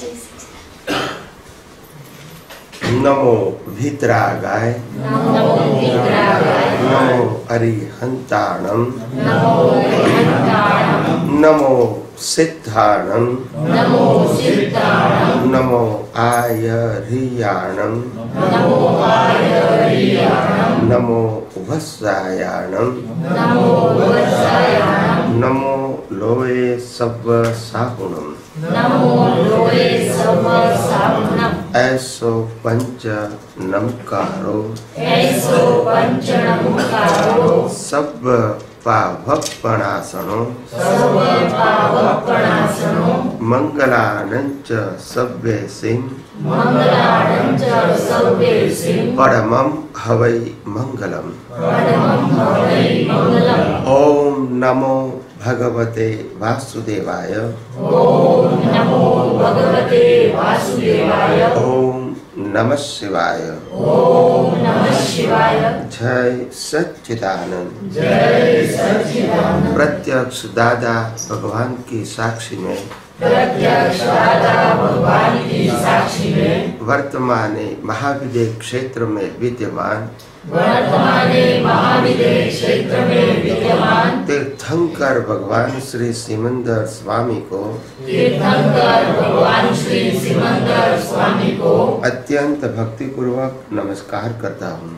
नमो भित्रागाय नमो अरिहंताणं नमो सिद्धाणं नमो आयर्याणं नमो वत्सायाणं नमो लोये सब्ब साहुणं ऐसो पंच नमकारो सब्ब पावपणासनो मंगलानंच सब्बे सिंह परमं हवै मंगलम। ओम नमो भगवते वासुदेवाय। ओम नमो भगवते वासुदेवाय। ओम नमः शिवाय। ओम नमः शिवाय। जय सच्चिदानंद। जय सच्चिदानंद। प्रत्यक्ष दादा भगवान की साक्षी में प्रत्यक्ष दादा भगवान की साक्षी में वर्तमाने महाविद्य क्षेत्र में विद्यमान क्षेत्र में विद्यमान तीर्थंकर भगवान श्री सिमंदर स्वामी को अत्यंत भक्ति पूर्वक नमस्कार करता हूँ।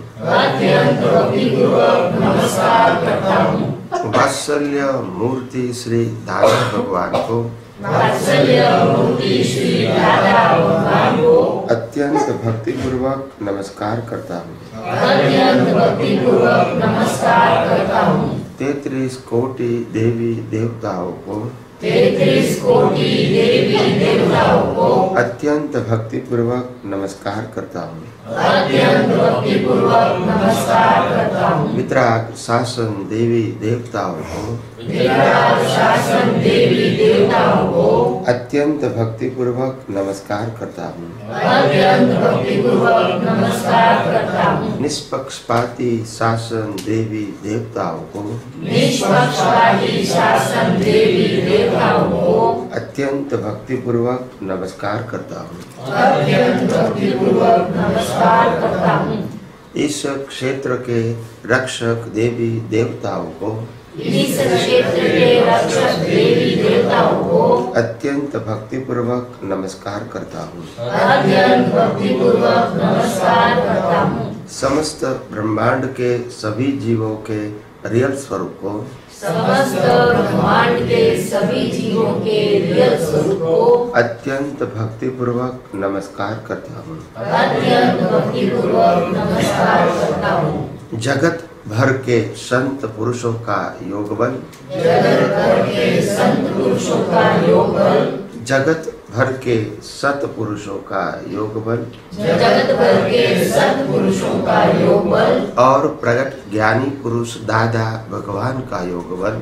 वात्सल्य मूर्ति श्री दादा भगवान को अत्यंत भक्ति पूर्वक नमस्कार करता हूँ। 33 कोटि देवी देवताओं को अत्यंत भक्ति पूर्वक नमस्कार करता हूँ। वितराग शासन देवी देवताओं को अत्यंत भक्ति पूर्वक नमस्कार करता हूँ। निष्पक्षपाती शासन देवी देवताओं को अत्यंत भक्ति पूर्वक नमस्कार करता हूँ। इस क्षेत्र के रक्षक देवी देवताओं को अत्यंत भक्ति पूर्वक नमस्कार करता हूँ। समस्त ब्रह्मांड के सभी जीवों के रियल स्वरूप को अत्यंत भक्ति पूर्वक नमस्कार करता हूँ। जगत भर के संत पुरुषों का योग बल जगत भर के सत पुरुषों का योग बल और प्रगट ज्ञानी पुरुष दादा भगवान का योग बल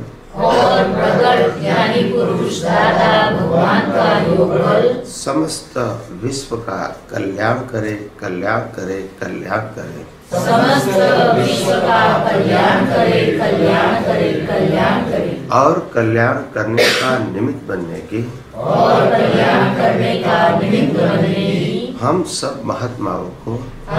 समस्त विश्व का कल्याण करे कल्याण करे कल्याण करे। समस्त विश्व का कल्याण करे कल्याण करे कल्याण करे। और कल्याण करने का निमित्त बनने की हम सब महात्माओं को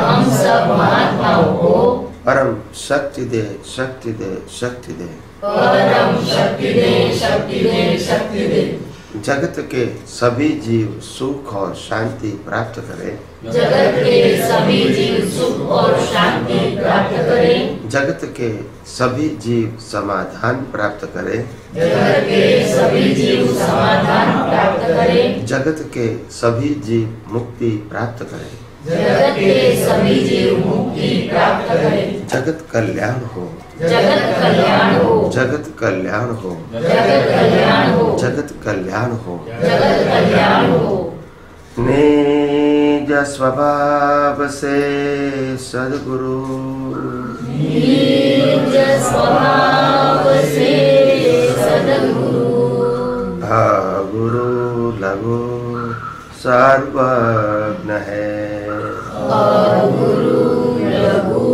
परम शक्ति दे शक्ति दे शक्ति दे। परम शक्ति दे शक्ति दे शक्ति दे। जगत के सभी जीव सुख और शांति प्राप्त करें। जगत के सभी जीव सुख और शांति प्राप्त करें। जगत के सभी जीव समाधान प्राप्त करें। जगत के सभी जीव समाधान प्राप्त करें। जगत के सभी जीव मुक्ति प्राप्त करें। जगत के सभी जीव मुक्ति प्राप्त करें। जगत कल्याण हो। जगत कल्याण हो। जगत कल्याण हो। जगत कल्याण हो। जगत कल्याण हो। जगत कल्याण हो। निज स्वभाव से सद्गुरु निज स्वभाव से सद्गुरु गुरु लघु सर्वज्ञ है। गुरु लघु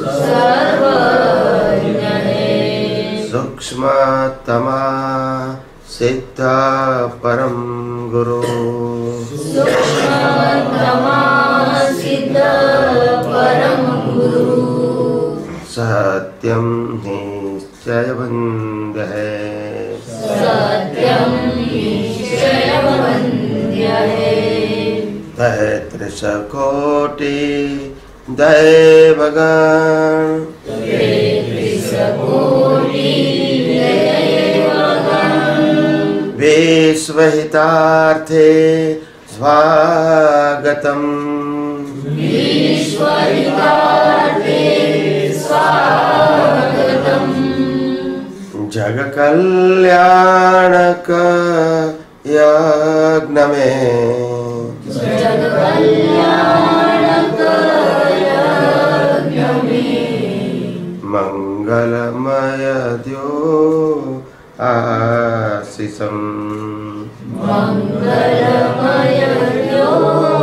सर्वज्ञ है। सूक्ष्मतमा सिद्ध परम गुरु सूक्ष्मतमा सिद्ध परम गुरु। सत्यम निश्चय वन्द्य है, सत्यम निश्चय वन्द्य है। तैत्रिश कोटि दैवगण, तेत्रिश कोटि दैवगण। विश्वहितार्थे स्वागतम्, विश्वहितार्थे स्वागतम्। जग कल्याणक यज्ञ में, जग कल्याणक यज्ञ में। मंगलमय द्यो आशीषम्, मंगलमय द्यो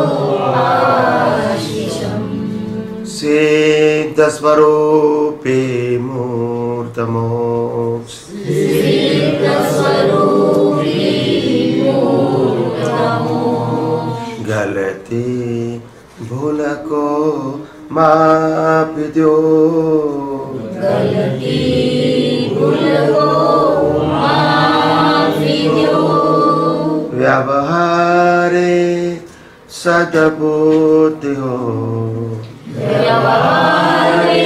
आशीषम्। सिद्धस्वरूपे मूर्तमोक्ष, सिद्धस्वरूपी मूर्तमोक्ष। गलती भूल को माप दो, गलती भूल को माफी दो। व्यवहारे सद्बुद्धि हो, व्यवहारे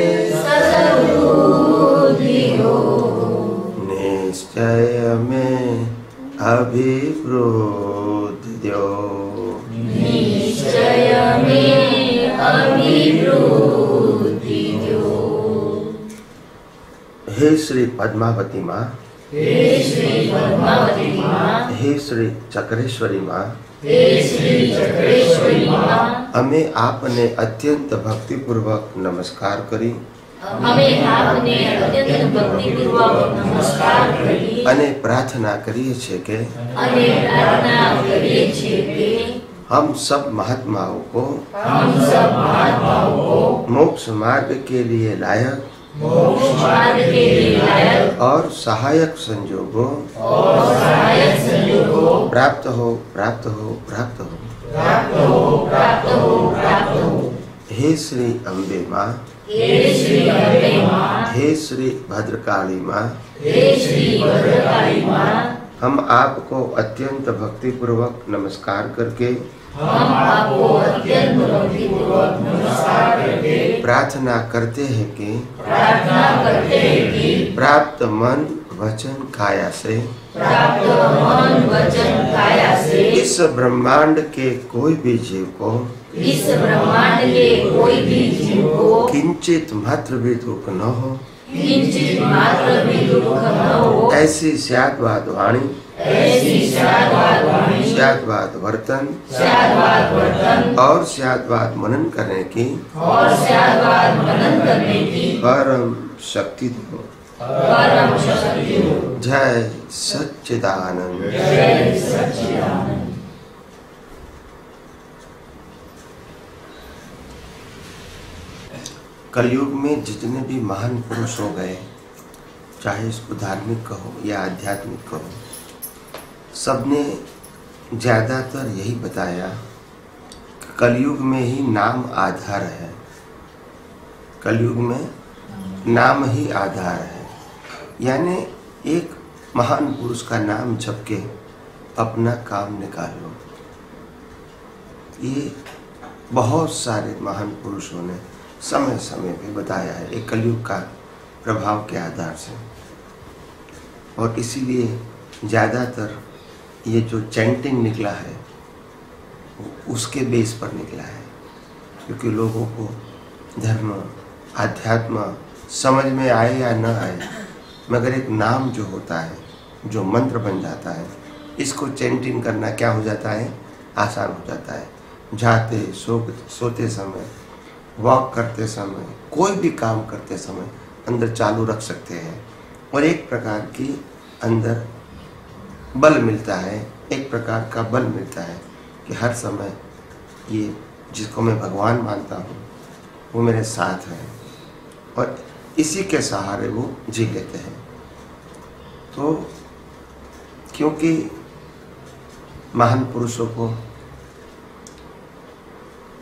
सद्बुद्धि हो। निश्चय में अभिवृद्धि दो, निश्चय में अभिवृद्धि दो। हे श्री पद्मावती माँ, हे श्री पद्मावती माँ, हे श्री चक्रेश्वरी माँ, हे श्री चक्रेश्वरी माँ। हमें आपने अत्यंत भक्ति पूर्वक नमस्कार करी, हमें आपने अत्यंत भक्ति पूर्वक नमस्कार કરી અને પ્રાર્થના કરીએ છીએ કે અને પ્રાર્થના કરીએ છીએ કે हम सब महात्माओं को हम सब महात्माओं को मोक्ष मार्ग के लिए लायक मोक्ष मार्ग के लिए लायक और सहायक संजोगों और सहायक संयोगों प्राप्त हो प्राप्त हो प्राप्त हो। प्राप्त हो प्राप्त हो प्राप्त हो। हे श्री अम्बे माँ, हे श्री अम्बे माँ, हे श्री भद्रकाली माँ, हे श्री भद्रकाली माँ। हम आपको अत्यंत भक्ति पूर्वक नमस्कार करके हम आपको अत्यंत भक्ति पूर्वक नमस्कार करके प्रार्थना करते हैं कि प्रार्थना करते हैं कि प्राप्त मन वचन काया से प्राप्त मन वचन काया से इस ब्रह्मांड के कोई भी जीव को इस ब्रह्मांड के कोई भी जीव को किंचित मात्र भी दुख न हो, किंचित मात्र भी दुख न हो, ऐसी स्याद्वाद वाणी ऐसी स्याद्वाद वाणी स्याद्वाद वर्तन स्याद्वाद वर्तन और स्याद्वाद मनन करने की और स्याद्वाद मनन करने की परम शक्ति दो। परम शक्ति हो। जय सच्चिदानंद। जय सच्चिदानंद। कलयुग में जितने भी महान पुरुष हो गए, चाहे इसको धार्मिक कहो या आध्यात्मिक कहो, सबने ज़्यादातर यही बताया कि कलयुग में ही नाम आधार है, कलयुग में नाम ही आधार है। यानी एक महान पुरुष का नाम जप के अपना काम निकाल लो। ये बहुत सारे महान पुरुषों ने समय समय पे बताया है, एक कलयुग का प्रभाव के आधार से। और इसीलिए ज़्यादातर ये जो चैंटिंग निकला है उसके बेस पर निकला है, क्योंकि लोगों को धर्म आध्यात्म समझ में आए या न आए, मगर एक नाम जो होता है, जो मंत्र बन जाता है, इसको चैंटिंग करना क्या हो जाता है, आसान हो जाता है। जाते सोते समय, वॉक करते समय, कोई भी काम करते समय अंदर चालू रख सकते हैं और एक प्रकार की अंदर बल मिलता है, एक प्रकार का बल मिलता है कि हर समय ये जिसको मैं भगवान मानता हूँ वो मेरे साथ है, और इसी के सहारे वो जी लेते हैं। तो क्योंकि महान पुरुषों को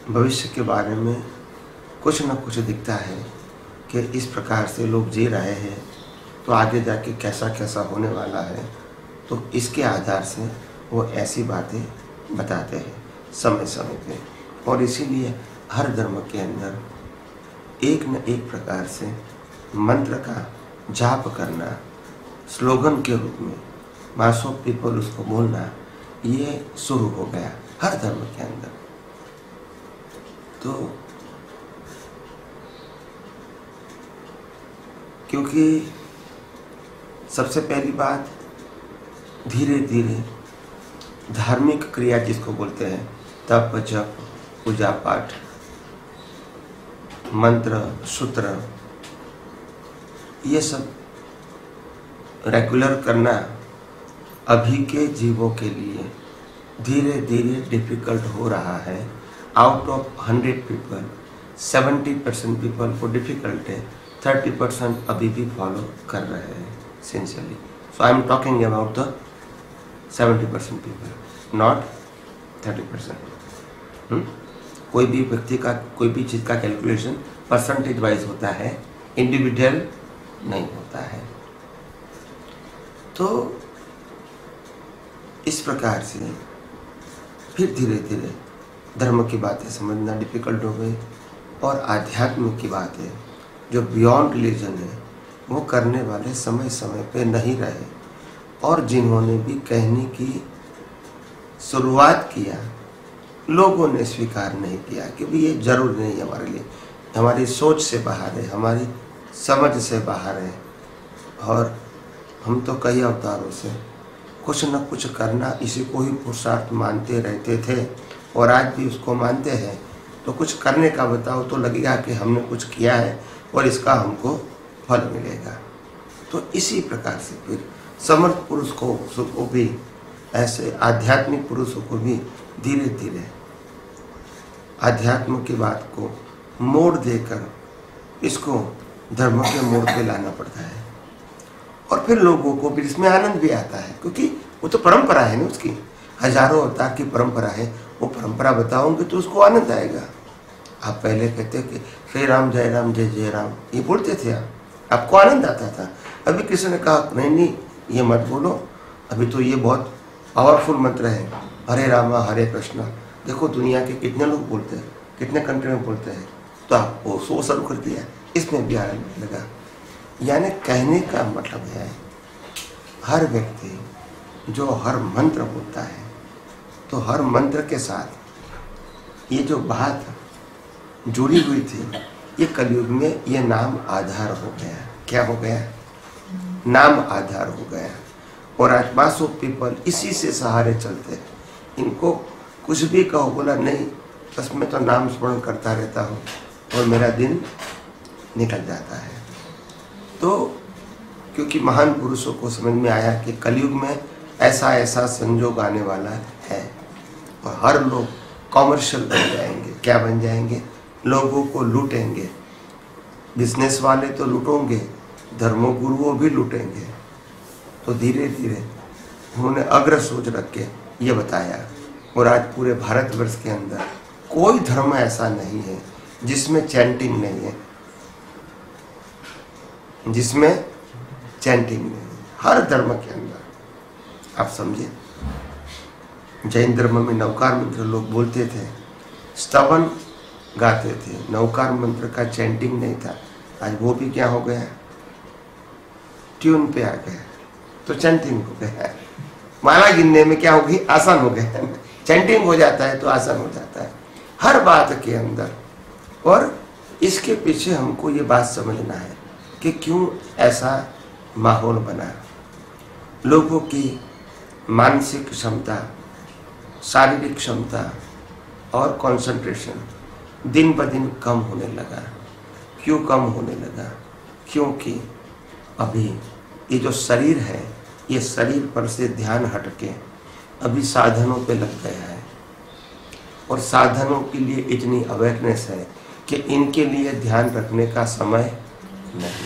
भविष्य के बारे में कुछ न कुछ दिखता है कि इस प्रकार से लोग जी रहे हैं तो आगे जाके कैसा कैसा होने वाला है, तो इसके आधार से वो ऐसी बातें बताते हैं समय समय पे। और इसीलिए हर धर्म के अंदर एक न एक प्रकार से मंत्र का जाप करना, स्लोगन के रूप में मास ऑफ पीपल उसको बोलना, ये शुरू हो गया हर धर्म के अंदर। तो क्योंकि सबसे पहली बात, धीरे धीरे धार्मिक क्रिया जिसको बोलते हैं, तप जप पूजा पाठ मंत्र सूत्र, ये सब रेगुलर करना अभी के जीवों के लिए धीरे धीरे डिफिकल्ट हो रहा है। आउट ऑफ 100 पीपल 70% पीपल को डिफिकल्ट है, 30% अभी भी फॉलो कर रहे हैं sincerely. So I am talking about the 70% people, not 30%। कोई भी व्यक्ति का कोई भी चीज़ का कैलकुलेशन परसेंटेज वाइज होता है, इंडिविजुअल नहीं होता है। तो इस प्रकार से फिर धीरे धीरे धर्म की बातें समझना डिफिकल्ट हो गई और आध्यात्म की बातें जो बियॉन्ड रिलीजन है वो करने वाले समय समय पे नहीं रहे। और जिन्होंने भी कहने की शुरुआत किया, लोगों ने स्वीकार नहीं किया कि भाई ये जरूर नहीं है हमारे लिए, हमारी सोच से बाहर है, हमारी समझ से बाहर है। और हम तो कई अवतारों से कुछ न कुछ करना इसी को ही पुरुषार्थ मानते रहते थे और आज भी उसको मानते हैं। तो कुछ करने का बताओ तो लगेगा कि हमने कुछ किया है और इसका हमको फल मिलेगा। तो इसी प्रकार से फिर समर्थ पुरुष को भी, ऐसे आध्यात्मिक पुरुषों को भी धीरे धीरे अध्यात्म की बात को मोड़ देकर इसको धर्म के मोड़ पे लाना पड़ता है। और फिर लोगों को फिर इसमें आनंद भी आता है, क्योंकि वो तो परंपरा है ना, उसकी हजारों अवतार की परंपरा है। वो परंपरा बताओगे तो उसको आनंद आएगा। आप पहले कहते कि श्री राम जय राम जय जय राम, ये बोलते थे आपको आनंद आता था। अभी किसी ने कहा नहीं ये मत बोलो, अभी तो ये बहुत पावरफुल मंत्र है, हरे रामा हरे कृष्णा। देखो दुनिया के कितने लोग बोलते हैं, कितने कंट्री में बोलते हैं, तो आप वो सो शुरू कर दिया, इसमें भी आनंद लगा। यानी कहने का मतलब है हर व्यक्ति जो हर मंत्र बोलता है, तो हर मंत्र के साथ ये जो बात जुड़ी हुई थी, ये कलयुग में ये नाम आधार हो गया। क्या हो गया? नाम आधार हो गया। और आज मास ऑफ पीपल इसी से सहारे चलते हैं। इनको कुछ भी कहो, बोला नहीं बस मैं तो नाम स्मरण करता रहता हूँ और मेरा दिन निकल जाता है। तो क्योंकि महान पुरुषों को समझ में आया कि कलयुग में ऐसा ऐसा संजोग आने वाला है और हर लोग कॉमर्शियल बन जाएंगे। क्या बन जाएंगे? लोगों को लूटेंगे। बिजनेस वाले तो लूटेंगे, धर्मों गुरुओं भी लूटेंगे। तो धीरे धीरे उन्होंने अग्र सोच रख के ये बताया। और आज पूरे भारतवर्ष के अंदर कोई धर्म ऐसा नहीं है जिसमें चैंटिंग नहीं है, जिसमें चैंटिंग नहीं। हर धर्म के अंदर आप समझे, जैन धर्म में नवकार मंत्र लोग बोलते थे, स्तवन गाते थे, नवकार मंत्र का चैंटिंग नहीं था। आज वो भी क्या हो गया? ट्यून पे आ गया, तो चैंटिंग हो गया। माला गिनने में क्या होगी? आसान हो गया। चैंटिंग हो जाता है तो आसान हो जाता है हर बात के अंदर। और इसके पीछे हमको ये बात समझना है कि क्यों ऐसा माहौल बना। लोगों की मानसिक क्षमता, शारीरिक क्षमता और कंसंट्रेशन दिन ब दिन कम होने लगा। क्यों कम होने लगा? क्योंकि अभी ये जो शरीर है, ये शरीर पर से ध्यान हटके अभी साधनों पे लग गया है। और साधनों के लिए इतनी अवेयरनेस है कि इनके लिए ध्यान रखने का समय नहीं।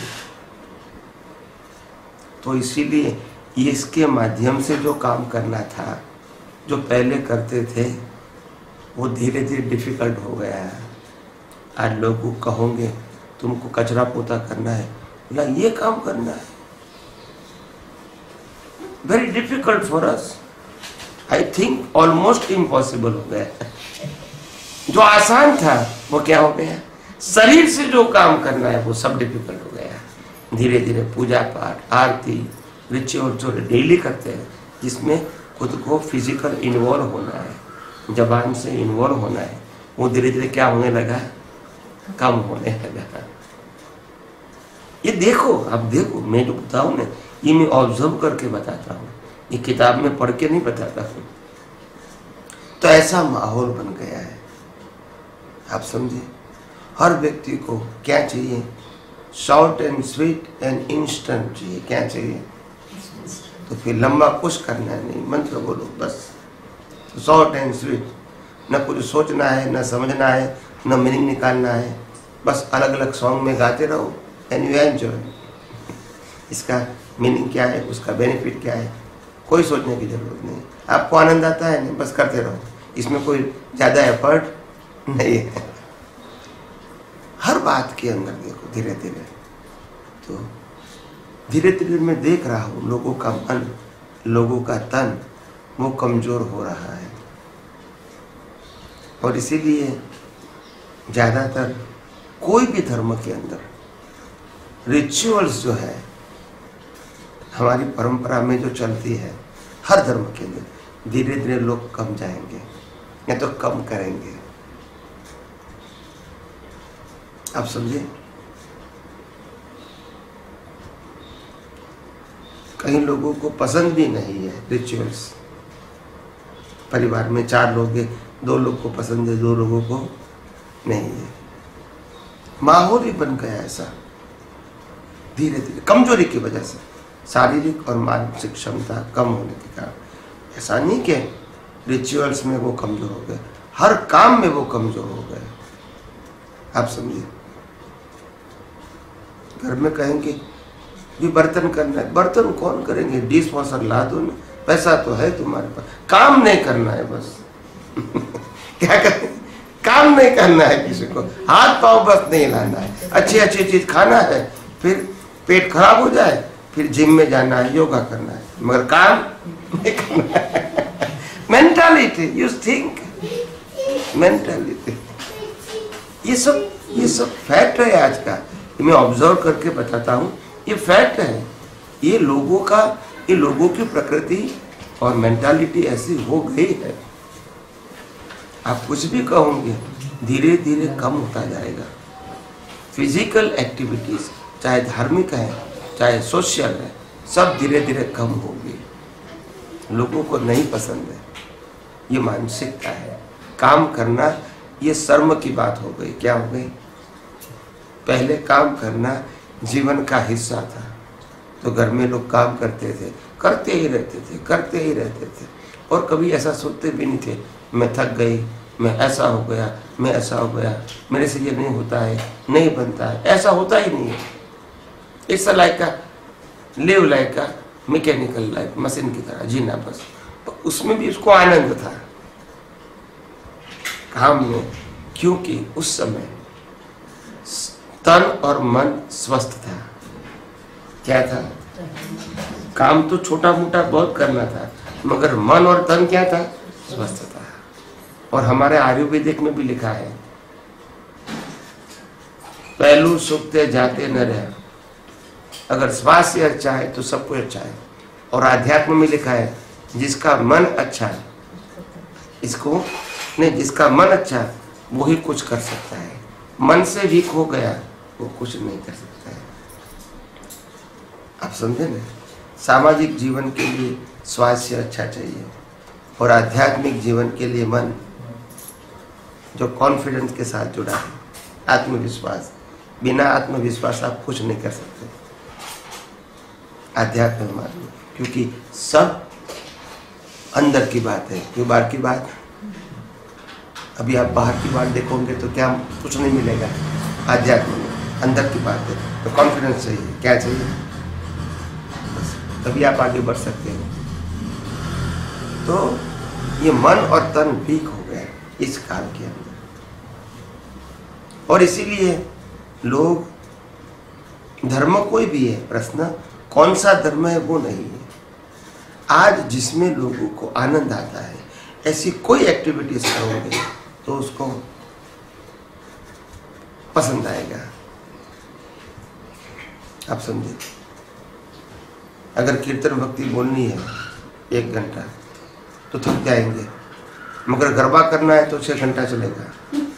तो इसीलिए इसके माध्यम से जो काम करना था, जो पहले करते थे, वो धीरे धीरे डिफिकल्ट हो गया है। आज लोग को कहोगे तुमको कचरा पोता करना है, बोला ये काम करना है, very difficult for us. I think almost impossible हो गया। जो आसान था वो क्या हो गया, शरीर से जो काम करना है वो सब डिफिकल्ट हो गया। धीरे धीरे पूजा पाठ, आरती, रिचुअल जो डेली करते हैं, जिसमें खुद को फिजिकल इन्वॉल्व होना है, जबान से इन्वॉल्व होना है, वो धीरे धीरे क्या होने लगा, कम होने लगा। ये देखो, आप देखो, मैं जो बताऊं ना, ये मैं ऑब्जर्व करके बताता हूँ, ये किताब में पढ़ के नहीं बताता हूँ। तो ऐसा माहौल बन गया है, आप समझे। हर व्यक्ति को क्या चाहिए, short and sweet and instant चाहिए। क्या चाहिए, तो फिर लंबा कुछ करना है नहीं, मंत्र बोलो बस, शॉर्ट एंड स्वीट, न कुछ सोचना है, न समझना है, न मीनिंग निकालना है, बस अलग अलग सॉन्ग में गाते रहो एंड यू एंजॉय। इसका मीनिंग क्या है, उसका बेनिफिट क्या है, कोई सोचने की जरूरत नहीं। आपको आनंद आता है नहीं, बस करते रहो, इसमें कोई ज़्यादा एफर्ट नहीं है। हर बात के अंदर देखो, धीरे धीरे तो धीरे धीरे मैं देख रहा हूँ लोगों का मन, लोगों का तन वो कमज़ोर हो रहा है। और इसीलिए ज़्यादातर कोई भी धर्म के अंदर रिचुअल्स जो है, हमारी परंपरा में जो चलती है, हर धर्म के अंदर धीरे धीरे लोग कम जाएंगे या तो कम करेंगे। आप समझे, कई लोगों को पसंद भी नहीं है रिचुअल्स। परिवार में 4 लोग हैं, 2 लोग को पसंद है, 2 लोगों को नहीं है। माहौल ही बन गया ऐसा, धीरे धीरे कमजोरी की वजह से, शारीरिक और मानसिक क्षमता कम होने के कारण। ऐसा नहीं कि रिचुअल्स में वो कमजोर हो गए, हर काम में वो कमजोर हो गए। आप समझिए, घर में कहेंगे भी बर्तन करना है, बर्तन कौन करेंगे, डिश वॉशर ला दो ना, पैसा तो है तुम्हारे पास, काम नहीं करना है बस। क्या करें, काम नहीं करना है, किसी को हाथ पाँव बस नहीं लाना है, अच्छी अच्छी चीज खाना है, फिर पेट खराब हो जाए, फिर जिम में जाना है, योगा करना है, मगर काम नहीं करना है। मेंटालिटी, यू थिंक, मेंटालिटी, ये सब फैक्ट है आज का। मैं ऑब्जर्व करके बताता हूँ, ये फैक्ट है। ये लोगों की प्रकृति और मेंटालिटी ऐसी हो गई है। आप कुछ भी कहोगे, धीरे धीरे कम होता जाएगा। फिजिकल एक्टिविटीज, चाहे धार्मिक है चाहे सोशल है, सब धीरे धीरे कम होगी। लोगों को नहीं पसंद है, ये मानसिकता है। काम करना ये शर्म की बात हो गई। क्या हो गई, पहले काम करना जीवन का हिस्सा था, तो घर में लोग काम करते थे, करते ही रहते थे, और कभी ऐसा सोचते भी नहीं थे मैं थक गई, मैं ऐसा हो गया, मैं ऐसा हो गया, मेरे से ये नहीं होता है, नहीं बनता है, ऐसा होता ही नहीं है। इट्स लाइक का लिव लाइक का मैकेनिकल लाइफ, मशीन की तरह जीना बस। तो उसमें भी उसको आनंद था काम में, क्योंकि उस समय तन और मन स्वस्थ था। क्या था, काम तो छोटा मोटा बहुत करना था, मगर मन और तन क्या था, स्वस्थ था। और हमारे आयुर्वेदिक में भी लिखा है, पहलू सुखते जाते न रहे। अगर स्वास्थ्य अच्छा है तो सब कुछ अच्छा है। और आध्यात्म में लिखा है, जिसका मन अच्छा है, जिसका मन अच्छा है वो ही कुछ कर सकता है। मन से वीक हो गया वो कुछ नहीं कर सकता है। आप समझे ना, सामाजिक जीवन के लिए स्वास्थ्य अच्छा चाहिए, और आध्यात्मिक जीवन के लिए मन जो कॉन्फिडेंस के साथ जुड़ा है, आत्मविश्वास। बिना आत्मविश्वास आप कुछ नहीं कर सकते आध्यात्मिक मार्ग में, क्योंकि सब अंदर की बात है, क्यों बाहर की बात। अभी आप बाहर की बात देखोगे तो क्या कुछ नहीं मिलेगा। आध्यात्म में अंदर की बात है, तो कॉन्फिडेंस चाहिए। क्या चाहिए, बस तभी आप आगे बढ़ सकते हैं। तो ये मन और तन वीक हो गए, इस काल के अंदर। और इसीलिए लोग, धर्म कोई भी है, प्रश्न कौन सा धर्म है वो नहीं है। आज जिसमें लोगों को आनंद आता है ऐसी कोई एक्टिविटीज करोगे तो उसको पसंद आएगा। आप समझे, अगर कीर्तन भक्ति बोलनी है 1 घंटा तो थक जाएंगे, मगर गरबा करना है तो 6 घंटा चलेगा।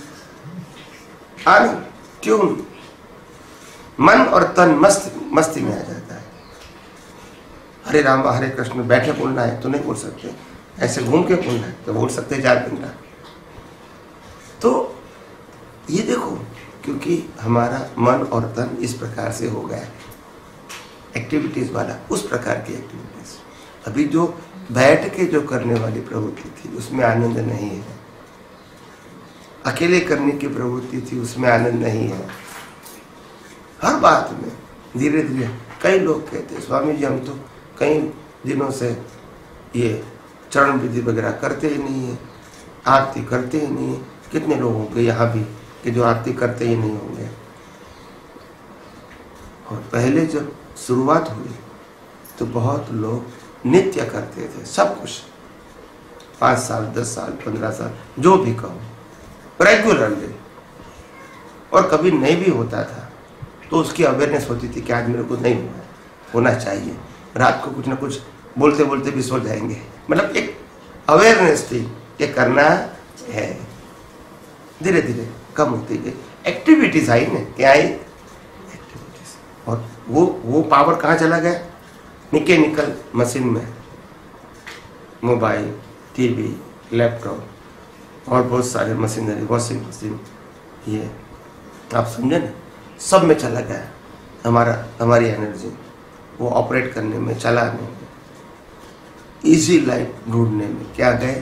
आनंद, ट्यून, मन और तन मस्ती में आ जाता है। हरे राम हरे कृष्ण बैठे बोलना है तो नहीं बोल सकते, ऐसे घूम के बोलना है तो बोल सकते 4 घंटा। तो ये देखो, क्योंकि हमारा मन और तन इस प्रकार से हो गया है, एक्टिविटीज वाला, उस प्रकार की एक्टिविटीज। अभी जो बैठ के जो करने वाली प्रवृत्ति थी उसमें आनंद नहीं है, अकेले करने की प्रवृत्ति थी उसमें आनंद नहीं है। हर बात में धीरे धीरे कई लोग कहते, स्वामी जी हम तो कई दिनों से ये चरण विधि वगैरह करते ही नहीं है, आरती करते ही नहीं है। कितने लोग होंगे यहाँ भी कि जो आरती करते ही नहीं होंगे। और पहले जब शुरुआत हुई तो बहुत लोग नित्य करते थे सब कुछ, 5 साल 10 साल 15 साल जो भी कहो, रेगुलरली। और कभी नहीं भी होता था तो उसकी अवेयरनेस होती थी कि आज मेरे को नहीं हुआ, होना चाहिए। रात को कुछ ना कुछ बोलते बोलते भी सो जाएंगे, मतलब एक अवेयरनेस थी कि करना है। धीरे धीरे कम होती गई, एक्टिविटीज आई ना, क्या आई एक्टिविटीज। और वो पावर कहाँ चला गया? मैकेनिकल मशीन में, मोबाइल, टीवी, लैपटॉप और बहुत सारे मशीनरी, वॉशिंग मशीन, ये आप समझे ना, सब में चला गया हमारी एनर्जी। वो ऑपरेट करने में, चलाने में, इजी लाइफ ढूंढने में क्या गए।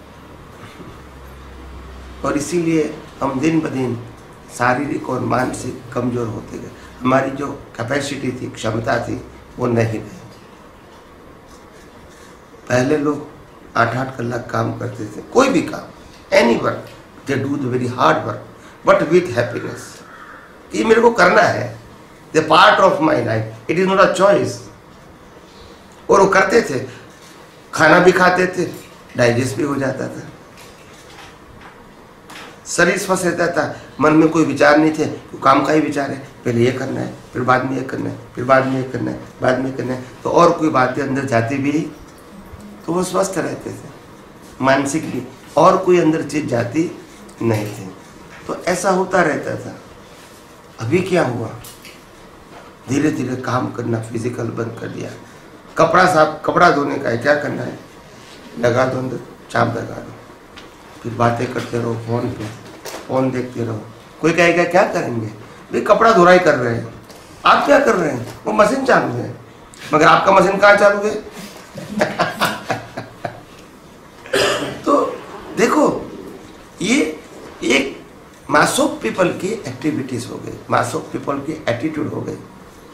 और इसीलिए हम दिन ब दिन शारीरिक और मानसिक कमजोर होते गए। हमारी जो कैपेसिटी थी, क्षमता थी, वो नहीं रही। पहले लोग 8-8 कलाक काम करते थे, कोई भी काम, any work, they do the very hard work but with happiness. ये मेरे को करना है, the part of my life, it is not a choice. और वो करते थे, खाना भी खाते थे, डाइजेस्ट भी हो जाता था, शरीर स्वस्थ रहता था, मन में कोई विचार नहीं थे, तो काम का ही विचार है, पहले ये करना है, फिर बाद में ये करना है, फिर बाद में ये करना है, बाद में करना है। तो और कोई बातें अंदर जाती भी तो वो स्वस्थ रहते थे मानसिकली, और कोई अंदर चीज जाती नहीं थी। तो ऐसा होता रहता था। अभी क्या हुआ, धीरे धीरे काम करना फिजिकल बंद कर दिया। कपड़ा साफ, कपड़ा धोने का है, क्या करना है, लगा दो अंदर, चाप लगा दो, फिर बातें करते रहो फोन पे, फोन देखते रहो। कोई कहेगा क्या करेंगे भाई, कपड़ा धुलाई कर रहे हैं, आप क्या कर रहे हैं, वो मशीन चालू है, मगर आपका मशीन कहाँ चालू है? तो देखो, ये एक मास ऑफ पीपल की एक्टिविटीज हो गई, मास ऑफ पीपल की एटीट्यूड हो गई।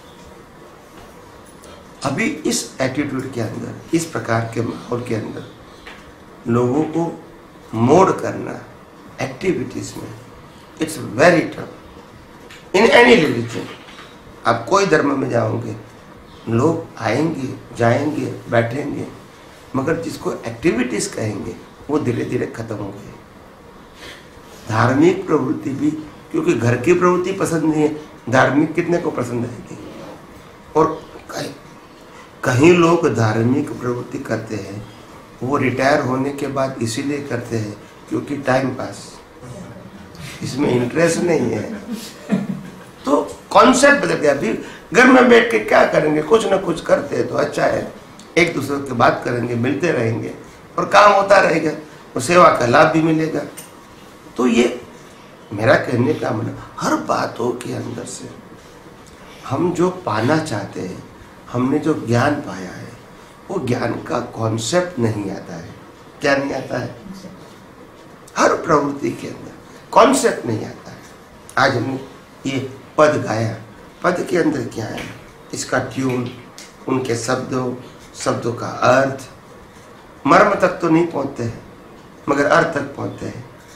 अभी इस एटीट्यूड के अंदर, इस प्रकार के माहौल के अंदर लोगों को मोड करना एक्टिविटीज में, it's very tough in any religion. आप कोई धर्म में जाओगे, लोग आएंगे जाएंगे बैठेंगे, मगर जिसको एक्टिविटीज कहेंगे वो धीरे धीरे खत्म हो गए। धार्मिक प्रवृत्ति भी, क्योंकि घर की प्रवृत्ति पसंद नहीं है, धार्मिक कितने को पसंद आएगी। और कहीं लोग धार्मिक प्रवृत्ति करते हैं, वो रिटायर होने के बाद इसीलिए करते हैं क्योंकि टाइम पास, इसमें इंटरेस्ट नहीं है। तो कॉन्सेप्ट बदल गया। अभी घर में बैठ के क्या करेंगे, कुछ ना कुछ करते हैं तो अच्छा है, एक दूसरे की बात करेंगे, मिलते रहेंगे और काम होता रहेगा और सेवा का लाभ भी मिलेगा। तो ये मेरा कहने का मतलब, हर बातों के अंदर से हम जो पाना चाहते हैं, हमने जो ज्ञान पाया है, वो ज्ञान का कॉन्सेप्ट नहीं आता है। क्या नहीं आता है? हर प्रवृत्ति के अंदर कॉन्सेप्ट नहीं आता है। आज हमने ये पद गाया, पद के अंदर क्या है, इसका ट्यून, उनके शब्दों का अर्थ, मर्म तक तो नहीं पहुंचते हैं मगर अर्थ तक पहुंचते हैं।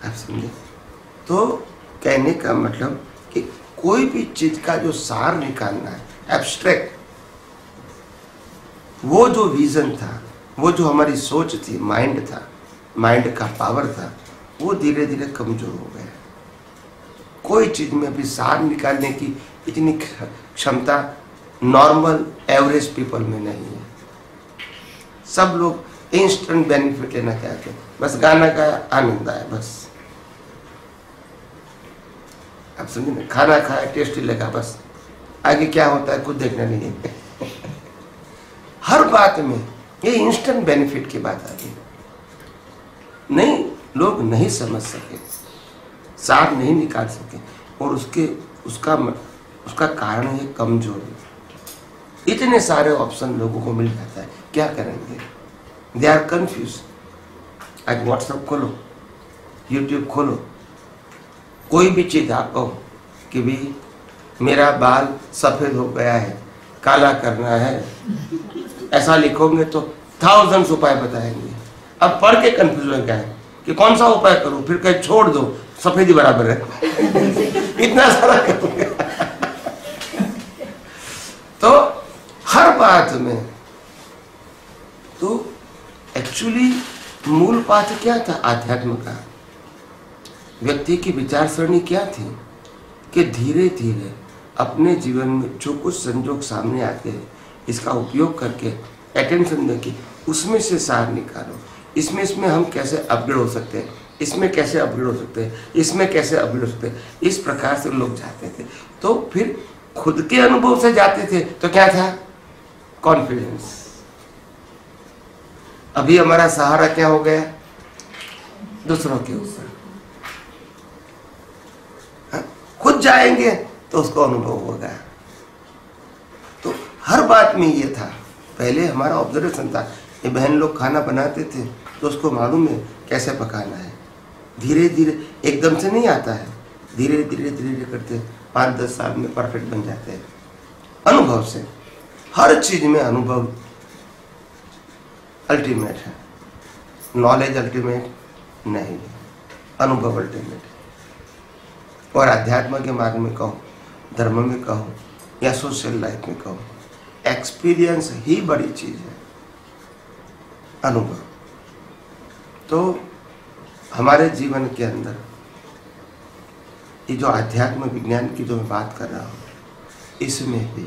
आप समझे? तो कहने का मतलब कि कोई भी चीज का जो सार निकालना है, एब्स्ट्रैक्ट, वो जो विजन था, वो जो हमारी सोच थी, माइंड था, माइंड का पावर था, वो धीरे धीरे कमजोर हो गया। कोई चीज में भी सार निकालने की इतनी क्षमता नॉर्मल एवरेज पीपल में नहीं है। सब लोग इंस्टेंट बेनिफिट लेना चाहते हैं, बस गाना गाया, आनंद आया, बस। आप समझे ना? खाना खाया, टेस्टी लगा, बस। आगे क्या होता है कुछ देखना नहीं है। हर बात में ये इंस्टेंट बेनिफिट की बात आ गई। नहीं, लोग नहीं समझ सके, सार नहीं निकाल सके, और उसका कारण है कमजोरी। इतने सारे ऑप्शन लोगों को मिल जाता है, क्या करेंगे? They are confuse. आज व्हाट्सएप खोलो, यूट्यूब खोलो, कोई भी चीज आप कहो कि भी मेरा बाल सफेद हो गया है, काला करना है, ऐसा लिखोगे तो थाउजेंड्स उपाय बताएंगे। अब पढ़ के कंफ्यूज हो गया है कि कौन सा उपाय करूं, फिर कहीं छोड़ दो, सफेदी बराबर है। इतना सारा करूंगा। तो हर बात में तो एक्चुअली मूल बात क्या था आध्यात्म का? व्यक्ति की विचार सरणी क्या थी कि धीरे धीरे अपने जीवन में जो कुछ संजोग सामने आते हैं, इसका उपयोग करके अटेंशन देके उसमें से सार निकालो। इसमें हम कैसे अपग्रेड हो सकते हैं, इसमें कैसे अपग्रेड हो सकते हैं, इसमें कैसे अपग्रेड हो सकते हैं, इस प्रकार से लोग जाते थे। तो फिर खुद के अनुभव से जाते थे तो क्या था? कॉन्फिडेंस। अभी हमारा सहारा क्या हो गया? दूसरों के ऊपर। खुद जाएंगे तो उसको अनुभव होगा। तो हर बात में ये था। पहले हमारा ऑब्जर्वेशन था, ये बहन लोग खाना बनाते थे तो उसको मालूम है कैसे पकाना है। धीरे धीरे, एकदम से नहीं आता है, धीरे धीरे धीरे करते 5-10 साल में परफेक्ट बन जाते हैं, अनुभव से। हर चीज में अनुभव अल्टीमेट है, नॉलेज अल्टीमेट नहीं, अनुभव अल्टीमेट है। और अध्यात्म के मार्ग में कहो, धर्म में कहो या सोशल लाइफ में कहो, एक्सपीरियंस ही बड़ी चीज है, अनुभव। तो हमारे जीवन के अंदर ये जो आध्यात्म विज्ञान की जो मैं बात कर रहा हूं, इसमें भी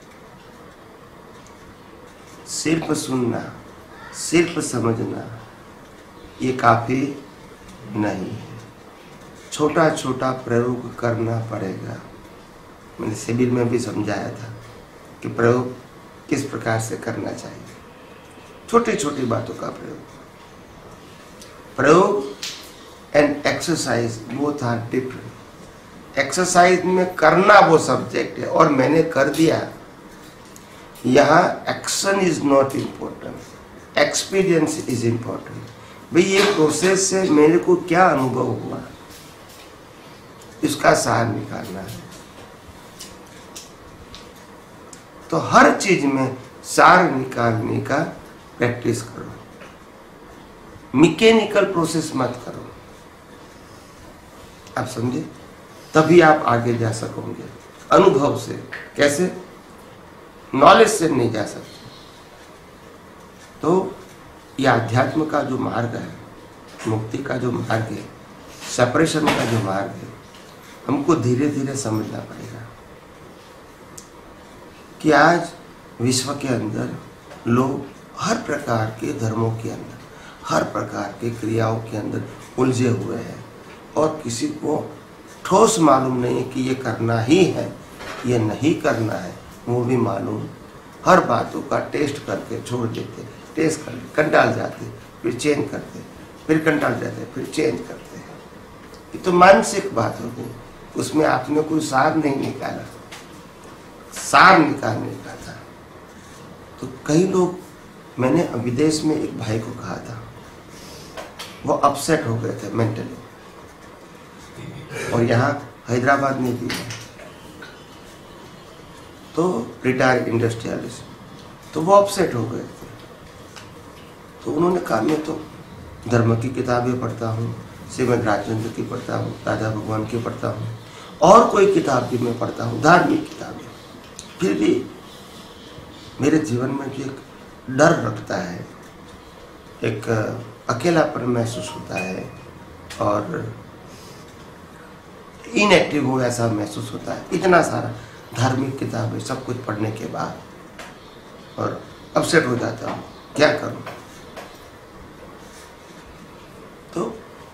सिर्फ सुनना, सिर्फ समझना ये काफी नहीं है। छोटा छोटा प्रयोग करना पड़ेगा। मैंने शिविर में भी समझाया था कि प्रयोग किस प्रकार से करना चाहिए। छोटी छोटी बातों का प्रयोग and exercise both are different. Exercise में करना वो सब्जेक्ट है और मैंने कर दिया, यहाँ action is not important, experience is important. भाई ये प्रोसेस से मेरे को क्या अनुभव हुआ, इसका सार निकालना है। तो हर चीज में सार निकालने का प्रैक्टिस करो, मैकेनिकल प्रोसेस मत करो। आप समझे? तभी आप आगे जा सकोगे अनुभव से। कैसे? नॉलेज से नहीं जा सकते। तो यह अध्यात्म का जो मार्ग है, मुक्ति का जो मार्ग है, सेपरेशन का जो मार्ग है, हमको धीरे धीरे समझना पड़ेगा कि आज विश्व के अंदर लोग हर प्रकार के धर्मों के अंदर, हर प्रकार के क्रियाओं के अंदर उलझे हुए हैं और किसी को ठोस मालूम नहीं है कि ये करना ही है, ये नहीं करना है, वो भी मालूम। हर बातों का टेस्ट करके छोड़ देते, टेस्ट करके कंटाल जाते, फिर चेंज करते, फिर कंटाल जाते, फिर चेंज करते हैं। ये तो मानसिक बात हो गई, उसमें आपने कोई सार नहीं निकाला, सार निकालने का था। तो कई लोग, मैंने विदेश में एक भाई को कहा था, वो अपसेट हो गए थे मेंटली, और यहाँ हैदराबाद में भी है, तो रिटायर्ड इंडस्ट्रियलिस्ट, तो वो अपसेट हो गए थे। तो उन्होंने कहा मैं तो धर्म की किताबें पढ़ता हूँ, श्रीमद् राजचंद्र की पढ़ता हूँ, राधा भगवान की पढ़ता हूँ, और कोई किताब भी मैं पढ़ता हूँ, धार्मिक किताबें, फिर भी मेरे जीवन में भी एक डर रखता है, एक अकेलापन महसूस होता है और इनएक्टिव हो ऐसा महसूस होता है। इतना सारा धार्मिक किताबें सब कुछ पढ़ने के बाद और अपसेट हो जाता हूँ, क्या करूँ। तो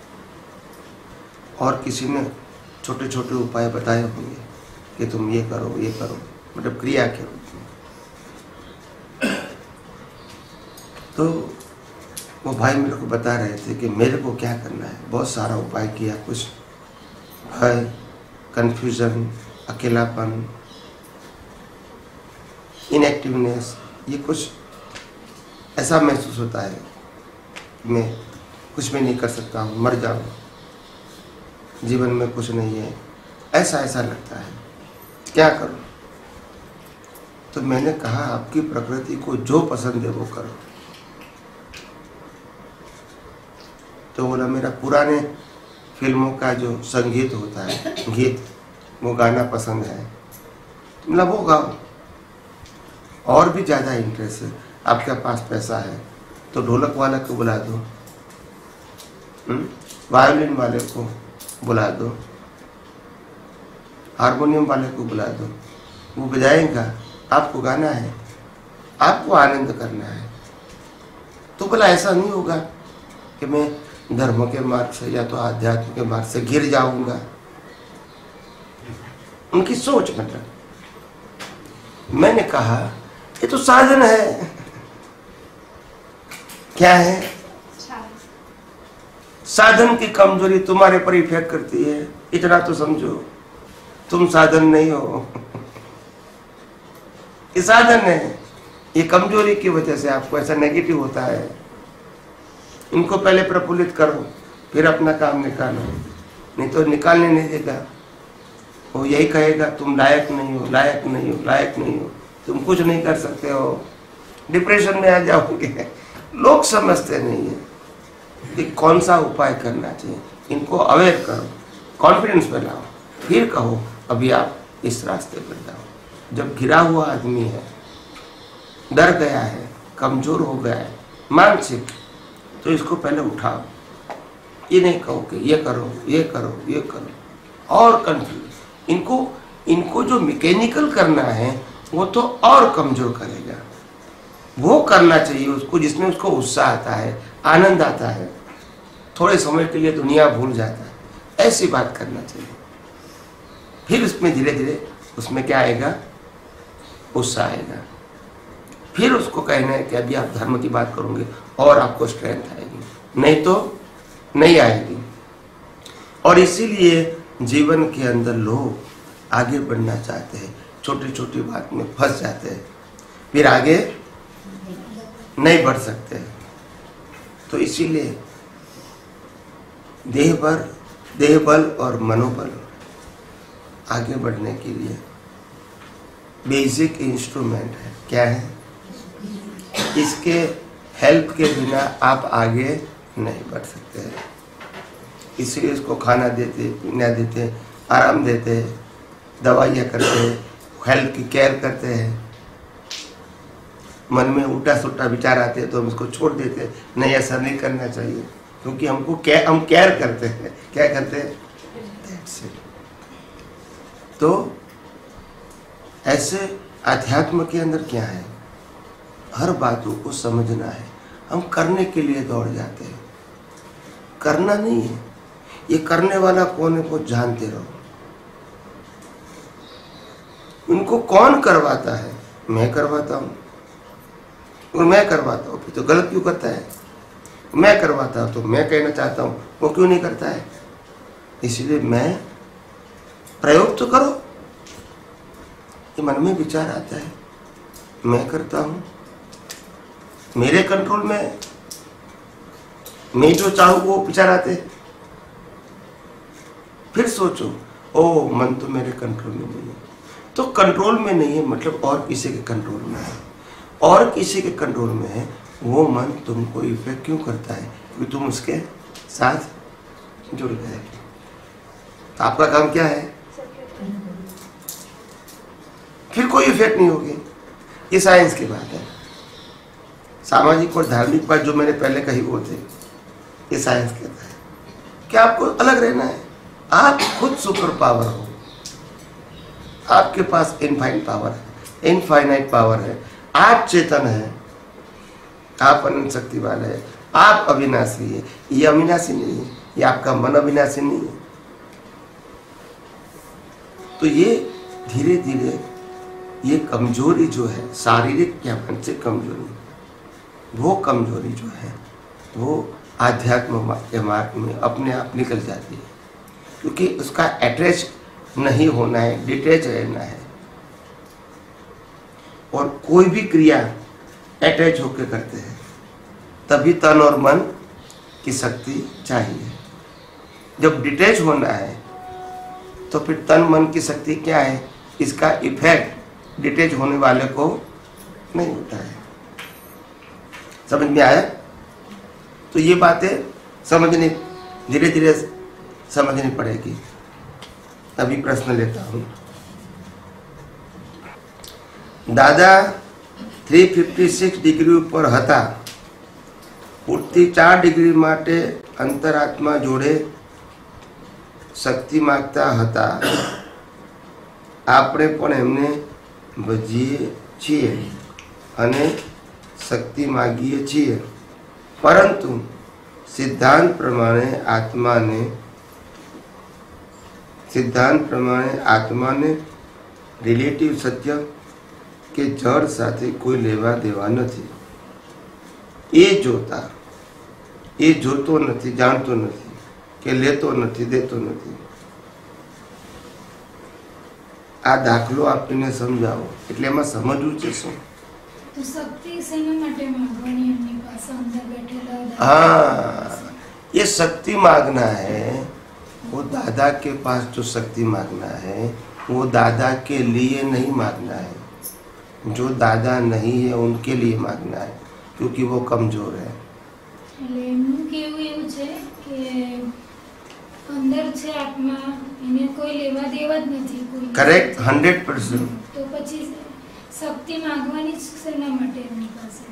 और किसी ने छोटे छोटे उपाय बताए होंगे कि तुम ये करो, ये करो, मतलब क्रिया के रूप में। तो वो भाई मेरे को बता रहे थे कि मेरे को क्या करना है। बहुत सारा उपाय किया, कुछ भय, कन्फ्यूजन, अकेलापन, इनएक्टिवनेस, ये कुछ ऐसा महसूस होता है मैं कुछ भी नहीं कर सकता हूँ, मर जाऊँ, जीवन में कुछ नहीं है, ऐसा ऐसा लगता है, क्या करूँ। तो मैंने कहा आपकी प्रकृति को जो पसंद है वो करो। तो बोला मेरा पुराने फिल्मों का जो संगीत होता है, गीत, वो गाना पसंद है। मतलब वो गाओ। और भी ज़्यादा इंटरेस्ट है, आपके पास पैसा है तो ढोलक वाला को बुला दो, वायोलिन वाले को बुला दो, हारमोनियम वाले को बुला दो, वो बजाएगा, आपको गाना है, आपको आनंद करना है। तो बोला ऐसा नहीं होगा कि मैं धर्म के मार्ग से या तो आध्यात्म के मार्ग से गिर जाऊंगा। उनकी सोच मतलब। मैंने कहा ये तो साधन है। क्या है? साधन की कमजोरी तुम्हारे पर इफेक्ट करती है, इतना तो समझो। तुम साधन नहीं हो, ये साधन है। ये कमजोरी की वजह से आपको ऐसा नेगेटिव होता है। इनको पहले प्रफुल्लित करो, फिर अपना काम निकालो, नहीं तो निकालने नहीं देगा। वो यही कहेगा तुम लायक नहीं हो, लायक नहीं हो, लायक नहीं हो, तुम कुछ नहीं कर सकते हो, डिप्रेशन में आ जाओगे। लोग समझते नहीं है कि कौन सा उपाय करना चाहिए। इनको अवेयर करो, कॉन्फिडेंस में लाओ, फिर कहो अभी आप इस रास्ते पर जाओ। जब गिरा हुआ आदमी है, डर गया है, कमजोर हो गया है मानसिक, तो इसको पहले उठाओ। ये नहीं कहो कि ये करो, ये करो, ये करो, और कंफ्यूज। इनको जो मैकेनिकल करना है वो तो और कमजोर करेगा। वो करना चाहिए उसको जिसमें उसको उत्साह आता है, आनंद आता है, थोड़े समय के लिए दुनिया भूल जाता है। ऐसी बात करना चाहिए। फिर उसमें धीरे धीरे उसमें क्या आएगा? उत्साह आएगा। फिर उसको कहना है कि अभी आप धर्म की बात करोगे और आपको स्ट्रेंथ आएगी, नहीं तो नहीं आएगी। और इसीलिए जीवन के अंदर लोग आगे बढ़ना चाहते हैं, छोटी छोटी बात में फंस जाते हैं, फिर आगे नहीं बढ़ सकते। तो इसीलिए देह बल और मनोबल आगे बढ़ने के लिए बेसिक इंस्ट्रूमेंट है। क्या है? इसके हेल्प के बिना आप आगे नहीं बढ़ सकते हैं। इसलिए इसको खाना देते, पीना देते, आराम देते, दवाइयाँ करते, हेल्थ की केयर करते हैं। मन में उल्टा सुल्टा विचार आते हैं तो हम इसको छोड़ देते हैं, नहीं ऐसा नहीं करना चाहिए, क्योंकि हम केयर करते हैं। क्या करते हैं? तो ऐसे अध्यात्म के अंदर क्या है? हर बातों को समझना है। हम करने के लिए दौड़ जाते हैं, करना नहीं है। ये करने वाला कौन है वो जानते रहो। उनको कौन करवाता है? मैं करवाता हूँ। और मैं करवाता हूँ फिर तो गलत क्यों करता है? मैं करवाता हूँ तो मैं कहना चाहता हूँ वो क्यों नहीं करता है? इसलिए मैं प्रयोग तो करो। ये मन में विचार आता है, मैं करता हूँ, मेरे कंट्रोल में, मैं जो चाहूँ वो विचार आते। फिर सोचो, ओ मन तो मेरे कंट्रोल में नहीं है। तो कंट्रोल में नहीं है मतलब और किसी के कंट्रोल में है। और किसी के कंट्रोल में है वो मन तुमको इफेक्ट क्यों करता है? क्योंकि तुम उसके साथ जुड़ गए। तो आपका काम क्या है? फिर कोई इफेक्ट नहीं होगी। ये साइंस की बात है। सामाजिक और धार्मिक बात जो मैंने पहले कही वो थे, ये साइंस कहता है कि आपको अलग रहना है। आप खुद सुपर पावर हो, आपके पास इनफाइनाइट पावर है, इनफाइनाइट पावर है। आप चेतन है, आप अनंत शक्ति वाले है, आप अविनाशी है। ये अविनाशी नहीं है, ये आपका मन अविनाशी नहीं है। तो ये धीरे धीरे ये कमजोरी जो है, शारीरिक या मानसिक कमजोरी, वो कमजोरी जो है वो आध्यात्म के मार्ग में अपने आप निकल जाती है, क्योंकि उसका अटैच नहीं होना है, डिटैच रहना है। और कोई भी क्रिया अटैच होकर करते हैं, तभी तन और मन की शक्ति चाहिए। जब डिटैच होना है तो फिर तन मन की शक्ति क्या है, इसका इफेक्ट डिटैच होने वाले को नहीं होता है। समझ में आया? तो ये बातें समझनी, धीरे धीरे समझनी पड़ेगी। अभी प्रश्न लेता हूं। दादा 356 ડિગ્રી ઉપર હતા, પૂરતી 4 ડિગ્રી માટે અંતરાત્મા જોડે શક્તિ માગતા હતા। આપણે પણ એમને ભજીએ છીએ અને શક્તિ માગીએ છીએ, પરંતુ સિદ્ધાંત પ્રમાણે આત્માને રિલેટિવ સત્ય કે જળ સાથે કોઈ લેવા દેવા નથી। એ જોતો નથી, જાણતો નથી કે લેતો નથી, દેતો નથી। આ દાખલો આપીને સમજાવો, એટલે એમાં સમજવું છે શું? तो शक्ति सेना માટે માંગવાની એમની પાસે અંદર બેઠેલા हाँ, ये शक्ति मांगना है। वो दादा के पास जो शक्ति मांगना है वो दादा के लिए नहीं मांगना है, जो दादा नहीं है उनके लिए मांगना है, क्योंकि वो कमजोर है। એટલે એમનું કેવું એવું છે કે અંદર છે આત્મા, એને કોઈ લેવા દેવા જ નથી કોઈ। करेक्ट, 100%। તો પછી શક્તિ માંગવાની જ સેના માટે એમની પાસે।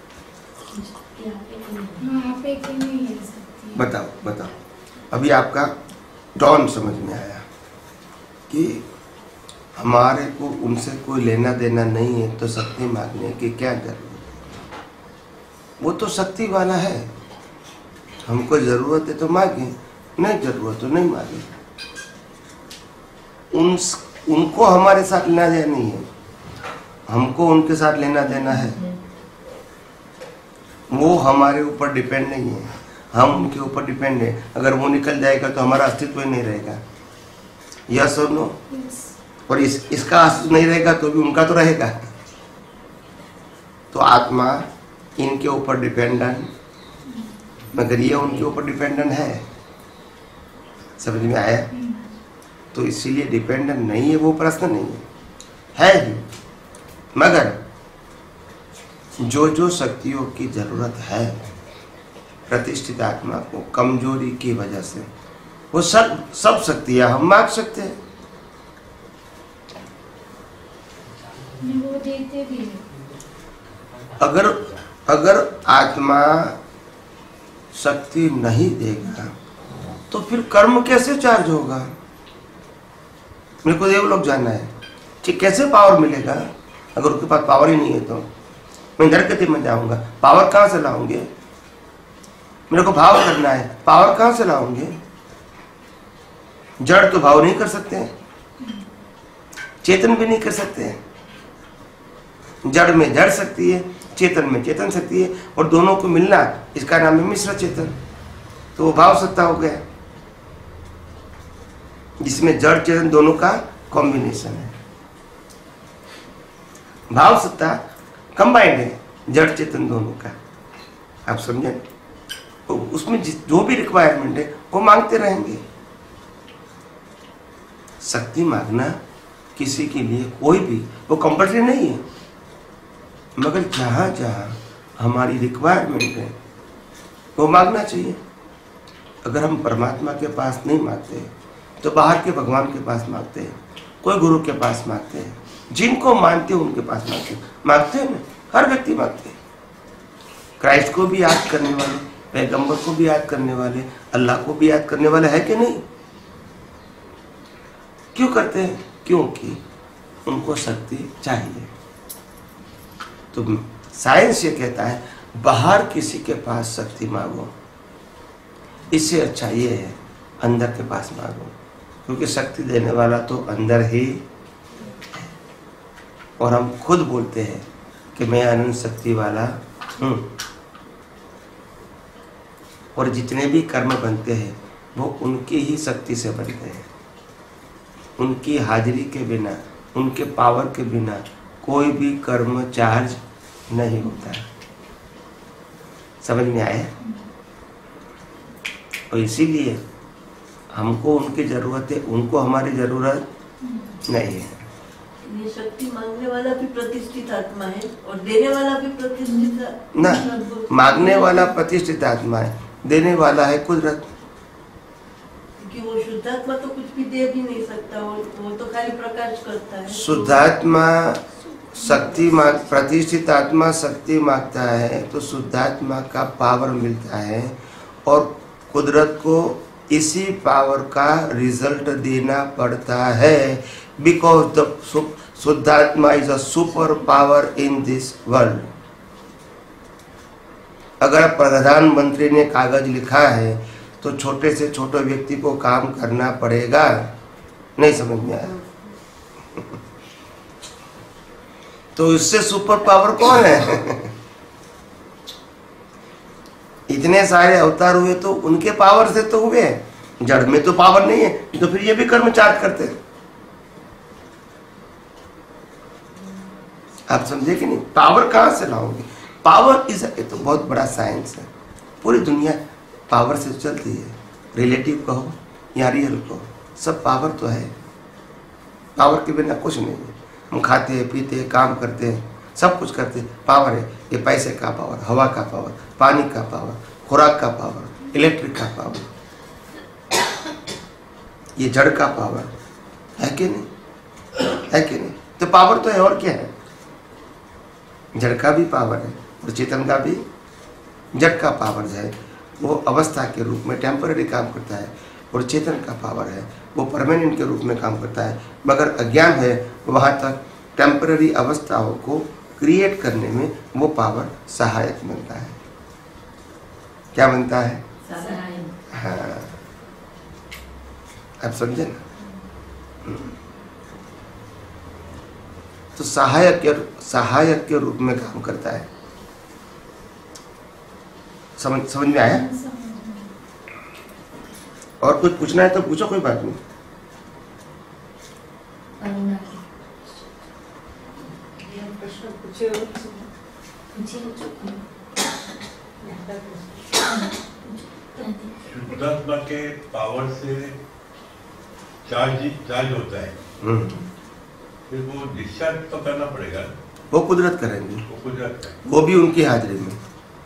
हाँ, आपे के नहीं है शक्ति। बताओ बताओ, अभी आपका टॉन समझ में आया कि हमारे को उनसे कोई लेना देना नहीं है, तो शक्ति मांगने की क्या जरूरत? वो तो शक्ति वाला है। हमको जरूरत है तो मांगे, नहीं जरूरत तो नहीं मांगे। उनको हमारे साथ लेना देना नहीं है, हमको उनके साथ लेना देना है। वो हमारे ऊपर डिपेंड नहीं है, हम उनके ऊपर डिपेंड है। अगर वो निकल जाएगा तो हमारा अस्तित्व ही नहीं रहेगा। यस और नो? और इसका अस्तित्व नहीं रहेगा तो भी उनका तो रहेगा। तो आत्मा इनके ऊपर डिपेंडेंट, मगर ये उनके ऊपर डिपेंडेंट है। समझ में आया? तो इसीलिए डिपेंडेंट नहीं है, वो प्रश्न नहीं है ही। मगर जो जो शक्तियों की जरूरत है प्रतिष्ठित आत्मा को, कमजोरी की वजह से, वो सब शक्तियां हम मांग सकते हैं। वो देते भी है। अगर आत्मा शक्ति नहीं देगा तो फिर कर्म कैसे चार्ज होगा? मेरे को ये लोग जानना है कि कैसे पावर मिलेगा। अगर उसके पास पावर ही नहीं है तो मैं धरकते में जाऊंगा, पावर कहाँ से लाऊंगे? मेरे को भाव करना है, पावर कहाँ से लाऊंगे? जड़ तो भाव नहीं कर सकते, चेतन भी नहीं कर सकते। जड़ में जड़ शक्ति है, चेतन में चेतन शक्ति है, और दोनों को मिलना, इसका नाम है मिश्र चेतन। तो वो भाव सत्ता हो गया, जिसमें जड़ चेतन दोनों का कॉम्बिनेशन है। भाव सत्ता कंबाइंड है, जड़ चेतन दोनों का। आप समझे? तो उसमें जो भी रिक्वायरमेंट है वो मांगते रहेंगे। शक्ति मांगना किसी के लिए कोई भी वो कंपल्सरी नहीं है, मगर जहाँ जहाँ हमारी रिक्वायरमेंट है वो मांगना चाहिए। अगर हम परमात्मा के पास नहीं मांगते तो बाहर के भगवान के पास मांगते हैं, कोई गुरु के पास मांगते हैं, जिनको मानते हैं उनके पास मांगते हैं ना। हर व्यक्ति मांगते हैं। क्राइस्ट को भी याद करने वाले, पैगंबर को भी याद करने वाले, अल्लाह को भी याद करने वाले है कि नहीं? क्यों करते हैं? क्योंकि उनको शक्ति चाहिए। तो साइंस ये कहता है बाहर किसी के पास शक्ति मांगो, इससे अच्छा ये है अंदर के पास मांगो, क्योंकि शक्ति देने वाला तो अंदर ही है। और हम खुद बोलते हैं कि मैं अनंत शक्ति वाला हूँ। और जितने भी कर्म बनते हैं वो उनकी ही शक्ति से बनते हैं। उनकी हाजिरी के बिना, उनके पावर के बिना कोई भी कर्म चार्ज नहीं होता। समझ में आया? और इसीलिए हमको उनकी जरूरत है, उनको हमारी जरूरत नहीं है। ये शक्ति मांगने वाला भी प्रतिष्ठित आत्मा है और देने वाला भी प्रतिष्ठित ना। मांगने वाला प्रतिष्ठित आत्मा है, देने वाला है कुदरत। क्योंकि वो शुद्धात्मा तो कुछ भी दे भी नहीं सकता, वो तो खाली प्रकाश करता है। शुद्धात्मा शक्ति मांग, प्रतिष्ठित आत्मा शक्ति मांगता है तो शुद्धात्मा का पावर मिलता है और कुदरत को इसी पावर का रिजल्ट देना पड़ता है। बिकॉज द शुद्धात्मा is a super power in this world. अगर प्रधानमंत्री ने कागज लिखा है तो छोटे से छोटे व्यक्ति को काम करना पड़ेगा। नहीं समझ में आया? तो इससे सुपर पावर कौन है? इतने सारे अवतार हुए तो उनके पावर से तो हुए, जड़ में तो पावर नहीं है, तो फिर ये भी कर्म चार्ज करते हैं। आप समझे कि नहीं? पावर कहां से लाओगे? पावर इज तो बहुत बड़ा साइंस है। पूरी दुनिया पावर से चलती है। रिलेटिव कहो या रियल कहो, सब पावर तो है। पावर के बिना कुछ नहीं है। हम खाते हैं, पीते हैं, काम करते हैं, सब कुछ करते हैं, पावर है। ये पैसे का पावर, हवा का पावर, पानी का पावर, खुराक का पावर, इलेक्ट्रिक का पावर, ये जड़ का पावर है कि नहीं? है कि नहीं? तो पावर तो है, और क्या है? जड़ का भी पावर है और चेतन का भी। जड़ का पावर है वो अवस्था के रूप में टेम्पररी काम करता है और चेतन का पावर है वो परमानेंट के रूप में काम करता है। मगर अज्ञान है, वहाँ तक टेम्पररी अवस्थाओं को क्रिएट करने में वो पावर सहायक बनता है। क्या बनता है? हाँ, आप समझे ना? तो सहायक के रूप में काम करता है। समझ में आया? और कुछ पूछना है तो पूछो, कोई बात नहीं। प्रश्न पूछे शुद्धात्मा के पावर से चार्ज होता है, फिर वो डिस्चार्ज तो करना पड़ेगा। वो कुदरत करेंगे, वो कुदरत है, वो भी उनकी हाजिरी में।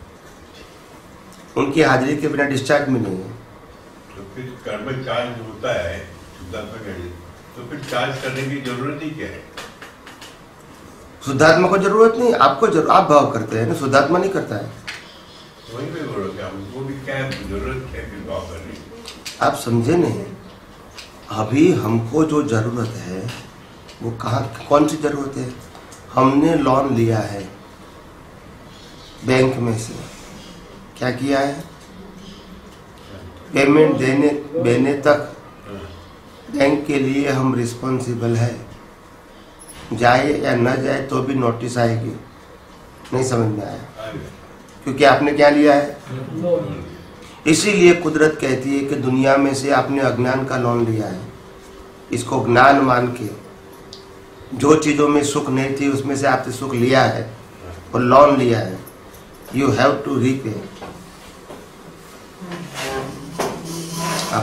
उनकी हाजिरी के बिना डिस्चार्ज में नहीं है। तो फिर कर्म चार्ज होता है शुद्धात्मा के लिए, तो फिर चार्ज करने की जरूरत ही क्या है? शुद्धात्मा को जरूरत नहीं, आपको आप भाव करते हैं ना, शुद्धात्मा नहीं करता है। वही पे बोलो क्या, उनको भी क्या जरूरत है फिर भाव करने की? आप समझे नहीं? अभी हमको जो जरूरत है वो कहाँ, कौन सी जरूरत है? हमने लोन लिया है बैंक में से, क्या किया है? पेमेंट देने तक बैंक के लिए हम रिस्पॉन्सिबल है। जाए या न जाए तो भी नोटिस आएगी। नहीं समझ में आया? क्योंकि आपने क्या लिया है। इसीलिए कुदरत कहती है कि दुनिया में से आपने अज्ञान का लोन लिया है, इसको ज्ञान मान के जो चीज़ों में सुख नहीं थी उसमें से आपने सुख लिया है और लोन लिया है। You have to repay. आप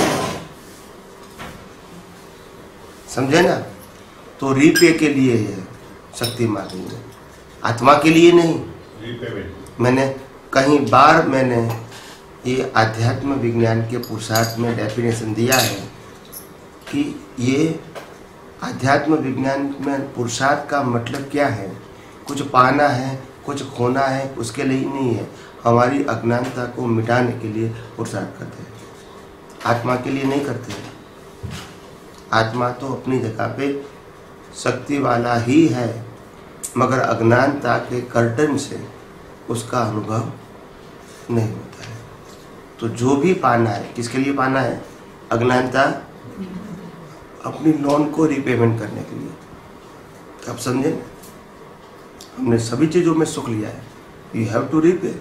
समझे ना? तो रीपे के लिए है शक्ति मांगनी, आत्मा के लिए नहीं। रीपेमेंट। मैंने कहीं बार मैंने ये आध्यात्म विज्ञान के पुरुषार्थ में डेफिनेशन दिया है कि ये आध्यात्म विज्ञान में पुरुषार्थ का मतलब क्या है, कुछ पाना है, कुछ खोना है, उसके लिए नहीं है। हमारी अज्ञानता को मिटाने के लिए पुरुषार्थ करते हैं, आत्मा के लिए नहीं करते हैं। आत्मा तो अपनी जगह पे शक्ति वाला ही है, मगर अज्ञानता के कर्टन से उसका अनुभव नहीं होता है। तो जो भी पाना है, किसके लिए पाना है? अज्ञानता अपनी लोन को रिपेमेंट करने के लिए। अब समझे, हमने सभी चीजों में सुख लिया है, यू हैव टू रीपे।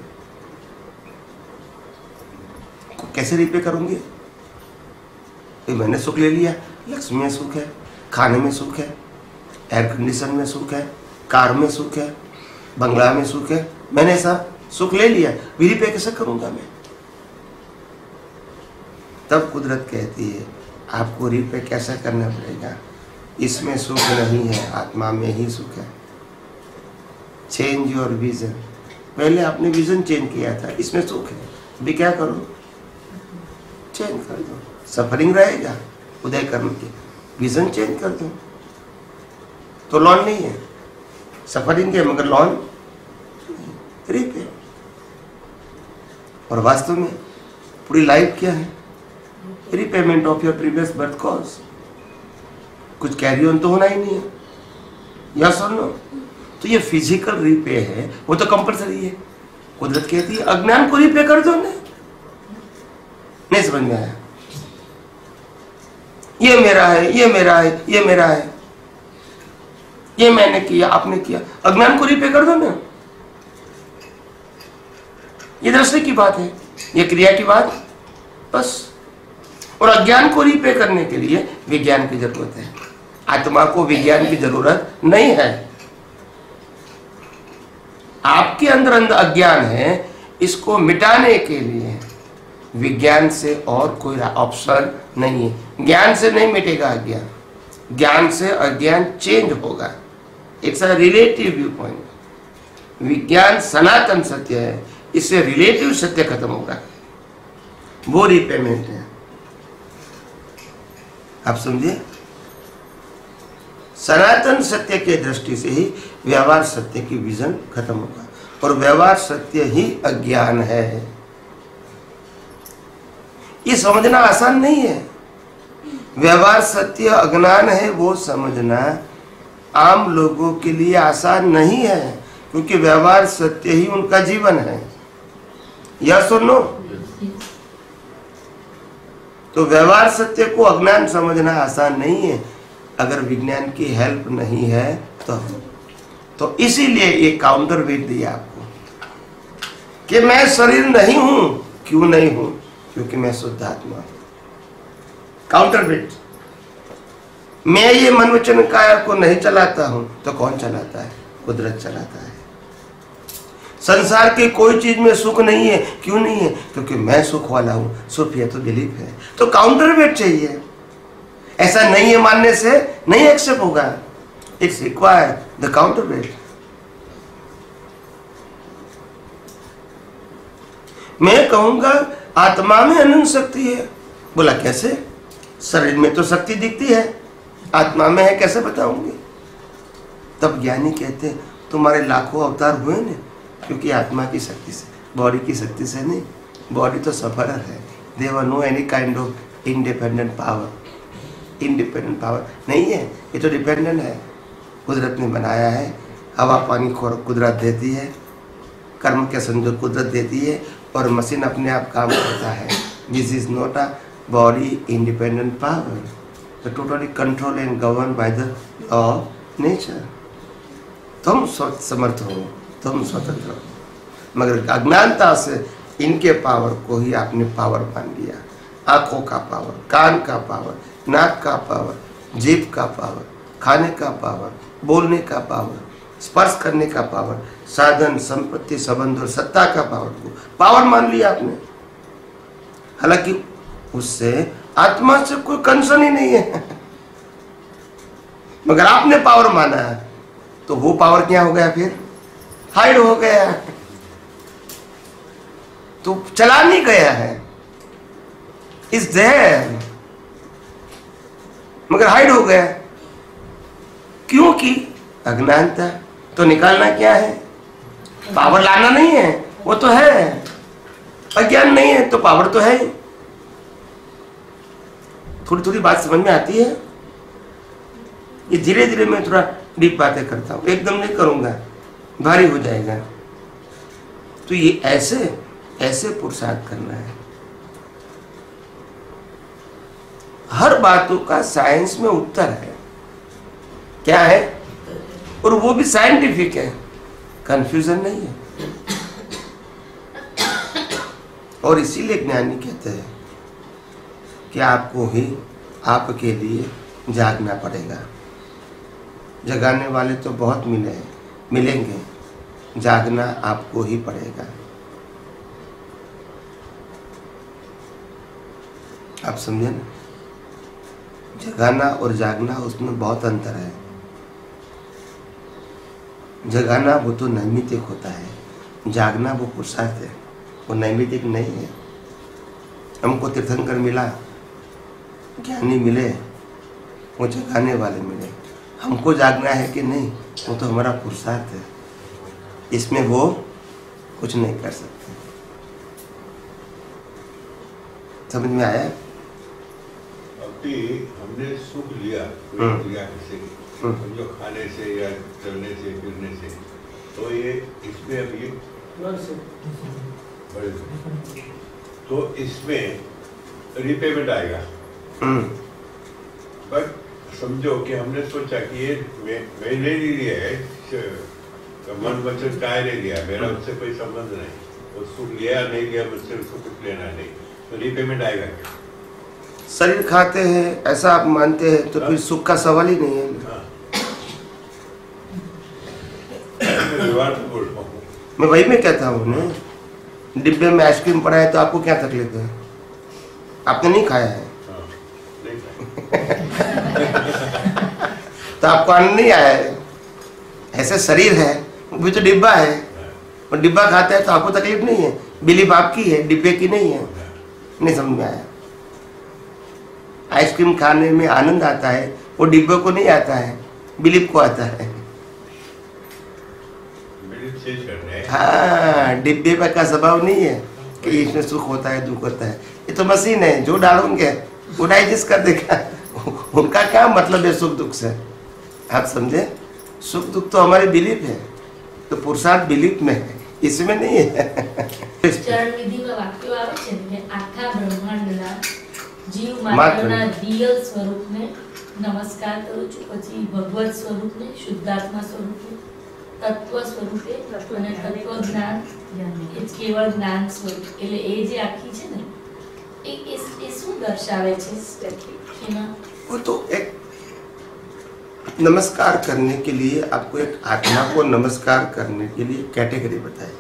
कैसे रीपे करूंगे? मैंने सुख ले लिया, लक्ष्मी में सुख है, खाने में सुख है, एयर कंडीशन में सुख है, कार में सुख है, बंगला में सुख है, मैंने ऐसा सुख ले लिया, रीपे कैसे करूंगा मैं? तब कुदरत कहती है आपको रीपे कैसे करना पड़ेगा। इसमें सुख नहीं है, आत्मा में ही सुख है। Change your vision. पहले आपने विजन चेंज किया था, इसमें सुख है, अभी क्या करो? चेंज कर दो। सफरिंग रहेगा उदय कर्म के, विजन चेंज कर दो तो लॉन नहीं है। सफरिंग है मगर लॉन रीपे। और वास्तव में पूरी लाइफ क्या है? Repayment of your previous birth cause. कुछ कैरी ऑन तो होना ही नहीं है, या सुनो। तो ये फिजिकल रीपे है, वो तो कंपलसरी है। कुदरत कहती है अज्ञान को रीपे कर दो ना। नहीं समझ में आया? ये मेरा है, ये मेरा है, ये मेरा है, ये मैंने किया, आपने किया, अज्ञान को रीपे कर दो ना। ये दृष्टि की बात है, ये क्रिया की बात बस। और अज्ञान को रीपे करने के लिए विज्ञान की जरूरत है। आत्मा को विज्ञान की जरूरत नहीं है। आपके अंदर अज्ञान है, इसको मिटाने के लिए विज्ञान से और कोई ऑप्शन नहीं है। ज्ञान से नहीं मिटेगा अज्ञान, ज्ञान से अज्ञान चेंज होगा। It's a relative view point. विज्ञान सनातन सत्य है, इससे रिलेटिव सत्य खत्म होगा, वो रिपेमेंट है। आप समझिए, सनातन सत्य के दृष्टि से ही व्यवहार सत्य की विजन खत्म होगा। और व्यवहार सत्य ही अज्ञान है। ये समझना आसान नहीं है। व्यवहार सत्य अज्ञान है, वो समझना आम लोगों के लिए आसान नहीं है, क्योंकि व्यवहार सत्य ही उनका जीवन है। या सुनो, तो व्यवहार सत्य को अज्ञान समझना आसान नहीं है अगर विज्ञान की हेल्प नहीं है तो इसीलिए ये काउंटर वेट दिया आपको कि मैं शरीर नहीं हूं। क्यों नहीं हूं? क्योंकि मैं शुद्ध आत्मा हूं। Counter weight. मैं ये मन वचन काया को नहीं चलाता हूं तो कौन चलाता है? कुदरत चलाता है। संसार की कोई चीज में सुख नहीं है। क्यों नहीं है? क्योंकि मैं सुख वाला हूं। सुख है तो बिलीफ है। तो काउंटर वेट चाहिए। ऐसा नहीं है मानने से नहीं एक्सेप्ट होगा। It's required the counter weight. मैं कहूंगा आत्मा में अनंत शक्ति है। बोला कैसे? शरीर में तो शक्ति दिखती है, आत्मा में है कैसे बताऊंगी? तब ज्ञानी कहते हैं तुम्हारे लाखों अवतार हुए ना, क्योंकि आत्मा की शक्ति से, बॉडी की शक्ति से नहीं। बॉडी तो सफरर है। There are no any kind of independent power. Independent power नहीं है, ये तो डिपेंडेंट है। कुदरत ने बनाया है। हवा पानी कुदरत देती है, कर्म के संजोग कुदरत देती है, और मशीन अपने आप काम करता है। This is not a body independent power, the totally control and govern by the law of nature. तुम समर्थ हो, तुम स्वतंत्र हो, मगर अज्ञानता से इनके पावर को ही आपने पावर मान लिया। आंखों का पावर, कान का पावर, नाक का पावर, जीभ का पावर, खाने का पावर, बोलने का पावर, स्पर्श करने का पावर, साधन संपत्ति संबंध और सत्ता का पावर को पावर मान लिया आपने। हालांकि उससे आत्मा से कोई कंसर्न ही नहीं है, मगर आपने पावर माना है तो वो पावर क्या हो गया? फिर हाइड हो गया। तो चला नहीं गया है, इज देयर, मगर हाइड हो गया। क्योंकि अज्ञानता। तो निकालना क्या है? पावर लाना नहीं है, वो तो है। अज्ञान नहीं है तो पावर तो है ही। थोड़ी थोड़ी बात समझ में आती है। ये धीरे धीरे मैं थोड़ा डीप बातें करता हूँ, एकदम नहीं करूंगा, भारी हो जाएगा। तो ये ऐसे ऐसे पुरुषार्थ करना है। हर बातों का साइंस में उत्तर है। क्या है? और वो भी साइंटिफिक है, कंफ्यूजन नहीं है। और इसीलिए ज्ञानी कहते हैं कि आपको ही आपके लिए जागना पड़ेगा। जगाने वाले तो बहुत मिलेंगे, जागना आपको ही पड़ेगा। आप समझे ना? जगाना और जागना, उसमें बहुत अंतर है। जगाना वो तो नैमित्तिक होता है, जागना वो पुरुषार्थ है, वो नैमित्तिक नहीं है। हमको तीर्थंकर मिला, ज्ञानी मिले, वो जगाने वाले मिले। हमको जागना है कि नहीं, वो तो हमारा पुरुषार्थ है, इसमें वो कुछ नहीं कर सकते। समझ में आया? अभी हमने सुख लिया किसी जो खाने से या चलने से फिरने से, तो ये इसमें अभी बड़े तो इसमें रिपेमेंट आएगा। बट समझो कि हमने सोचा कि ये मैंने नहीं लिया है, मन वचन काय नहीं लिया, मेरा उससे कोई संबंध नहीं, वो सुख लिया नहीं लिया मुझसे उसको कुछ लेना नहीं, तो रिपेमेंट आएगा क्या? शरीर खाते हैं ऐसा आप मानते हैं तो फिर सुख का सवाल ही नहीं है। मैं वही में कहता हूँ, डिब्बे में आइसक्रीम पड़ा है तो आपको क्या तकलीफ है? आपने नहीं खाया है तो आपको आनंद नहीं आया है। ऐसे शरीर है, वो भी तो डिब्बा है, और डिब्बा खाते हैं तो आपको तकलीफ नहीं है। बिलीफ आपकी है, डिब्बे की नहीं है। नहीं समझ में आया? आइसक्रीम खाने में आनंद आता है, वो डिब्बे को नहीं आता है, बिलीफ को आता है। हाँ, डिब्बे पर का स्वभाव नहीं है कि इसमें सुख होता है दुख होता है। ये तो मशीन है, जो डालोगे वो डाइजेस्ट कर देगा। उनका क्या मतलब है सुख दुख से? आप समझे? सुख दुख तो हमारे बिलीफ है, तो पुरुषार्थ बिलीफ में है, इसमें नहीं है। चरण विधि में वाक्यो આવે છે ને, આખા બ્રહ્માંડના જીવ માત્રના રિયલ સ્વરૂપને નમસ્કાર કરું છું, પછી ભગવત સ્વરૂપને, શુદ્ધાત્મા સ્વરૂપે, તત્વ સ્વરૂપે અને તત્વ જ્ઞાન એ કેવળ જ્ઞાન સ્વરૂપ. એટલે એ જે આખી છે ને એ શું દર્શાવે છે એમાં? वो तो एक नमस्कार करने के लिए आपको एक आत्मा को नमस्कार करने के लिए कैटेगरी बताई।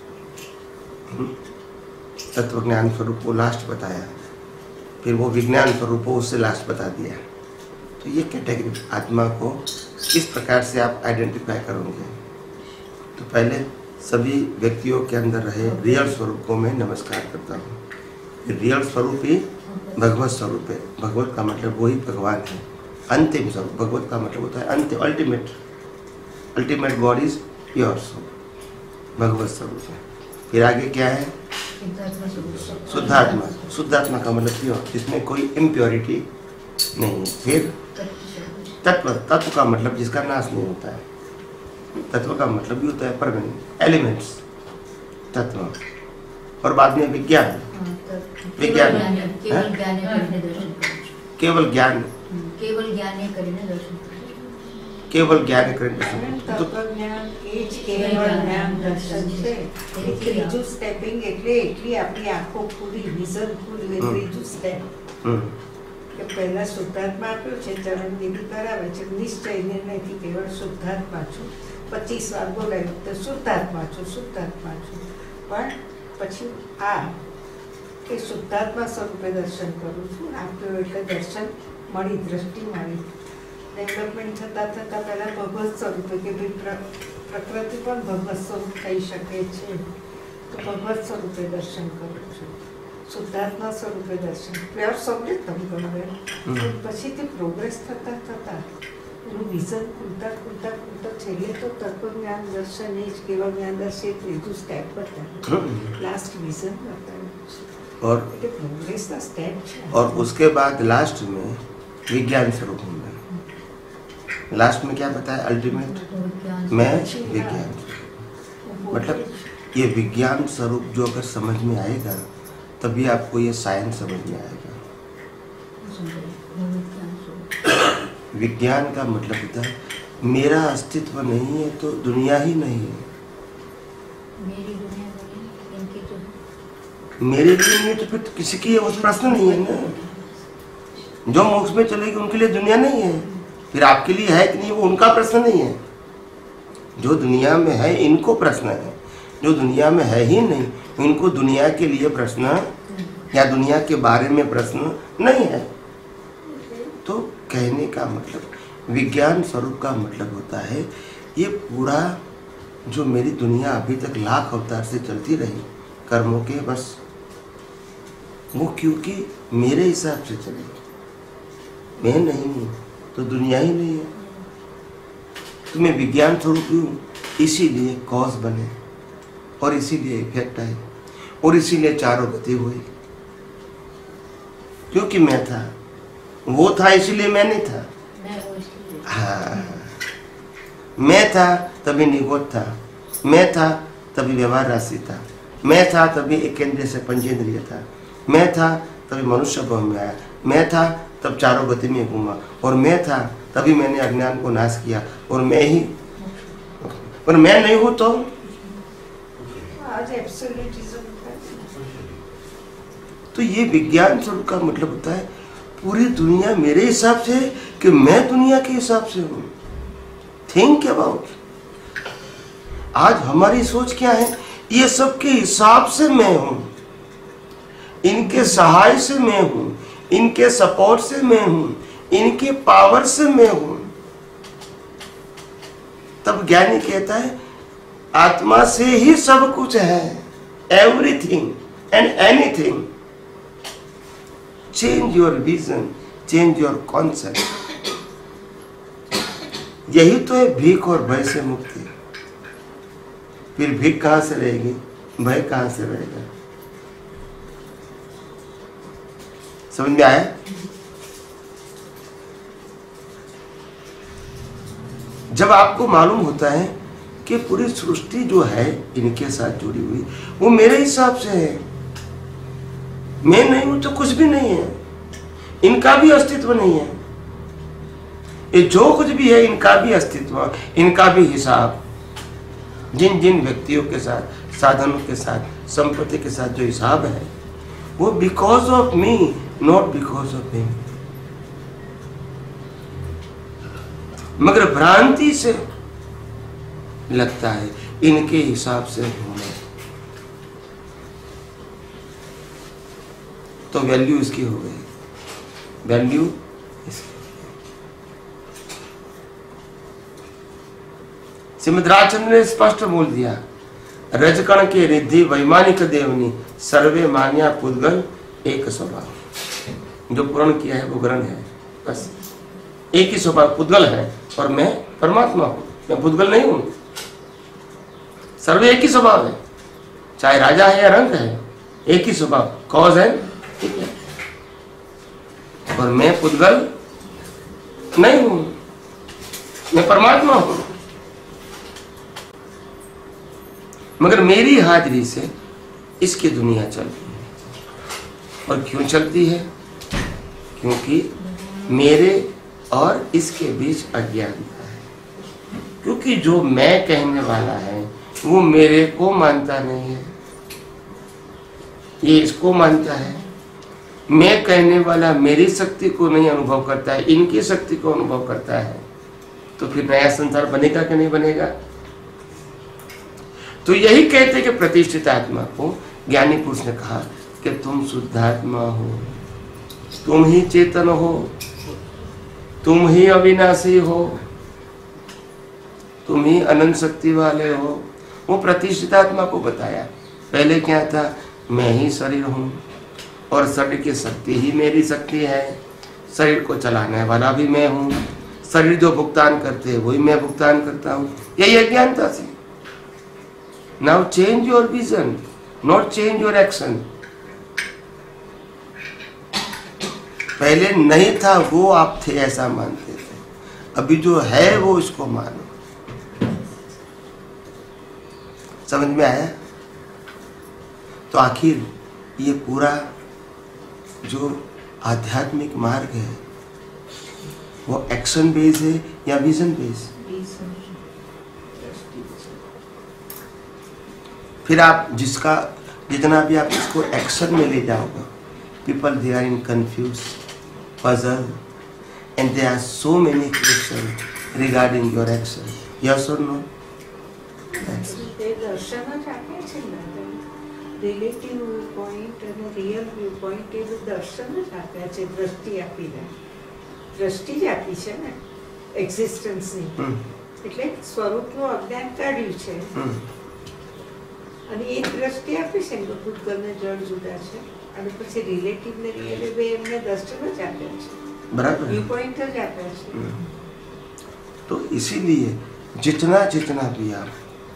तत्व ज्ञान स्वरूप को लास्ट बताया, फिर वो विज्ञान स्वरूप को उससे लास्ट बता दिया। तो ये कैटेगरी आत्मा को किस प्रकार से आप आइडेंटिफाई करोगे? तो पहले सभी व्यक्तियों के अंदर रहे रियल स्वरूप को मैं नमस्कार करता हूँ। रियल स्वरूप ही भगवत स्वरूप है। भगवत का मतलब वही भगवान है, अंतिम स्वरूप। भगवत का मतलब होता है अंतिम, अल्टीमेट गॉड इज प्योर स्वरूप, भगवत स्वरूप है। फिर आगे क्या है? शुद्धात्मा। शुद्धात्मा का मतलब प्योर, जिसमें कोई इम्प्योरिटी नहीं है। फिर तत्व। तत्व का मतलब जिसका नाश नहीं होता है। तत्व का मतलब भी होता है परमानेंट एलिमेंट्स, तत्व। और बाद में विज्ञान। विज्ञान केवल ज्ञान, केवल ज्ञान કરીને દર્શન। તત્વજ્ઞાન એ જ કેવળ જ્ઞાન દર્શન છે। ત્રીજું સ્ટેપિંગ એટલે એટલી આપણી આંખો ખુલી, વિઝન ખુલી, ત્રીજું સ્ટેપ કે પહેલા શુદ્ધાત્મા આપ્યો છે, ચરણ વિધિ કરાવે છે, નિશ્ચય નિર્ણયથી કેવળ શુદ્ધાત્મા છું। 25 વાર બોલાવ્યું તો શુદ્ધાત્મા છું, શુદ્ધાત્મા છું। પણ પછી આ કે શુદ્ધાત્મા સ્વરૂપે દર્શન કરું છું, આપ્યો એટલે દર્શન મળી, દ્રષ્ટિ મળી। ડેવલપમેન્ટ થતાં થતાં પહેલાં ભગવત સ્વરૂપે કે ભાઈ પ્રકૃતિ પણ ભગવત સ્વરૂપ થઈ શકે છે, તો તો ભગવત સ્વરૂપે દર્શન કરું છું, શુદ્ધાત્મા સ્વરૂપે દર્શન, પ્યોર સૌલિતમ કરું. પછી તે પ્રોગ્રેસ થતા થતા એનું વિઝન ખુલતા ખુલતા ખુલતા છેલ્લે તો તત્વજ્ઞાન દર્શન એ જ કેવળ જ્ઞાન દર્શન ત્રીજું સ્ટેપ બતાવ્યું, લાસ્ટ વિઝન બતાવ્યું. और प्रोग्रेस का स्टेप है. और उसके बाद लास्ट में विज्ञान स्वरूप में, लास्ट में क्या बताया? अल्टीमेट मैं विज्ञान, मतलब ये विज्ञान स्वरूप जो अगर समझ में आएगा तभी आपको ये साइंस समझ में आएगा. विज्ञान का मतलब होता है मेरा अस्तित्व नहीं है तो दुनिया ही नहीं है. मेरे लिए नहीं तो फिर किसी की उस प्रश्न नहीं है ना. जो मोक्ष में चलेगी उनके लिए दुनिया नहीं है, फिर आपके लिए है कि नहीं वो उनका प्रश्न नहीं है. जो दुनिया में है इनको प्रश्न है, जो दुनिया में है ही नहीं इनको दुनिया के लिए प्रश्न या दुनिया के बारे में प्रश्न नहीं है. तो कहने का मतलब विज्ञान स्वरूप का मतलब होता है ये पूरा जो मेरी दुनिया अभी तक लाख अवतार से चलती रही कर्मों के बस वो क्योंकि मेरे हिसाब से चले, मैं नहीं हूँ तो दुनिया ही नहीं है. तो मैं विज्ञान स्वरूप हूँ इसीलिए कॉज बने और इसीलिए इफेक्ट आए और इसीलिए चारों गति हुई. क्योंकि मैं था, वो था इसीलिए मैं नहीं था. हाँ, मैं था तभी निगोद था, मैं था तभी व्यवहार राशि था, मैं था तभी एक इंद्रिय से पंचेंद्रिय था, मैं था तभी मनुष्य भाव में आया, मैं था तब चारों गति में घूमा, और मैं था तभी मैंने अज्ञान को नाश किया, और मैं ही, और मैं नहीं हूँ तो आज एब्सोल्यूटिज्म है. तो ये विज्ञान स्वरूप का मतलब होता है पूरी दुनिया मेरे हिसाब से कि मैं दुनिया के हिसाब से हूँ. Think about. आज हमारी सोच क्या है? ये सबके हिसाब से मैं हूँ, इनके सहाय से मैं हूँ, इनके सपोर्ट से मैं हूँ, इनके पावर से मैं हूँ. तब ज्ञानी कहता है आत्मा से ही सब कुछ है, everything and anything. Change your vision, change your concept. यही तो है भीख और भय से मुक्ति. फिर भीख कहां से रहेगी, भय कहां से रहेगा? समझ में आया? जब आपको मालूम होता है कि पूरी सृष्टि जो है इनके साथ जुड़ी हुई वो मेरे हिसाब से है, मैं नहीं हूं तो कुछ भी नहीं है, इनका भी अस्तित्व नहीं है. ये जो कुछ भी है इनका भी अस्तित्व, इनका भी हिसाब. जिन जिन व्यक्तियों के साथ, साधनों के साथ, संपत्ति के साथ जो हिसाब है वो because of me, not because of him. मगर भ्रांति से लगता है इनके हिसाब से होना, तो वैल्यू इसकी हो गई, वैल्यू इसकी. श्रीमद राजचंद्र ने स्पष्ट बोल दिया रजकण के रिद्धि वैमानिक देवनी सर्वे मान्या पुद्गल एक स्वभाव. जो पूर्ण किया है वो ग्रहण है, बस एक ही स्वभाव पुद्गल है और मैं परमात्मा हूं, मैं पुद्गल नहीं हूं. सर्वे एक ही स्वभाव है, चाहे राजा है या रंक है, एक ही स्वभाव, कॉज है, ठीक है. और मैं पुद्गल नहीं हूं, मैं परमात्मा हूं. मगर मेरी हाजिरी से इसकी दुनिया चलती है. और क्यों चलती है? क्योंकि मेरे और इसके बीच अज्ञानता है. क्योंकि जो मैं कहने वाला है वो मेरे को मानता नहीं है, ये इसको मानता है. मैं कहने वाला मेरी शक्ति को नहीं अनुभव करता है, इनकी शक्ति को अनुभव करता है. तो फिर नया संसार बनेगा कि नहीं बनेगा? तो यही कहते कि प्रतिष्ठित आत्मा को ज्ञानी पुरुष ने कहा कि तुम शुद्धात्मा हो, तुम ही चेतन हो, तुम ही अविनाशी हो, तुम ही अनंत शक्ति वाले हो. वो प्रतिष्ठित आत्मा को बताया. पहले क्या था, मैं ही शरीर हूँ और शरीर की शक्ति ही मेरी शक्ति है, शरीर को चलाने वाला भी मैं हूँ, शरीर जो भुगतान करते हैं वही मैं भुगतान करता हूँ। यही अज्ञानता थी। Now change your vision, not change your action. पहले नहीं था वो आप थे ऐसा मानते थे, अभी जो है वो इसको मानो। समझ में आया? तो आखिर ये पूरा जो आध्यात्मिक मार्ग है वो एक्शन बेस है या विजन बेस? फिर आप जितना भी आप इसको एक्शन में ले जाओगे, people they are in confuse, puzzle, and there are so many questions regarding your action. Yes or no? તે દર્શન જ આપે છે ને, રિલેટિવ વ્યૂ પોઈન્ટ અને રિયલ વ્યૂ પોઈન્ટ એ દર્શન જ આપ્યા છે, દ્રષ્ટિ આપીને, દ્રષ્ટિ જ આપી છે ને એક્ઝિસ્ટન્સની, એટલે સ્વરૂપનું અજ્ઞાન કાઢ્યું છે અને એ દ્રષ્ટિ આપી છે કે ભૂતગલ ને જળ જુદા છે અને પછી રિલેટિવ ને રિયલ બે એમને દર્શન જ આપ્યા છે, बराबर વ્યૂ પોઈન્ટ જ આપ્યા છે। तो इसीलिए जितना जितना भी आप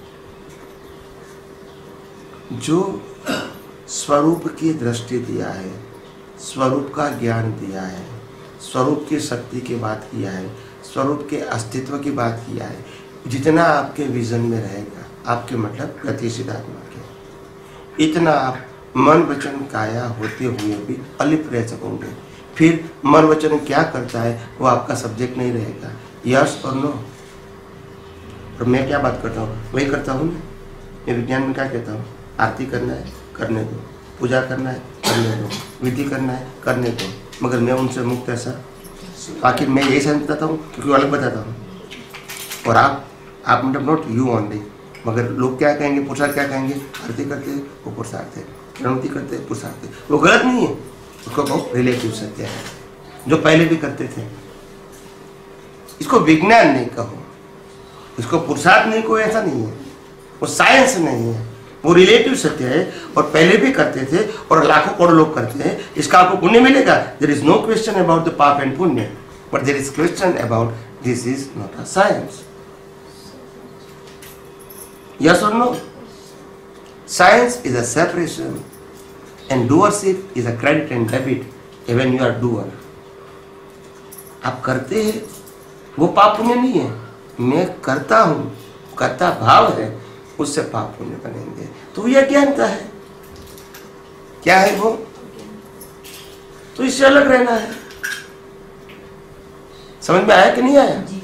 जो स्वरूप की दृष्टि दिया है, स्वरूप का ज्ञान दिया है, स्वरूप की शक्ति की बात किया है, स्वरूप के अस्तित्व की बात किया है, जितना आपके विजन में रहेगा, आपके मतलब गतिशील आत्मा के, इतना आप मन वचन काया होते हुए भी अलिप्त रह सकोगे। फिर मन वचन क्या करता है वो आपका सब्जेक्ट नहीं रहेगा। यस और नो? और मैं क्या बात करता हूँ वही करता हूँ ना। मैं विज्ञान में क्या कहता हूँ, आरती करना है करने दो, पूजा करना है करने दो, विधि करना है करने दो, मगर मैं उनसे मुक्त ऐसा? आखिर मैं यही समझता हूँ क्योंकि अलग बताता हूँ। और आप मतलब नॉट यू ओनली, मगर लोग क्या कहेंगे, पुरुषार्थ क्या कहेंगे, आरती करते वो पुरुषार्थ है, प्रणति करते पुरुषार्थ है। वो गलत नहीं है, उसको कहो रिलेटिव सत्य है, जो पहले भी करते थे। इसको विज्ञान नहीं कहो, इसको पुरुषार्थ नहीं कहो, ऐसा नहीं है, वो साइंस नहीं है, वो रिलेटिव सत्य है। और पहले भी करते थे और लाखों करोड़ लोग करते हैं, इसका आपको पुण्य मिलेगा। There is no question about the पाप एंड पुण्य, but there is question about this is not a science. Yes or no? Science is a separation and doership is a credit and debit when you are doer. आप करते हैं वो पाप पुण्य नहीं है, मैं करता हूँ, करता भाव है, उससे पाप पुण्य बनेंगे। तो ये अज्ञानता है। क्या है वो? तो इससे अलग रहना है। समझ में आया कि नहीं आया? जी।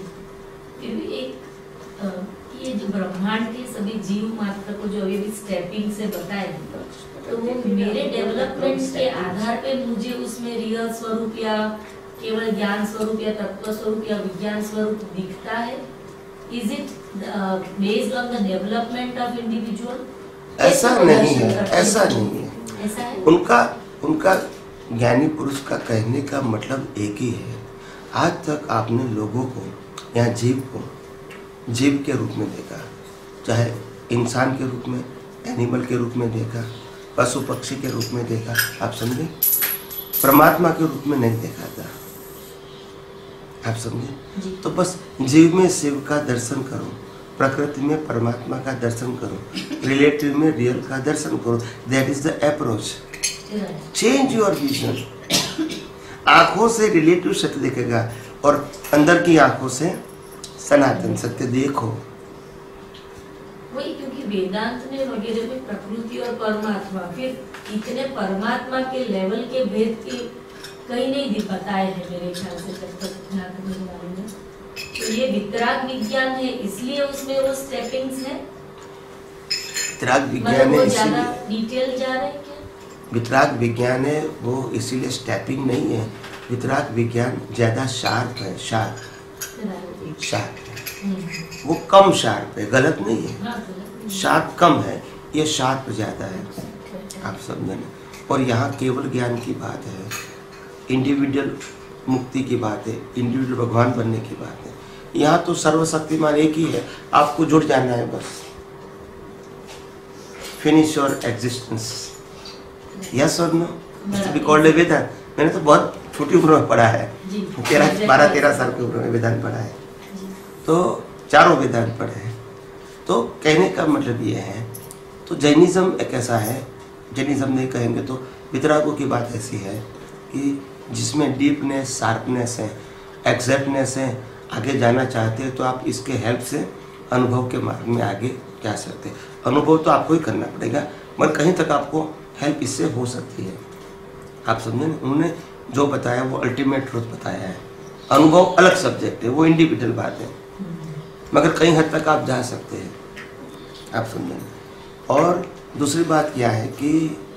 ये जो ब्रह्मांड के सभी जीव मात्र को जो अभी भी स्टेपिंग से बताए, तो वो मेरे डेवलपमेंट के आधार पे मुझे उसमें रियल स्वरूप या केवल ज्ञान स्वरूप या तत्व स्वरूप या विज्ञान स्वरूप दिखता है? Is it based on the development of individual? ऐसा नहीं है, ऐसा नहीं है। ऐसा है? उनका ज्ञानी पुरुष का कहने का मतलब एक ही है। आज तक आपने लोगों को या जीव को जीव के रूप में देखा, चाहे इंसान के रूप में, एनिमल के रूप में देखा, पशु पक्षी के रूप में देखा, आप समझे? परमात्मा के रूप में नहीं देखा था, आप समझे? तो बस जीव में शिव का दर्शन करो, प्रकृति में परमात्मा का दर्शन करो, रिलेटिव में रियल का दर्शन करो। That is the approach. Change your vision. आंखों से रिलेटिव सत्य दिखेगा और अंदर की आंखों से सनातन सत्य देखो। वही, क्योंकि वेदांत में वगैरह में प्रकृति और परमात्मा, फिर इतने परमात्मा के लेवल के भेद के कहीं नहीं बताए हैं मेरे ख्याल से, जब तक जहाँ तक मुझे मालूम है। तो ये वितराग विज्ञान है, इसलिए उसमें वो स्टेपिंग्स है। वितराग विज्ञान है, ज्यादा डिटेल जा रहे हैं क्या? वितराग विज्ञान है वो इसीलिए स्टेपिंग नहीं है। वितराग विज्ञान ज्यादा शार्प है, शार्प है, वो कम शार्प है, गलत नहीं है। शार्प कम है, ये शार्प ज्यादा है, आप समझे? और यहाँ केवल ज्ञान की बात है, इंडिविजुअल मुक्ति की बात है, इंडिविजुअल भगवान बनने की बात है। यहाँ तो सर्वशक्तिमान एक ही है, आपको जुड़ जाना है बस। finish your existence. Yes or no? It's to be called a Vedanta. मैंने तो बहुत छोटी उम्र में पढ़ा है, 12-13 साल की उम्र में वेदांत पढ़ा है, तो चारों वेदांत पढ़े हैं। तो कहने का मतलब ये है, तो जैनिज्म एक ऐसा है, जैनिज्म नहीं कहेंगे तो वितरागों की बात ऐसी है कि जिसमें डीपनेस, शार्पनेस है, एग्जैक्टनेस है। आगे जाना चाहते हैं तो आप इसके हेल्प से अनुभव के मार्ग में आगे जा सकते हैं। अनुभव तो आपको ही करना पड़ेगा, मगर कहीं तक आपको हेल्प इससे हो सकती है। आप समझे ना, उन्होंने जो बताया वो अल्टीमेट ट्रूथ बताया है। अनुभव अलग सब्जेक्ट है, वो इंडिविजुअल बात है, मगर कहीं हद तक आप जा सकते हैं। आप समझे ना। और दूसरी बात क्या है कि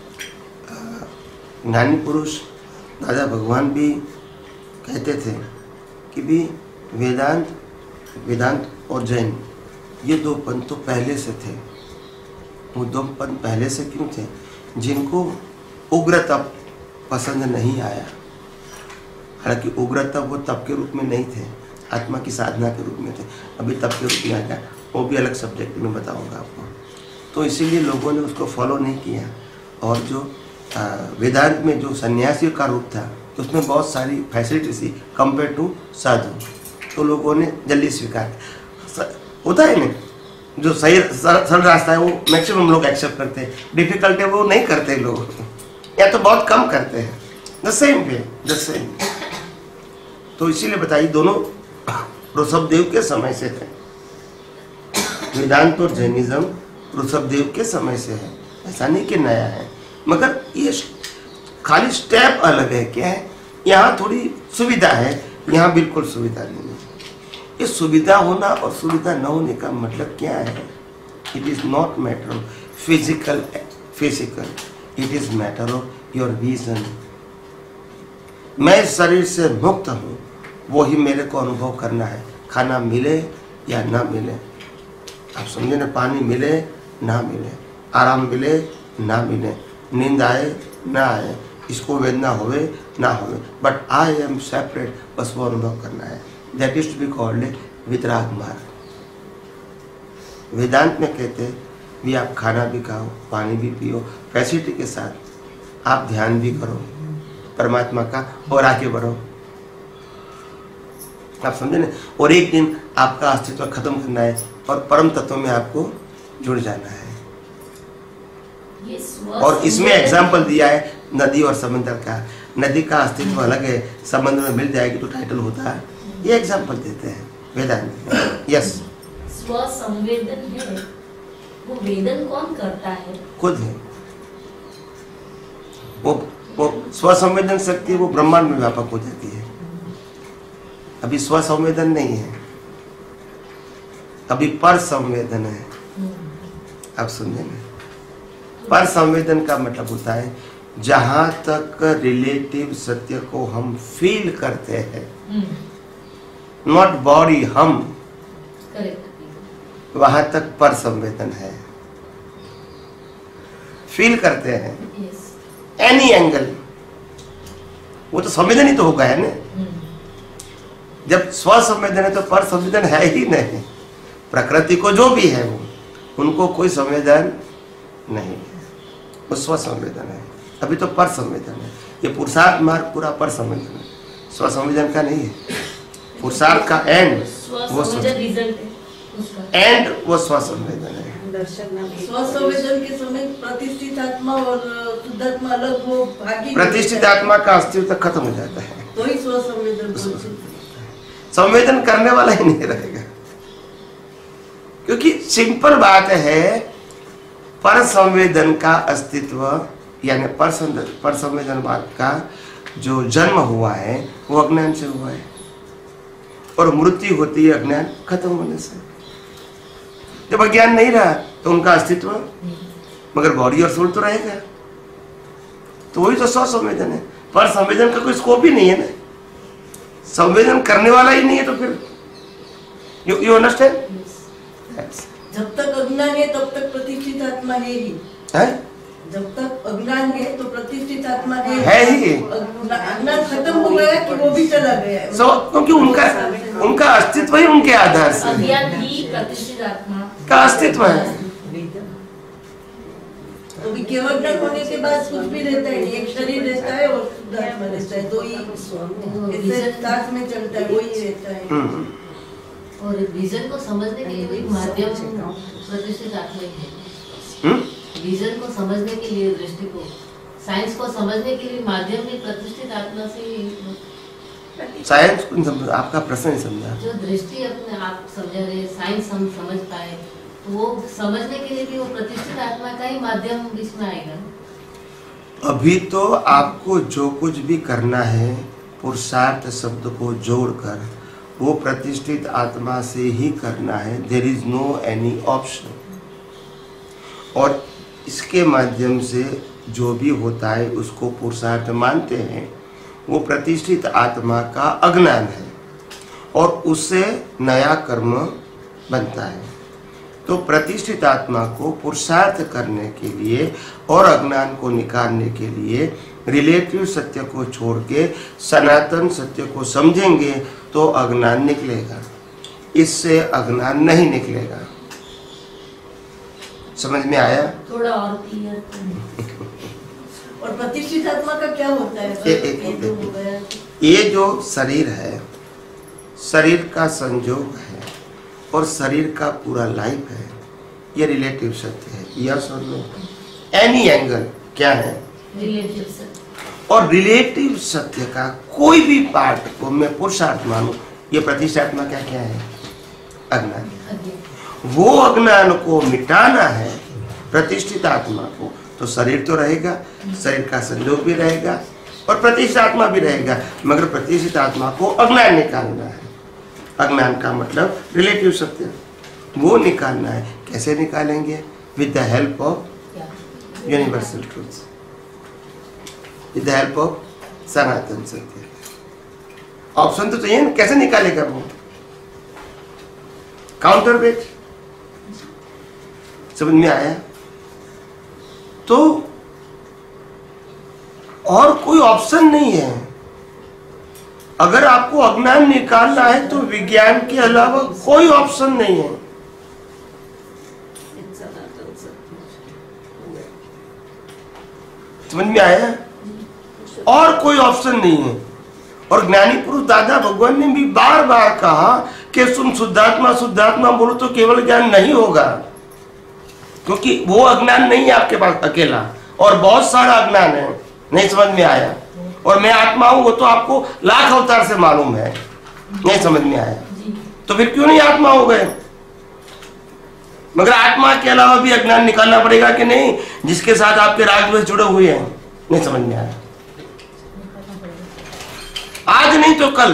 ज्ञानी पुरुष दादा भगवान भी कहते थे कि भी वेदांत और जैन ये दो पंथ तो पहले से थे। वो दो पंथ पहले से क्यों थे? जिनको उग्र तप पसंद नहीं आया, हालांकि उग्र तप वो तप के रूप में नहीं थे, आत्मा की साधना के रूप में थे, अभी तप के रूप में आ गया, वो भी अलग सब्जेक्ट में बताऊंगा आपको। तो इसीलिए लोगों ने उसको फॉलो नहीं किया। और जो वेदांत में जो सन्यासियों का रूप था उसमें बहुत सारी फैसिलिटी थी कंपेयर टू साधु, तो लोगों ने जल्दी स्वीकार किया। होता है ना, जो सही सरल रास्ता है वो मैक्सिमम लोग एक्सेप्ट करते हैं, डिफिकल्ट है वो नहीं करते लोग, या तो बहुत कम करते हैं। The same way, the same. तो इसीलिए बताइए दोनों ऋषभदेव के समय से थे। वेदांत और जैनिज्म ऋषभदेव के समय से है, ऐसा नहीं कि नया है, मगर ये खाली स्टेप अलग है। क्या है? यहाँ थोड़ी सुविधा है, यहाँ बिल्कुल सुविधा नहीं है। ये सुविधा होना और सुविधा न होने का मतलब क्या है? It is not matter of physical, it is matter of your vision. मैं शरीर से मुक्त हूँ, वही मेरे को अनुभव करना है, खाना मिले या ना मिले। आप समझे ना, पानी मिले ना मिले, आराम मिले ना मिले, नींद आए ना आए, इसको वेदना होवे ना होवे, बट आई एम सेपरेट, बस वो अनुभव करना है। That is to be called वितराग मार्ग। वेदांत में कहते हैं भी आप खाना भी खाओ, पानी भी पियो, फैसिलिटी के साथ आप ध्यान भी करो परमात्मा का और आगे बढ़ो। आप समझे ना। और एक दिन आपका अस्तित्व खत्म करना है और परम तत्व में आपको जुड़ जाना है। और इसमें एग्जाम्पल दिया है नदी और समंदर का। नदी का अस्तित्व अलग है, समंदर में मिल जाएगी तो टाइटल होता है, ये एग्जाम्पल देते हैं वेदांत। यस, स्व संवेदन है, वो वेदन कौन करता है? खुद है। वो स्व संवेदन शक्ति वो ब्रह्मांड में व्यापक हो जाती है। अभी स्व संवेदन नहीं है, अभी पर संवेदन है। आप समझे ना, पर संवेदन का मतलब होता है जहां तक रिलेटिव सत्य को हम फील करते हैं, नॉट बॉडी, हम, वहां तक पर संवेदन है। फील करते हैं एनी एंगल, वो तो संवेदन ही तो होगा है ना। जब स्व संवेदन है तो पर संवेदन है ही नहीं। प्रकृति को जो भी है वो, उनको कोई संवेदन नहीं है, वो स्व संवेदन है। अभी तो पर संवेदन है। ये पुरुषार्थ मार्ग पूरा पर संवेदन है, स्व संवेदन का नहीं है। पुरुषार्थ का एंड वो एंड वो स्व संवेदन है। स्व संवेदन के समय प्रतिष्ठित आत्मा और शुद्धात्मा अलग, वो भागी प्रतिष्ठित आत्मा का अस्तित्व खत्म हो जाता है, तो ही स्व संवेदन। संवेदन करने वाला ही नहीं रहेगा। क्योंकि सिंपल बात है, पर संवेदन का अस्तित्व यानी पर संवेदन बात का जो जन्म हुआ है वो अज्ञान से हुआ है, और मृत्यु होती है अज्ञान खत्म होने से। जब अज्ञान नहीं रहा तो उनका अस्तित्व, मगर बॉडी और सोल तो रहेगा। तो वही तो स्व संवेदन है। पर संवेदन का कोई स्कोप ही नहीं है ना, संवेदन करने वाला ही नहीं है, तो फिर यू अंडरस्टैंड। जब तक अज्ञान है तब तक प्रतिष्ठित आत्मा है ही है? जब तक अज्ञान है तो प्रतिष्ठित आत्मा है ही। अज्ञान खत्म हो गया कि वो भी चला गया है। क्योंकि उनका अस्तित्व ही उनके आधार से अज्ञान ही प्रतिष्ठित आत्मा का अस्तित्व है। तो भी केवल ज्ञान होने के बाद कुछ भी रहता है नहीं, एक शरीर रहता है और शुद्धात्मा रहता है, दो ही इससे साथ में चलता है, वही रहता है। और विजन को समझने के लिए भी माध्यम प्रतिष्ठित आत्मा ही है। विजन को समझने के लिए, दृष्टि को, साइंस को समझने के लिए माध्यम भी प्रतिष्ठित आत्मा से ही। साइंस को आपका प्रश्न नहीं समझा। जो दृष्टि अपने आप समझा रहे, साइंस हम समझ पाए, तो वो समझने के लिए भी वो प्रतिष्ठित आत्मा का ही माध्यम बीच में आएगा। अभी तो आपको जो कुछ भी करना है पुरुषार्थ शब्द को जोड़कर वो प्रतिष्ठित आत्मा से ही करना है। There is no any option. और इसके माध्यम से जो भी होता है उसको पुरुषार्थ मानते हैं, वो प्रतिष्ठित आत्मा का अज्ञान है और उससे नया कर्म बनता है। तो प्रतिष्ठित आत्मा को पुरुषार्थ करने के लिए और अज्ञान को निकालने के लिए रिलेटिव सत्य को छोड़ के सनातन सत्य को समझेंगे तो अज्ञान निकलेगा, इससे अज्ञान नहीं निकलेगा। समझ में आया? थोड़ा और क्लियर। और प्रतिष्ठित आत्मा का क्या होता है? ये जो शरीर है, शरीर का संयोग है और शरीर का पूरा लाइफ है, ये रिलेटिव सत्य है। यस और नो? एनी एंगल क्या है? रिलेटिव सत्य। और रिलेटिव सत्य का कोई भी पार्ट को मैं पुरुषार्थ मानूं, ये प्रतिष्ठात्मा क्या क्या है? अज्ञान। वो अज्ञान को मिटाना है प्रतिष्ठित आत्मा को, तो शरीर तो रहेगा, शरीर का संयोग भी रहेगा और प्रतिष्ठित आत्मा भी रहेगा, मगर प्रतिष्ठित आत्मा को अज्ञान निकालना है। अज्ञान का मतलब रिलेटिव सत्य, वो निकालना है। कैसे निकालेंगे? With the help of universal truth, with the help of सनातन सत्य। ऑप्शन तो चाहिए ना, कैसे निकालेगा वो? Counter weight. समझ में आया? तो और कोई ऑप्शन नहीं है। अगर आपको अज्ञान निकालना है तो विज्ञान के अलावा कोई ऑप्शन नहीं है। समझ में आया? और कोई ऑप्शन नहीं है। और ज्ञानी पुरुष दादा भगवान ने भी बार बार कहा कि तुम शुद्धात्मा शुद्धात्मा बोलो तो केवल ज्ञान नहीं होगा, क्योंकि वो अज्ञान नहीं है आपके पास अकेला, और बहुत सारा अज्ञान है। नहीं समझ में आया? और मैं आत्मा हूं वो तो आपको लाख अवतार से मालूम है। नहीं समझ में आया? तो फिर क्यों नहीं आत्मा हो गए? मगर आत्मा के अलावा भी अज्ञान निकालना पड़ेगा कि नहीं, जिसके साथ आपके रागद्वेष जुड़े हुए हैं। नहीं समझ में आया? आज नहीं तो कल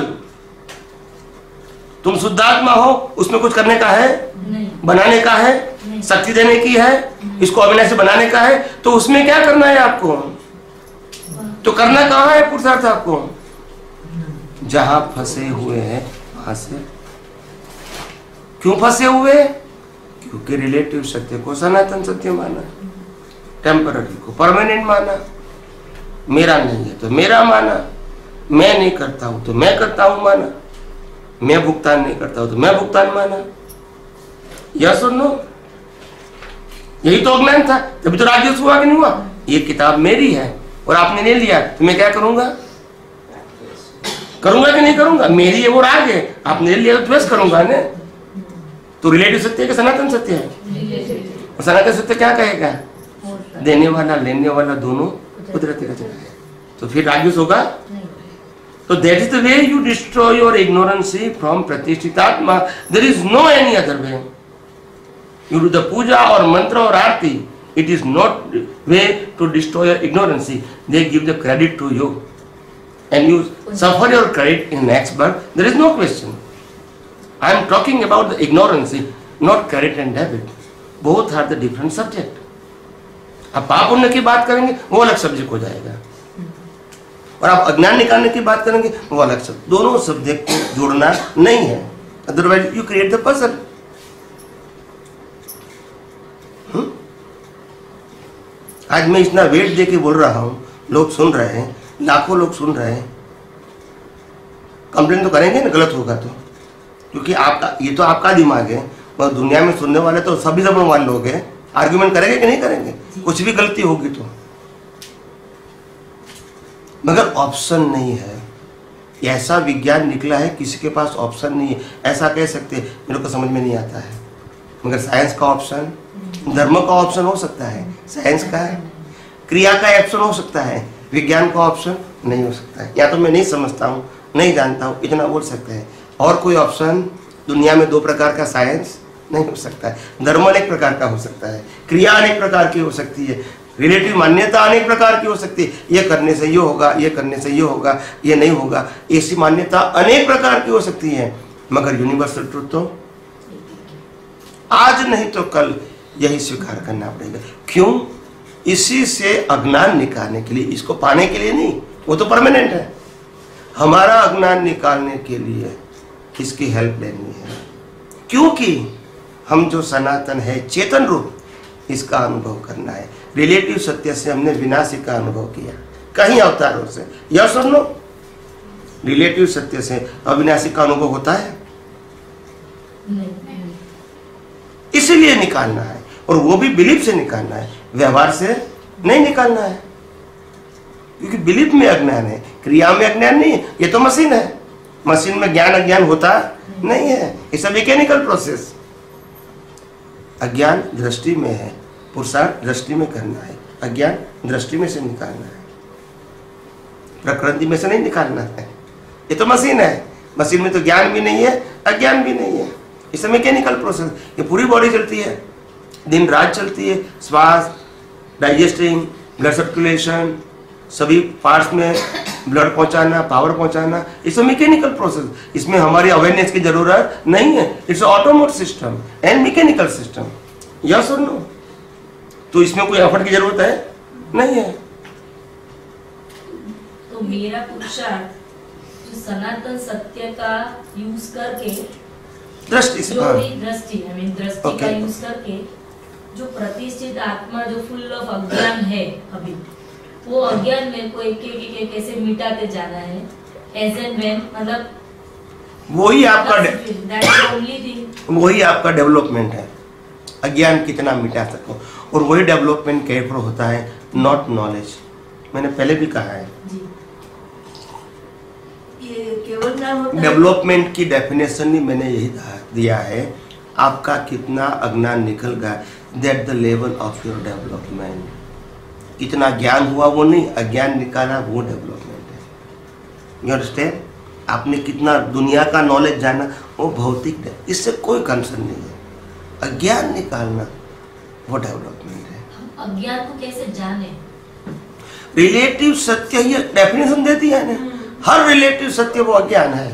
तुम शुद्धात्मा हो, उसमें कुछ करने का है नहीं। बनाने का है नहीं। शक्ति देने की है नहीं। इसको अविनाशी बनाने का है, तो उसमें क्या करना है आपको? तो करना कहाँ है पुरुषार्थ आपको? जहां फंसे हुए हैं वहां से। क्यों फंसे हुए? क्योंकि रिलेटिव सत्य को सनातन सत्य माना, टेम्पररी को परमानेंट माना, मेरा नहीं है तो मेरा माना, मैं नहीं करता हूं तो मैं करता हूं माना, मैं भुगतान नहीं करता हूं तो मैं भुगतान माना। यस और नो? यही तो अज्ञान था, तभी तो राजयोग हुआ कि नहीं हुआ? ये किताब मेरी है और आपने ले लिया, तो मैं क्या करूंगा? करूंगा कि नहीं करूंगा? मेरी है वो राग है, आपने ले लिया तो द्वेष करूंगा ना। तो रिलेटिव सत्य है कि सनातन सत्य है? और सनातन सत्य क्या कहेगा? देने वाला लेने वाला दोनों कुदरती रचना है। तो फिर राजयोग होगा? So that is the way you destroy your ignorance from Pratishthitatma. There is no any other way. You do the puja or mantra or aarti. It is not way to destroy your ignorance. They give the credit to you, and you suffer your credit in next birth. There is no question. I am talking about the ignorance, not credit and debit. Both are the different subject. अब पाप पुण्य की बात करेंगे वो अलग subject हो जाएगा, और आप अज्ञान निकालने की बात करेंगे वो अलग शब्द। दोनों सब्जेक्ट को जोड़ना नहीं है, otherwise you create the puzzle. आज मैं इतना वेट दे के बोल रहा हूं, लोग सुन रहे हैं, लाखों लोग सुन रहे हैं, कंप्लेन तो करेंगे ना गलत होगा तो, क्योंकि आपका ये तो आपका दिमाग है, और दुनिया में सुनने वाले तो सभी जबान वाले लोग हैं, आर्ग्यूमेंट करेंगे कि नहीं करेंगे? कुछ भी गलती होगी तो, मगर ऑप्शन नहीं है। ऐसा विज्ञान निकला है, किसी के पास ऑप्शन नहीं है। ऐसा कह सकते हैं, मेरे को समझ में नहीं आता है, मगर साइंस का ऑप्शन, धर्म का ऑप्शन हो सकता है, साइंस का है, क्रिया का ऑप्शन हो सकता है, विज्ञान का ऑप्शन नहीं हो सकता है। या तो मैं नहीं समझता हूँ, नहीं जानता हूँ, इतना बोल सकते हैं। और कोई ऑप्शन दुनिया में दो प्रकार का साइंस नहीं हो सकता है। धर्म अनेक प्रकार का हो सकता है, क्रिया अनेक प्रकार की हो सकती है, रिलेटिव मान्यता अनेक प्रकार की हो सकती है। ये करने से ये होगा, ये करने से ये होगा, ये नहीं होगा, ऐसी मान्यता अनेक प्रकार की हो सकती है। मगर यूनिवर्सल ट्रुथ तो आज नहीं तो कल यही स्वीकार करना पड़ेगा। क्यों? इसी से अज्ञान निकालने के लिए, इसको पाने के लिए नहीं, वो तो परमानेंट है। हमारा अज्ञान निकालने के लिए इसकी हेल्प लेनी है, क्योंकि हम जो सनातन है, चेतन रूप, इसका अनुभव करना है। रिलेटिव सत्य से हमने विनाशी का अनुभव किया कहीं अवतारों से, यह सुन लो। रिलेटिव सत्य से अविनाशी का अनुभव होता है, इसीलिए निकालना है। और वो भी बिलीफ से निकालना है, व्यवहार से नहीं निकालना है, क्योंकि बिलीफ में अज्ञान है, क्रिया में अज्ञान नहीं है। ये तो मशीन है, मशीन में ज्ञान अज्ञान होता नहीं है, ये सब मैकेनिकल प्रोसेस। अज्ञान दृष्टि में है, पुरुषार्थ दृष्टि में करना है, अज्ञान दृष्टि में से निकालना है, प्रकृति में से नहीं निकालना है। ये तो मशीन है, मशीन में तो ज्ञान भी नहीं है, अज्ञान भी नहीं है, इसे मैकेनिकल प्रोसेस। ये पूरी बॉडी चलती है, दिन रात चलती है, श्वास, डाइजेस्टिंग, ब्लड सर्कुलेशन, सभी पार्ट्स में ब्लड पहुंचाना, पावर पहुंचाना, इट्स अ मैकेनिकल प्रोसेस। इसमें हमारी अवेयरनेस की जरूरत नहीं है, it's automate system and mechanical system. Yes और नो? तो इसमें कोई एफर्ट की जरूरत है नहीं है। तो मेरा पुरुषार्थ जो सनातन सत्य का यूज करके, दृष्टि से, जो भी दृष्टि दृष्टि का यूज करके, जो प्रतिष्ठित आत्मा जो फुल ऑफ अज्ञान है, अभी वो अज्ञान मेरे को एक कैसे मिटाते जाना है, एज एंड व्हेन, मतलब वही आपका ओनली थिंग, वही आपका डेवलपमेंट है। अज्ञान कितना मिटा सको, और वही डेवलपमेंट कैसे होता है, नॉट नॉलेज। मैंने पहले भी कहा है, ये केवल ज्ञान होता है। डेवलपमेंट की डेफिनेशन ही मैंने यही दिया है, आपका कितना अज्ञान निकल गया, that the level of your development. कितना ज्ञान हुआ वो नहीं, अज्ञान निकाला वो डेवलपमेंट है। You understand? आपने कितना दुनिया का नॉलेज जाना वो भौतिक है, इससे कोई कंसर्न नहीं है। अज्ञान निकालना वो डेवलपमेंट है। हम अज्ञान को कैसे जाने? रिलेटिव सत्य ये डेफिनेशन देती है ना, हर रिलेटिव सत्य वो अज्ञान है।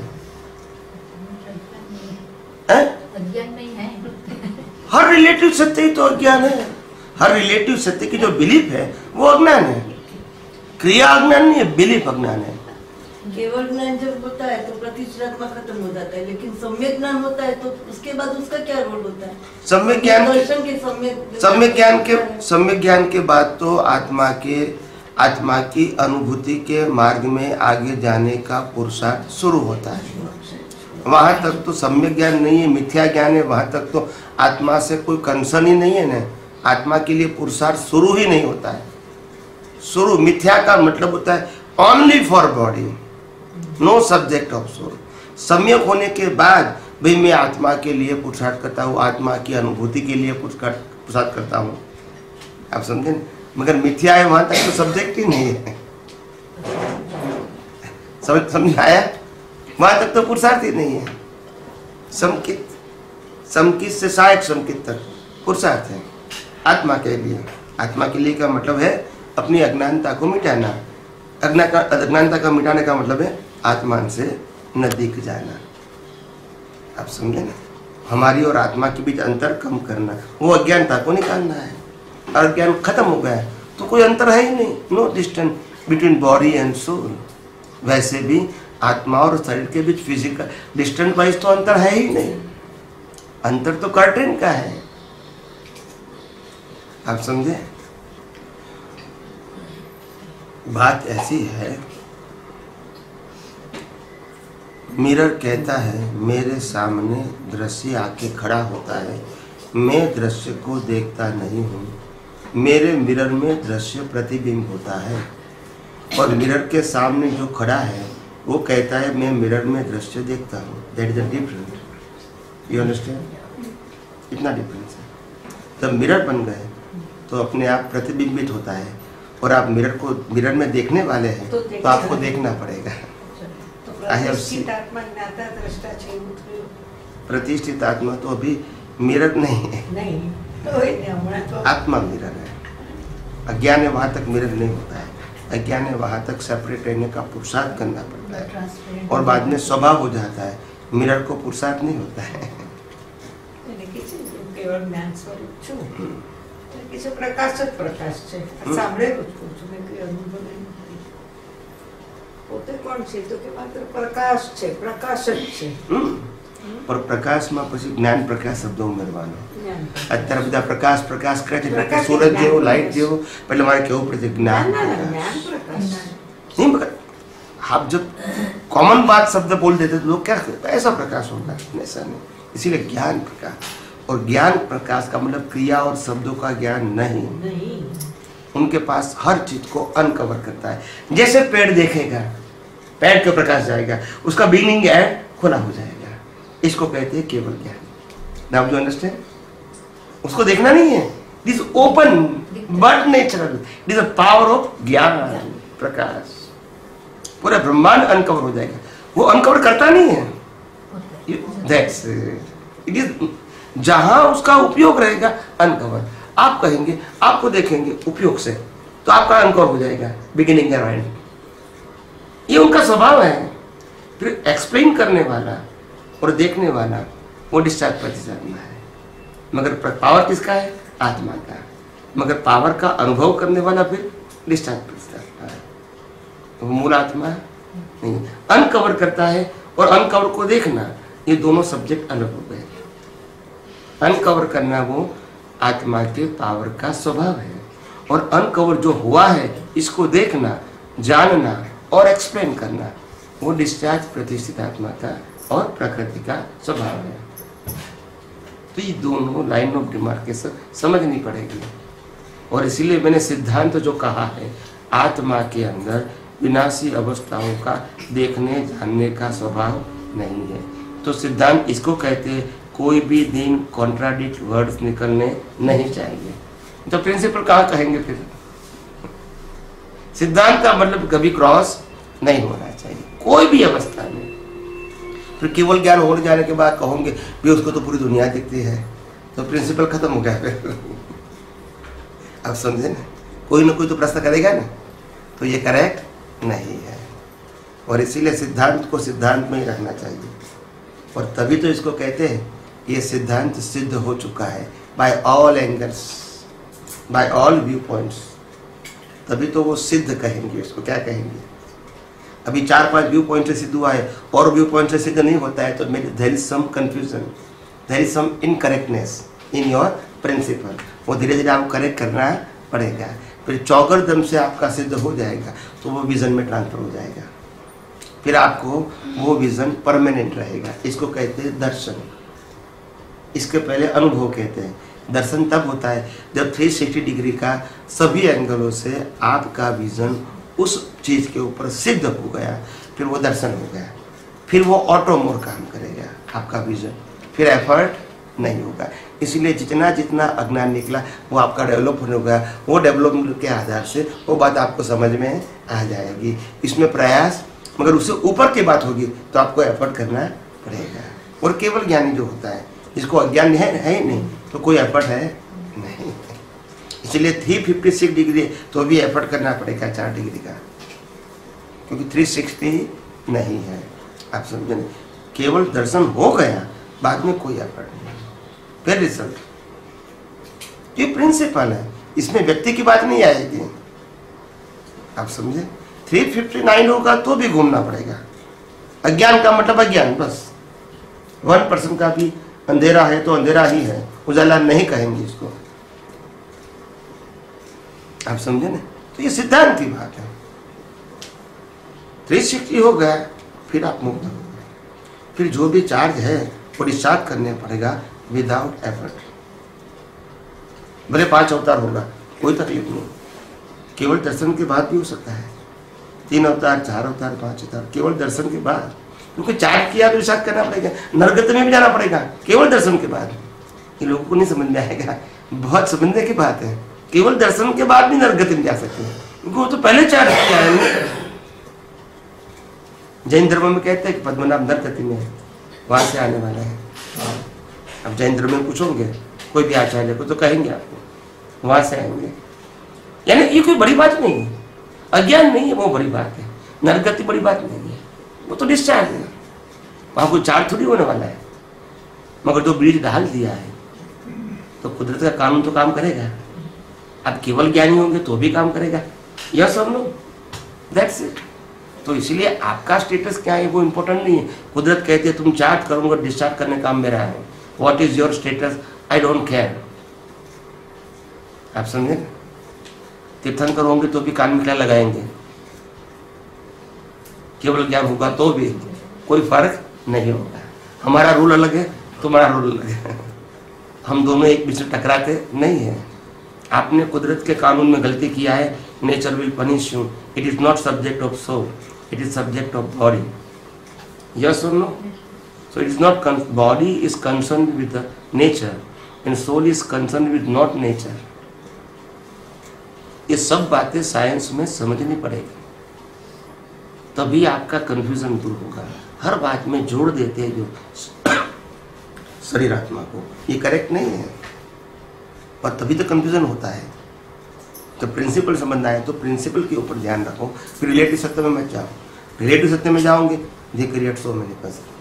अज्ञान नहीं है। हर रिलेटिव सत्य ही तो अज्ञान है। हर रिलेटिव सत्य की जो बिलीफ है वो अज्ञान है। क्रिया अज्ञान नहीं है, बिलीफ अज्ञान है। केवल ज्ञान जब होता है तो प्रतिष्ठात्मा खत्म हो जाता है, लेकिन सम्यक ज्ञान होता है तो उसके बाद उसका क्या रोल होता है? सम्यक ज्ञान दर्शन के सम्यक ज्ञान के बाद तो आत्मा की अनुभूति के मार्ग में आगे जाने का पुरुषार्थ शुरू होता है। वहां तक तो सम्यक ज्ञान नहीं है, मिथ्या ज्ञान है, वहां तक तो आत्मा से कोई कंसर्न ही नहीं है ना। आत्मा के लिए पुरुषार्थ शुरू ही नहीं होता है। शुरू मिथ्या का मतलब होता है only for body, no subject of soul. सम्यक होने के बाद भाई मैं आत्मा के लिए पुरुषार्थ करता हूँ, आत्मा की अनुभूति के लिए पुरुषार्थ करता हूँ। आप समझे? मगर मिथ्या है, वहां तक तो सब्जेक्ट ही नहीं है। समझ आया? वहां तक तो पुरुषार्थ ही नहीं है। समकित से सहायक समकित तक पुरुषार्थ है आत्मा के लिए। आत्मा के लिए का मतलब है अपनी अज्ञानता को मिटाना। अज्ञानता का मिटाने का मतलब है आत्मा से नजदीक जाना। आप समझे ना? हमारी और आत्मा के बीच अंतर कम करना, वो अज्ञानता को निकालना है। अज्ञान खत्म हो गया तो कोई अंतर है ही नहीं, no distance between body and soul. वैसे भी आत्मा और शरीर के बीच फिजिकल डिस्टेंस वाइज तो अंतर है ही नहीं, अंतर तो कर्टेन का है। आप समझे? बात ऐसी है, मिरर कहता है मेरे सामने दृश्य आके खड़ा होता है मैं दृश्य को देखता नहीं हूँ, मेरे मिरर में दृश्य प्रतिबिंब होता है। और मिरर के सामने जो खड़ा है वो कहता है मैं मिरर में दृश्य देखता हूँ। That is the difference. You understand? इतना डिफरेंस है। जब मिरर बन गए तो अपने आप प्रतिबिंबित होता है, और आप मिरर में देखने वाले हैं तो आपको देखना पड़ेगा। प्रतिष्ठित आत्मा तो अभी मिरर नहीं है, आत्मा मिरर है। अज्ञान है, वहां तक मिरर नहीं होता है। अज्ञान है, वहां तक सेपरेट रहने का पुरुषार्थ करना पड़ता है, और बाद में स्वभाव हो जाता है। मिरर को पुरुषार्थ नहीं होता है। केवल ज्ञान स्वरूप છું કે પ્રકાશ જ પ્રકાશ છે। સાંભળેલું જ છું મેં કોઈ અનુભવ નહીં। પોતે કોણ છે તો કે માત્ર પ્રકાશ છે, પ્રકાશ જ છે। पर પ્રકાશમાં પછી જ્ઞાન પ્રકાશ શબ્દો ઉમેરવાનો। અત્યારે બધા પ્રકાશ પ્રકાશ કરે છે, પ્રકાશ સૂરજ જેવો, લાઇટ જેવો, એટલે મારે કેવું પડે જ્ઞાન પ્રકાશ नहीं। मगर आप जब कॉमन बात शब्द बोल देते तो लोग क्या करते, ऐसा प्रकाश होगा, ऐसा नहीं। इसीलिए ज्ञान प्रकाश, और ज्ञान प्रकाश का मतलब क्रिया और शब्दों का ज्ञान नहीं। उनके पास हर चीज को अनकवर करता है। जैसे पेड़ देखेगा, पेड़ के प्रकाश जाएगा, उसका बिगिनिंग एंड खुला हो जाएगा। इसको कहते हैं केवल ज्ञान। Now you understand? उसको देखना नहीं है, this open but natural, this a power of ज्ञान प्रकाश। पूरा ब्रह्मांड अनकवर हो जाएगा। वो अनकवर करता नहीं है, दैट्स इट इज। जहां उसका उपयोग रहेगा अनकवर। आप कहेंगे, आपको देखेंगे उपयोग से, तो आपका अनकवर हो जाएगा बिगिनिंग एंड एंड। ये उनका स्वभाव है। फिर एक्सप्लेन करने वाला और देखने वाला वो डिस्चार्ज प्रतिचार्ज है। मगर पावर किसका है? आत्मा का। मगर पावर का अनुभव करने वाला फिर डिस्चार्ज प्रतिचार्ज है। वो मूल आत्मा नहीं। अनकवर करता है और अनकवर को देखना, ये दोनों सब्जेक्ट अलग हो गए। अनकवर करना वो आत्मा के पावर का स्वभाव है, और अनकवर जो हुआ है इसको देखना, जानना और एक्सप्लेन करना वो डिस्चार्ज प्रतिष्ठित आत्मा का और प्रकृति का स्वभाव है। तो ये दोनों लाइन ऑफ डिमार्केशन समझनी पड़ेगी। और इसीलिए मैंने सिद्धांत जो कहा है, आत्मा के अंदर विनाशी अवस्थाओं का देखने जानने का स्वभाव नहीं है। तो सिद्धांत इसको कहते हैं, कोई भी दिन कॉन्ट्राडिक्ट वर्ड्स निकलने नहीं चाहिए। तो प्रिंसिपल कहाँ कहेंगे फिर? सिद्धांत का मतलब कभी क्रॉस नहीं होना चाहिए कोई भी अवस्था में। फिर केवल ज्ञान होने जाने के बाद कहोगे भी उसको तो पूरी दुनिया दिखती है, तो प्रिंसिपल खत्म हो गया फिर। आप समझे ना? कोई ना कोई तो प्रश्न करेगा ना, तो ये करेक्ट नहीं है। और इसीलिए सिद्धांत को सिद्धांत में ही रखना चाहिए। और तभी तो इसको कहते हैं ये सिद्धांत सिद्ध हो चुका है by all angles, by all view points. तभी तो वो सिद्ध कहेंगे। इसको क्या कहेंगे? अभी 4-5 व्यू पॉइंट से सिद्ध हुआ है, और व्यू पॉइंट से सिद्ध नहीं होता है, तो there is some confusion, there is some incorrectness in your principle. वो धीरे धीरे आपको करेक्ट करना पड़ेगा। फिर चौगरदम से आपका सिद्ध हो जाएगा तो वो विजन में ट्रांसफर हो जाएगा। फिर आपको वो विजन परमानेंट रहेगा। इसको कहते हैं दर्शन। इसके पहले अनुभव कहते हैं। दर्शन तब होता है जब 360 डिग्री का सभी एंगलों से आपका विजन उस चीज के ऊपर सिद्ध हो गया, फिर वो दर्शन हो गया। फिर वो ऑटो मोड काम करेगा आपका विजन, फिर एफर्ट नहीं होगा। इसलिए जितना जितना अज्ञान निकला वो आपका डेवलप होने होगा। वो डेवलपमेंट के आधार से वो बात आपको समझ में आ जाएगी। इसमें प्रयास, मगर उससे ऊपर की बात होगी तो आपको एफर्ट करना पड़ेगा। और केवल ज्ञानी जो होता है, जिसको अज्ञान है ही नहीं, तो कोई एफर्ट है नहीं। इसलिए 356 डिग्री तो भी एफर्ट करना पड़ेगा 4 डिग्री का, क्योंकि 360 नहीं है। आप समझे? केवल दर्शन हो गया, बाद में कोई एफर्ट नहीं, फिर रिजल्ट। ये प्रिंसिपल है, इसमें व्यक्ति की बात नहीं आएगी। आप समझे? 359 होगा तो भी घूमना पड़ेगा। अज्ञान का मतलब अज्ञान, बस 1% का भी अंधेरा है तो अंधेरा ही है, उजाला नहीं कहेंगे इसको। आप समझे ना? तो ये सिद्धांत की बात है। 360 हो गया, फिर आप मुक्त हो गए। फिर जो भी चार्ज है वो डिस्चार्ज करने पड़ेगा विदाउट एफर्ट। भले 5 अवतार होगा, कोई तकलीफ नहीं। केवल दर्शन के बाद भी हो सकता है, 3 अवतार, 4 अवतार, 5 अवतार, केवल दर्शन के बाद। क्योंकि चार्ट किया तो विचार करना पड़ेगा, नरगति में भी जाना पड़ेगा केवल दर्शन के बाद। ये लोगों को नहीं समझ में आएगा, बहुत समझने की बात है। केवल दर्शन के बाद भी नरगति में जा सकते हैं, क्योंकि वो तो पहले चार्ट किया है। जैन धर्म में कहते हैं कि पद्मनाभ नरगति में है, वहां से आने वाला है। अब जैन धर्म में पूछोगे कोई भी आचार्य को तो कहेंगे आपको वहां से आएंगे। यानी ये कोई बड़ी बात नहीं है, अज्ञान नहीं है, वो बड़ी बात है। नरगति बड़ी बात नहीं है, वो तो डिस्चार्ज है, वहां कोई चार्ज थोड़ी होने वाला है। मगर जो ब्रिज ढाल दिया है तो कुदरत का कानून तो काम करेगा। अब केवल ज्ञानी होंगे तो भी काम करेगा। यस और नो, दैट्स इट। तो इसलिए आपका स्टेटस क्या है वो इंपॉर्टेंट नहीं है। कुदरत कहती है तुम चार्ज करूंगा, डिस्चार्ज करने काम मेरा है। What is your status, I don't care. आप समझे? तीर्थंकर होंगे तो भी कान में क्या लगाएंगे, केवल ज्ञान होगा तो भी कोई फर्क नहीं होगा। हमारा रूल अलग है, तुम्हारा रूल अलग है, हम दोनों एक बीच में टकराते नहीं है। आपने कुदरत के कानून में गलती किया है, nature will punish you. It is not subject of soul, it is subject of body. Yes और no? So it is not, body is concern with the nature and soul is concern with not nature. ये सब बातें science में समझनी पड़ेगी, तभी आपका confusion दूर होगा। हर बात में जोड़ देते हैं जो शरीर आत्मा को, ये करेक्ट नहीं है, और तभी तो कंफ्यूजन होता है। तो प्रिंसिपल समझना है तो प्रिंसिपल के ऊपर ध्यान रखो, फिर रिलेटिव सत्य में मत जाओ। रिलेटिव सत्य में जाओगे ये क्रिएट सो में निकल सकते,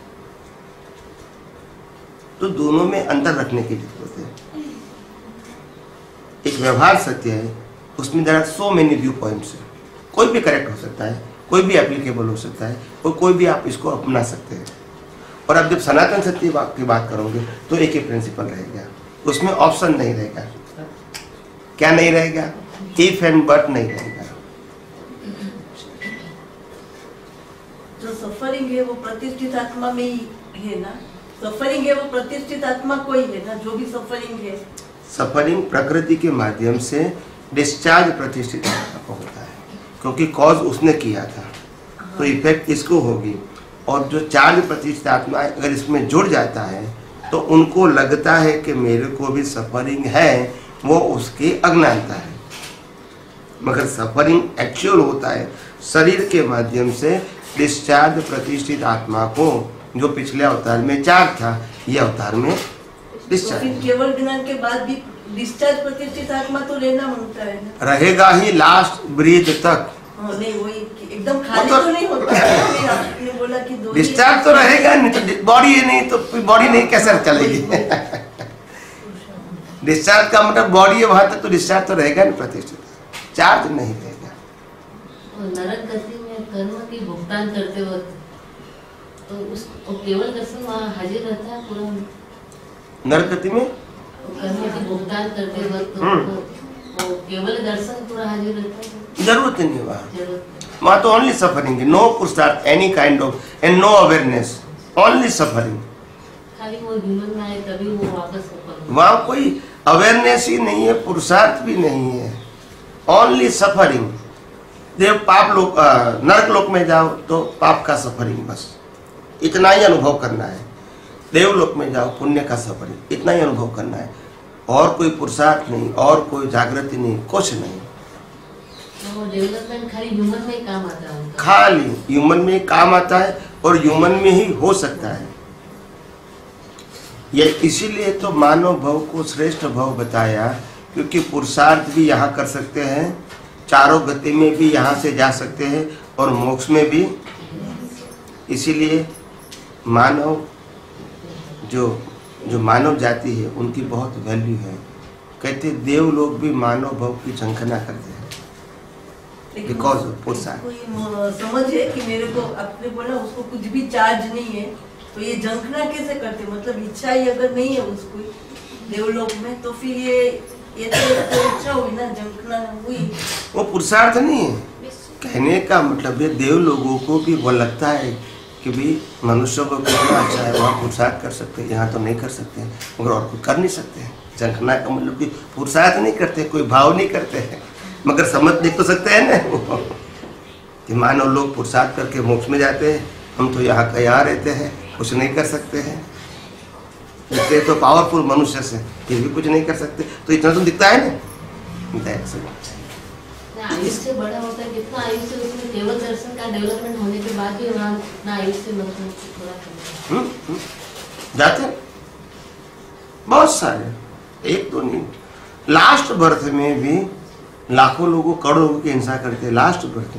तो दोनों में अंतर रखने की जरूरत है। एक व्यवहार सत्य है, उसमें there are so many view points है। कोई भी करेक्ट हो सकता है, कोई भी एप्लीकेबल हो सकता है, और कोई भी आप इसको अपना सकते हैं। और अब जब सनातन सत्य की बात करोगे तो एक ही प्रिंसिपल रहेगा, उसमें ऑप्शन नहीं रहेगा। क्या नहीं रहेगा? इफ एंड बट नहीं रहेगा। जो सफरिंग है वो प्रतिष्ठित आत्मा में ही है ना, सफरिंग है वो प्रतिष्ठित आत्मा को ही है ना, जो भी सफरिंग है। सफरिंग प्रकृति के माध्यम से डिस्चार्ज प्रतिष्ठित आत्मा को होता है, क्योंकि कॉज उसने किया था, तो इफेक्ट इसको होगी। और जो चार्ज प्रतिष्ठित आत्मा अगर इसमें जुड़ जाता है तो उनको लगता है कि मेरे को भी सफरिंग है, वो उसकी अज्ञानता है। मगर सफरिंग एक्चुअल होता है शरीर के माध्यम से डिस्चार्ज प्रतिष्ठित आत्मा को, जो पिछले अवतार में चार्ज था, ये अवतार में डिस्चार्ज। तो केवल ज्ञान के बाद भी डिस्चार्ज प्रतिष्ठित आत्मा तो लेना मांगता है ना, रहेगा ही लास्ट ब्रीथ तक। नहीं वही एकदम खाली तो नहीं होता है। आपने बोला कि दो डिस्चार्ज तो रहेगा नहीं, तो बॉडी नहीं तो बॉडी नहीं कैसे चलेगी? डिस्चार्ज का मतलब बॉडी है, वहां तक तो डिस्चार्ज तो रहेगा नहीं, प्रतिष्ठित चार्ज नहीं रहेगा। नरक गति में कर्म की भुगतान करते वक्त तो उस केवल दर्शन वहाँ हाजिर रहता है पूरा। नरक गति में कर्म की भुगतान करते वक्त तो केवल दर्शन पूरा हाजिर रहता है, जरूरत नहीं है वहाँ। जरूरत वहाँ तो ओनली सफरिंग, नो पुरुषार्थ any kind of and no awareness, only suffering. खाली वो ह्यूमन में आए तभी वो वापस ऊपर। वहाँ कोई अवेयरनेस ही नहीं है, पुरुषार्थ भी नहीं है, ओनली सफरिंग। देव पाप लोक, नरक लोक में जाओ तो पाप का सफरिंग, बस इतना ही अनुभव करना है। देवलोक में जाओ पुण्य का सफरिंग, इतना ही अनुभव करना है। और कोई पुरुषार्थ नहीं, और कोई जागृति नहीं, कुछ नहीं। वो डेवलपमेंट खाली ह्यूमन में ही काम आता है, खाली ह्यूमन में ही काम आता है और ह्यूमन में ही हो सकता है। ये इसीलिए तो मानव भव को श्रेष्ठ भव बताया, क्योंकि पुरुषार्थ भी यहाँ कर सकते हैं, चारों गति में भी यहाँ से जा सकते हैं, और मोक्ष में भी। इसीलिए मानव जो मानव जाति है उनकी बहुत वैल्यू है। कहते देव लोग भी मानव भव की झंखना करते हैं, बिकॉज पुरुषार्थ। कोई समझ है कि मेरे को आपने बोला उसको कुछ भी चार्ज नहीं है, तो ये झंखना कैसे करते? मतलब इच्छा ही अगर नहीं है उसको देवलोक में, तो फिर ये तो इच्छा हुई ना, झंखना हुई, वो पुरुषार्थ नहीं है। कहने का मतलब है देव लोगों को भी वो लगता है कि भी मनुष्य को कितना अच्छा है, वहाँ पुरुषार्थ कर सकते हैं, यहाँ तो नहीं कर सकते, मगर और कुछ कर नहीं सकते हैं। झंखना का मतलब कि पुरुषार्थ नहीं करते, कोई भाव नहीं करते हैं, मगर समझ देख तो सकते हैं ना कि मानव लोग पुरुषार्थ करके मोक्ष में जाते हैं, हम तो यहाँ का यहाँ रहते हैं, कुछ नहीं कर सकते हैं। दिखते तो पावरफुल मनुष्य से, फिर भी कुछ नहीं कर सकते, तो इतना तो दिखता है ना। आयुष्य बड़ा होता है, कितना आयुष्य उसमें केवल दर्शन का डेवलपमेंट होने के बाद भी वहाँ ना आयुष्य मतलब थोड़ा जाते हैं बहुत सारे, एक दो नहीं। लास्ट बर्थ में भी लाखों लोगों करोड़ों लोगों की हिंसा करते हैं। लास्ट बर्थ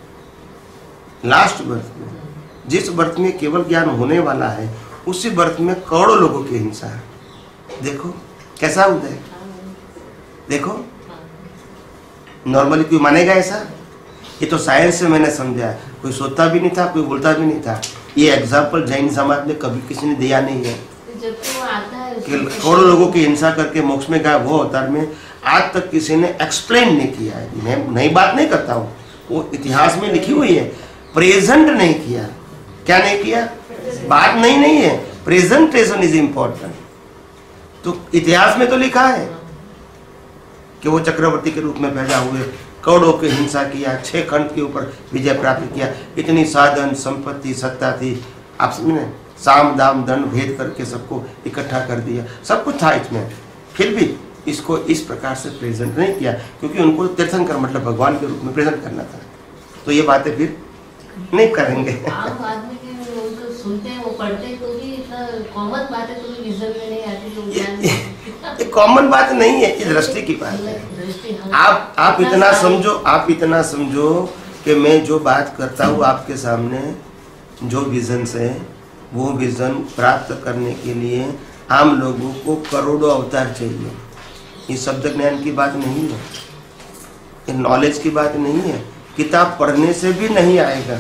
में जिस बर्थ में केवल ज्ञान होने वाला है, उसी बर्थ में करोड़ों लोगों की हिंसा है। देखो कैसा उदय, देखो नॉर्मली कोई मानेगा ऐसा? ये तो साइंस से मैंने समझा है, कोई सोचता भी नहीं था, कोई बोलता भी नहीं था। ये एग्जाम्पल जैन समाज में कभी किसी ने दिया नहीं है कि करोड़ों लोगों की हिंसा करके मोक्ष में गया। वो अवतार में आज तक किसी ने एक्सप्लेन नहीं किया है। मैं नई बात नहीं करता हूँ, वो इतिहास में लिखी हुई है, प्रेजेंट नहीं किया। क्या नहीं किया? बात नहीं है, प्रेजेंटेशन इज इम्पोर्टेंट। तो इतिहास में तो लिखा है कि वो चक्रवर्ती के रूप में पैदा हुए, करोड़ों की हिंसा किया, 6 खंड के ऊपर विजय प्राप्त किया, इतनी साधन संपत्ति सत्ता थी, आप समझे, साम दाम दंड भेद करके सबको इकट्ठा कर दिया, सब कुछ था इसमें, फिर भी इसको इस प्रकार से प्रेजेंट नहीं किया, क्योंकि उनको तीर्थंकर मतलब भगवान के रूप में प्रेजेंट करना था। तो ये बातें फिर नहीं करेंगे। आम आदमी के लोग तो सुनते हैं, वो पढ़ते हैं, तो भी इतना कॉमन बात है, तो भी विजन में नहीं आती, तो ये कॉमन बात नहीं है, ये दृष्टि की बात है। आप इतना समझो कि मैं जो बात करता हूँ आपके सामने, जो विजन से, वो विजन प्राप्त करने के लिए आम लोगों को करोड़ों अवतार चाहिए। ये शब्द ज्ञान की बात नहीं है, ये नॉलेज की बात नहीं है, किताब पढ़ने से भी नहीं आएगा।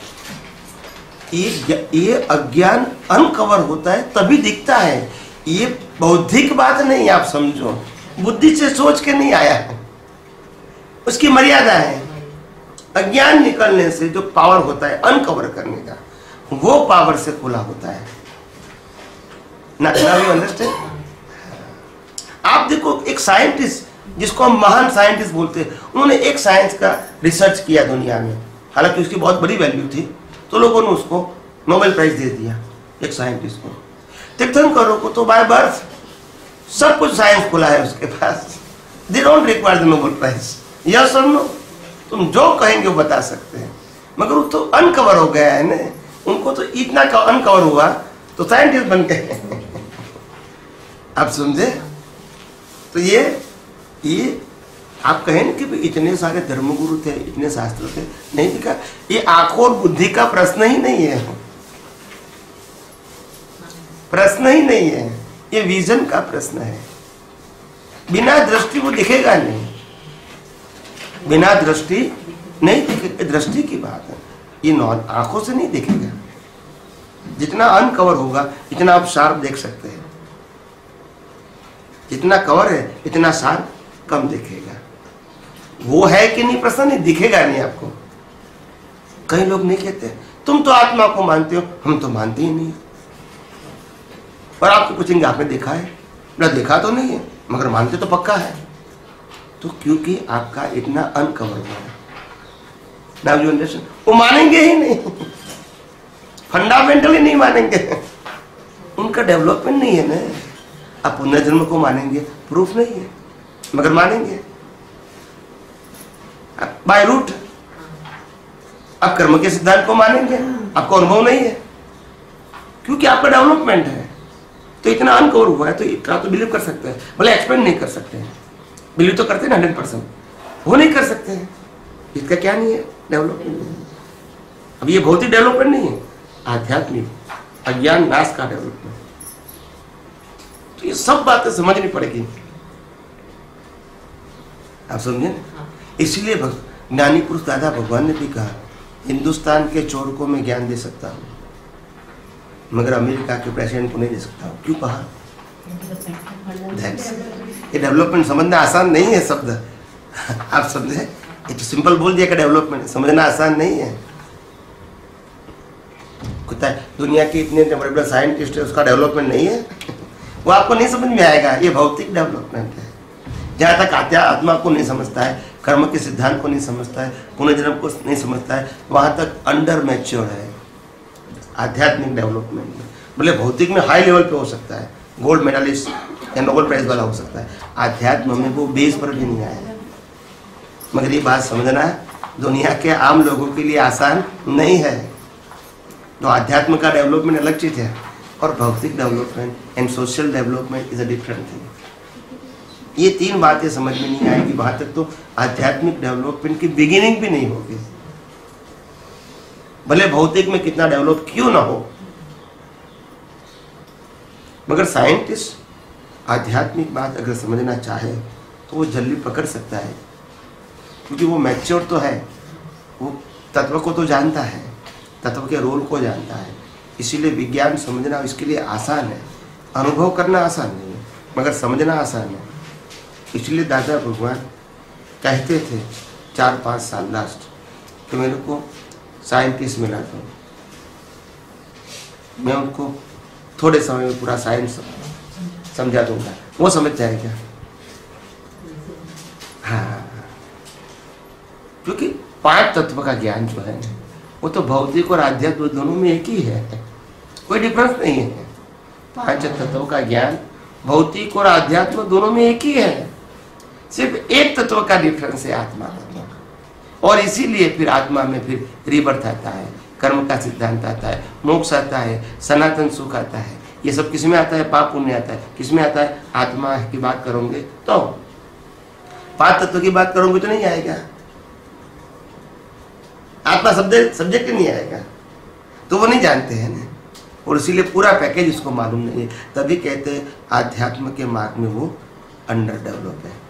ये अज्ञान अनकवर होता है तभी दिखता है। ये बौद्धिक बात नहीं, आप समझो, बुद्धि से सोच के नहीं आया है, उसकी मर्यादा है। अज्ञान निकलने से जो पावर होता है अनकवर करने का, वो पावर से खुला होता है ना। अंडरस्टैंड? आप देखो, एक साइंटिस्ट जिसको हम महान साइंटिस्ट बोलते हैं, उन्होंने एक साइंस का रिसर्च किया दुनिया में, हालांकि उसकी बहुत बड़ी वैल्यू थी, तो लोगों ने उसको नोबेल प्राइज दे दिया एक साइंटिस्ट को। तीर्थंकरों को तो बाय बर्थ सब कुछ साइंस खुला है उसके पास, they don't require the Nobel prize. Yes और नो, तुम जो कहेंगे वो बता सकते हैं, मगर वो तो अनकवर हो गया है ना, उनको तो इतना अनकवर हुआ तो साइंटिस्ट बन गए। आप समझे? तो ये आप कहें कि इतने सारे धर्मगुरु थे, इतने शास्त्र थे, नहीं दिखा। ये आंखों और बुद्धि का प्रश्न ही नहीं है, प्रश्न ही नहीं है, ये विजन का प्रश्न है। बिना दृष्टि वो दिखेगा नहीं, बिना दृष्टि नहीं दिखेगा, दृष्टि की बात है। ये आंखों से नहीं दिखेगा, जितना अनकवर होगा इतना आप शार्प देख सकते हैं, जितना कवर है इतना शार्प कम दिखेगा। वो है कि नहीं प्रश्न नहीं, दिखेगा नहीं आपको। कई लोग नहीं कहते तुम तो आत्मा को मानते हो, हम तो मानते ही नहीं। और आपको पूछेंगे आपने देखा है? ना देखा तो नहीं है, मगर मानते तो पक्का है। तो क्योंकि आपका इतना अनकवर हुआ है ना, जो अंडरस्टैंड, वो मानेंगे ही नहीं, फंडामेंटली नहीं मानेंगे, उनका डेवलपमेंट नहीं है ना। आप पुनर्जन्म को मानेंगे, प्रूफ नहीं है, मगर मानेंगे बाय रूट। आप कर्म के सिद्धांत को मानेंगे, आपको अनुभव नहीं है, क्योंकि आपका डेवलपमेंट है। तो इतना अनकवर हुआ है, तो इतना तो बिलीव कर सकते हैं, भले एक्सप्लेन नहीं कर सकते हैं, बिलीव तो करते हैं 100%, वो नहीं कर सकते हैं। इसका क्या नहीं है? डेवलपमेंट। अब ये भौतिक डेवलपमेंट नहीं है, आध्यात्मिक अज्ञान नाश का डेवलपमेंट। तो ये सब बातें समझनी पड़ेगी, आप समझे? इसलिए ज्ञानी पुरुष दादा भगवान ने भी कहा, हिंदुस्तान के चोर को मैं ज्ञान दे सकता हूँ, मगर अमेरिका के प्रेसिडेंट को नहीं दे सकता हूँ। क्यों कहा? ये डेवलपमेंट समझना आसान नहीं है शब्द, आप समझे? ये तो सिंपल बोल दिया कि डेवलपमेंट, समझना आसान नहीं है। दुनिया के इतने बड़े बड़े साइंटिस्ट है, उसका डेवलपमेंट नहीं है, वो आपको नहीं समझ में आएगा। ये भौतिक डेवलपमेंट है। जहाँ तक आत्मा को नहीं समझता है, कर्म के सिद्धांत को नहीं समझता है, पुनर्जन्म को नहीं समझता है, वहाँ तक अंडर मैच्योर है आध्यात्मिक डेवलपमेंट में। बोले भौतिक में हाई लेवल पे हो सकता है, गोल्ड मेडलिस्ट या नोबेल प्राइज वाला हो सकता है, आध्यात्म में वो बेस पर भी नहीं आएगा। मगर ये बात समझना दुनिया के आम लोगों के लिए आसान नहीं है। तो आध्यात्म का डेवलपमेंट अलग चीज है और भौतिक development and social development is a different thing. ये तीन बातें समझ में नहीं आएगी वहां तक तो आध्यात्मिक डेवलपमेंट की बिगिनिंग भी नहीं होगी, भले भौतिक में कितना डेवलप क्यों ना हो। मगर साइंटिस्ट आध्यात्मिक बात अगर समझना चाहे तो वो जल्दी पकड़ सकता है, क्योंकि वो मैच्योर तो है, वो तत्व को तो जानता है, तत्व के रोल को जानता है। इसीलिए विज्ञान समझना इसके लिए आसान है, अनुभव करना आसान नहीं है मगर समझना आसान है। इसलिए दादा भगवान कहते थे 4-5 साल लास्ट कि मेरे को साइंटिस्ट मिला दो, मैं उनको थोड़े समय में पूरा साइंस समझा दूंगा। वो समझ जाएगा। हाँ, क्योंकि 5 तत्व का ज्ञान जो है वो तो भौतिक और आध्यात्म दोनों में एक ही है, कोई डिफरेंस नहीं है। 5 तत्वों का ज्ञान भौतिक और आध्यात्म दोनों में एक ही है, सिर्फ एक तत्व का डिफरेंस है, आत्मा तत्व का। और इसीलिए फिर आत्मा में फिर रिबर्थ आता है, कर्म का सिद्धांत आता है, मोक्ष आता है, सनातन सुख आता है। ये सब किस में आता है? पाप पुण्य आता है। किस में आता है? आत्मा की बात करोगे तो। 5 तत्व की बात करोगे तो नहीं आएगा, आत्मा सब्जेक्ट नहीं आएगा, तो वो नहीं जानते हैं ना। और इसीलिए पूरा पैकेज उसको मालूम नहीं है, तभी कहते हैं आध्यात्म के मार्ग में वो अंडर डेवलप है।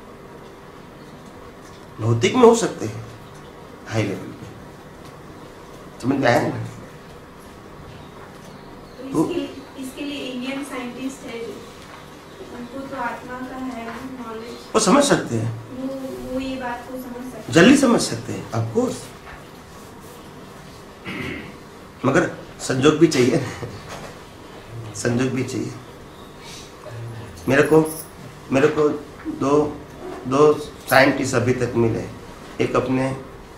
भौतिक में हो सकते हैं हाई लेवल पे, समझ में आया ना? तो इसके लिए इंडियन साइंटिस्ट है जो उनको तो आत्मा का है नॉलेज, वो समझ सकते हैं, वो ये बात को समझ सकते हैं, जल्दी समझ सकते हैं ऑफ कोर्स। मगर संजोग भी चाहिए, संजोग भी चाहिए। मेरे को दो साइंटिस्ट अभी तक मिले, एक अपने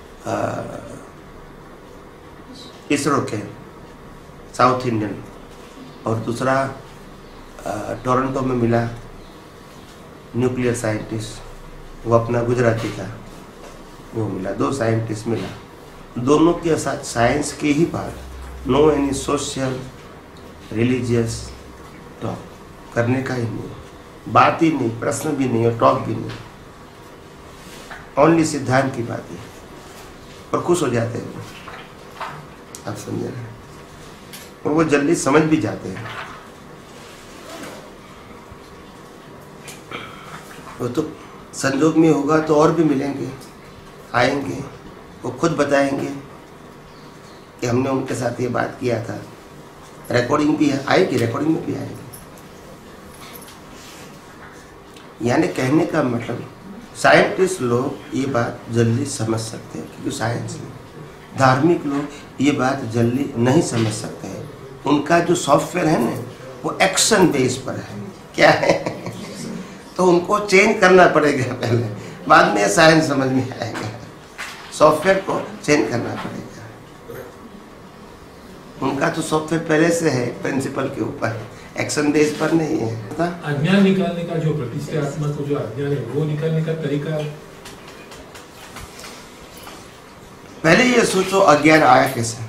इसरो के साउथ इंडियन और दूसरा टोरंटो में मिला न्यूक्लियर साइंटिस्ट, वो अपना गुजराती था, वो मिला। 2 साइंटिस्ट मिला, दोनों के साथ साइंस की ही बात, no any social religious talk करने का ही नहीं, बात ही नहीं, प्रश्न भी नहीं और टॉक भी नहीं, ओनली सिद्धांत की बात है। और खुश हो जाते हैं, आप समझे ना? और वो जल्दी समझ भी जाते हैं। वो तो संजोग में होगा तो और भी मिलेंगे, आएंगे, वो खुद बताएंगे कि हमने उनके साथ ये बात किया था। रिकॉर्डिंग भी आएगी, रिकॉर्डिंग में भी आएगी। यानी कहने का मतलब साइंटिस्ट लोग ये बात जल्दी समझ सकते हैं क्योंकि साइंस है। धार्मिक लोग ये बात जल्दी नहीं समझ सकते हैं। उनका जो सॉफ्टवेयर है ना वो एक्शन बेस पर है, क्या है तो उनको चेंज करना पड़ेगा पहले, बाद में साइंस समझ में आएगा। सॉफ्टवेयर को चेंज करना पड़ेगा। उनका तो सॉफ्टवेयर पहले से है प्रिंसिपल के ऊपर, एक्शन बेस पर नहीं है। अज्ञान निकालने का जो प्रतिष्ठित आत्मा को जो अज्ञान है वो निकालने का तरीका, पहले ये सोचो अज्ञान आया कैसे।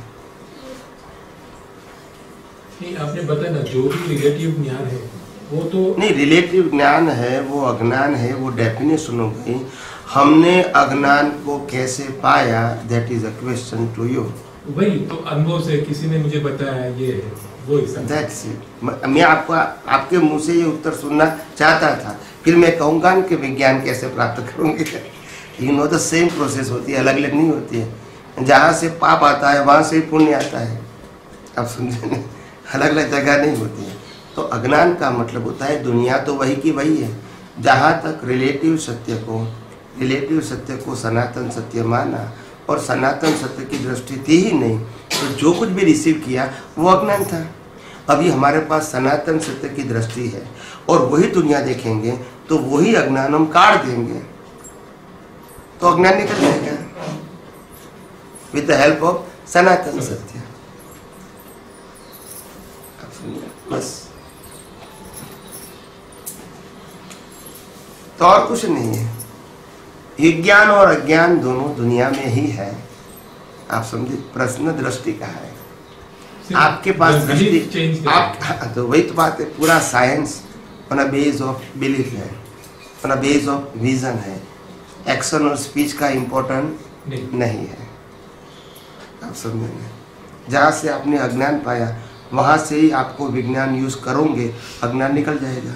नहीं, आपने बताया ना जो भी रिलेटिव ज्ञान है वो तो नहीं, रिलेटिव ज्ञान है वो अज्ञान है, वो डेफिनेशन हो गई। हमने अज्ञान को कैसे पाया, that is a question to you. वही तो अनुभव से किसी ने मुझे बताया ये है, वो दैट्स इट। मैं आपके मुंह से ये उत्तर सुनना चाहता था, फिर मैं कहूँगा कि विज्ञान कैसे प्राप्त करूँगी। You know the same process होती है, अलग अलग नहीं होती है। जहाँ से पाप आता है वहाँ से ही पुण्य आता है, आप समझे ना, अलग अलग जगह नहीं होती है। तो अज्ञान का मतलब होता है दुनिया तो वही की वही है। जहाँ तक रिलेटिव सत्य को सनातन सत्य माना और सनातन सत्य की दृष्टि थी ही नहीं, तो जो कुछ भी रिसीव किया वो अज्ञान था। अभी हमारे पास सनातन सत्य की दृष्टि है और वही दुनिया देखेंगे तो वही अज्ञान हम काट देंगे, तो अज्ञान निकल जाएगा विद द हेल्प ऑफ सनातन सत्य। बस, तो और कुछ नहीं है। विज्ञान और अज्ञान दोनों दुनिया में ही है, आप समझे। प्रश्न दृष्टि का है, आपके पास दृष्टि आप, तो वही तो बात है। पूरा science on a base of belief है, on a base of vision है। एक्शन और स्पीच का इम्पोर्टेंट नहीं है, आप समझेंगे। जहाँ से आपने अज्ञान पाया वहाँ से ही आपको विज्ञान यूज करोगे, अज्ञान निकल जाएगा।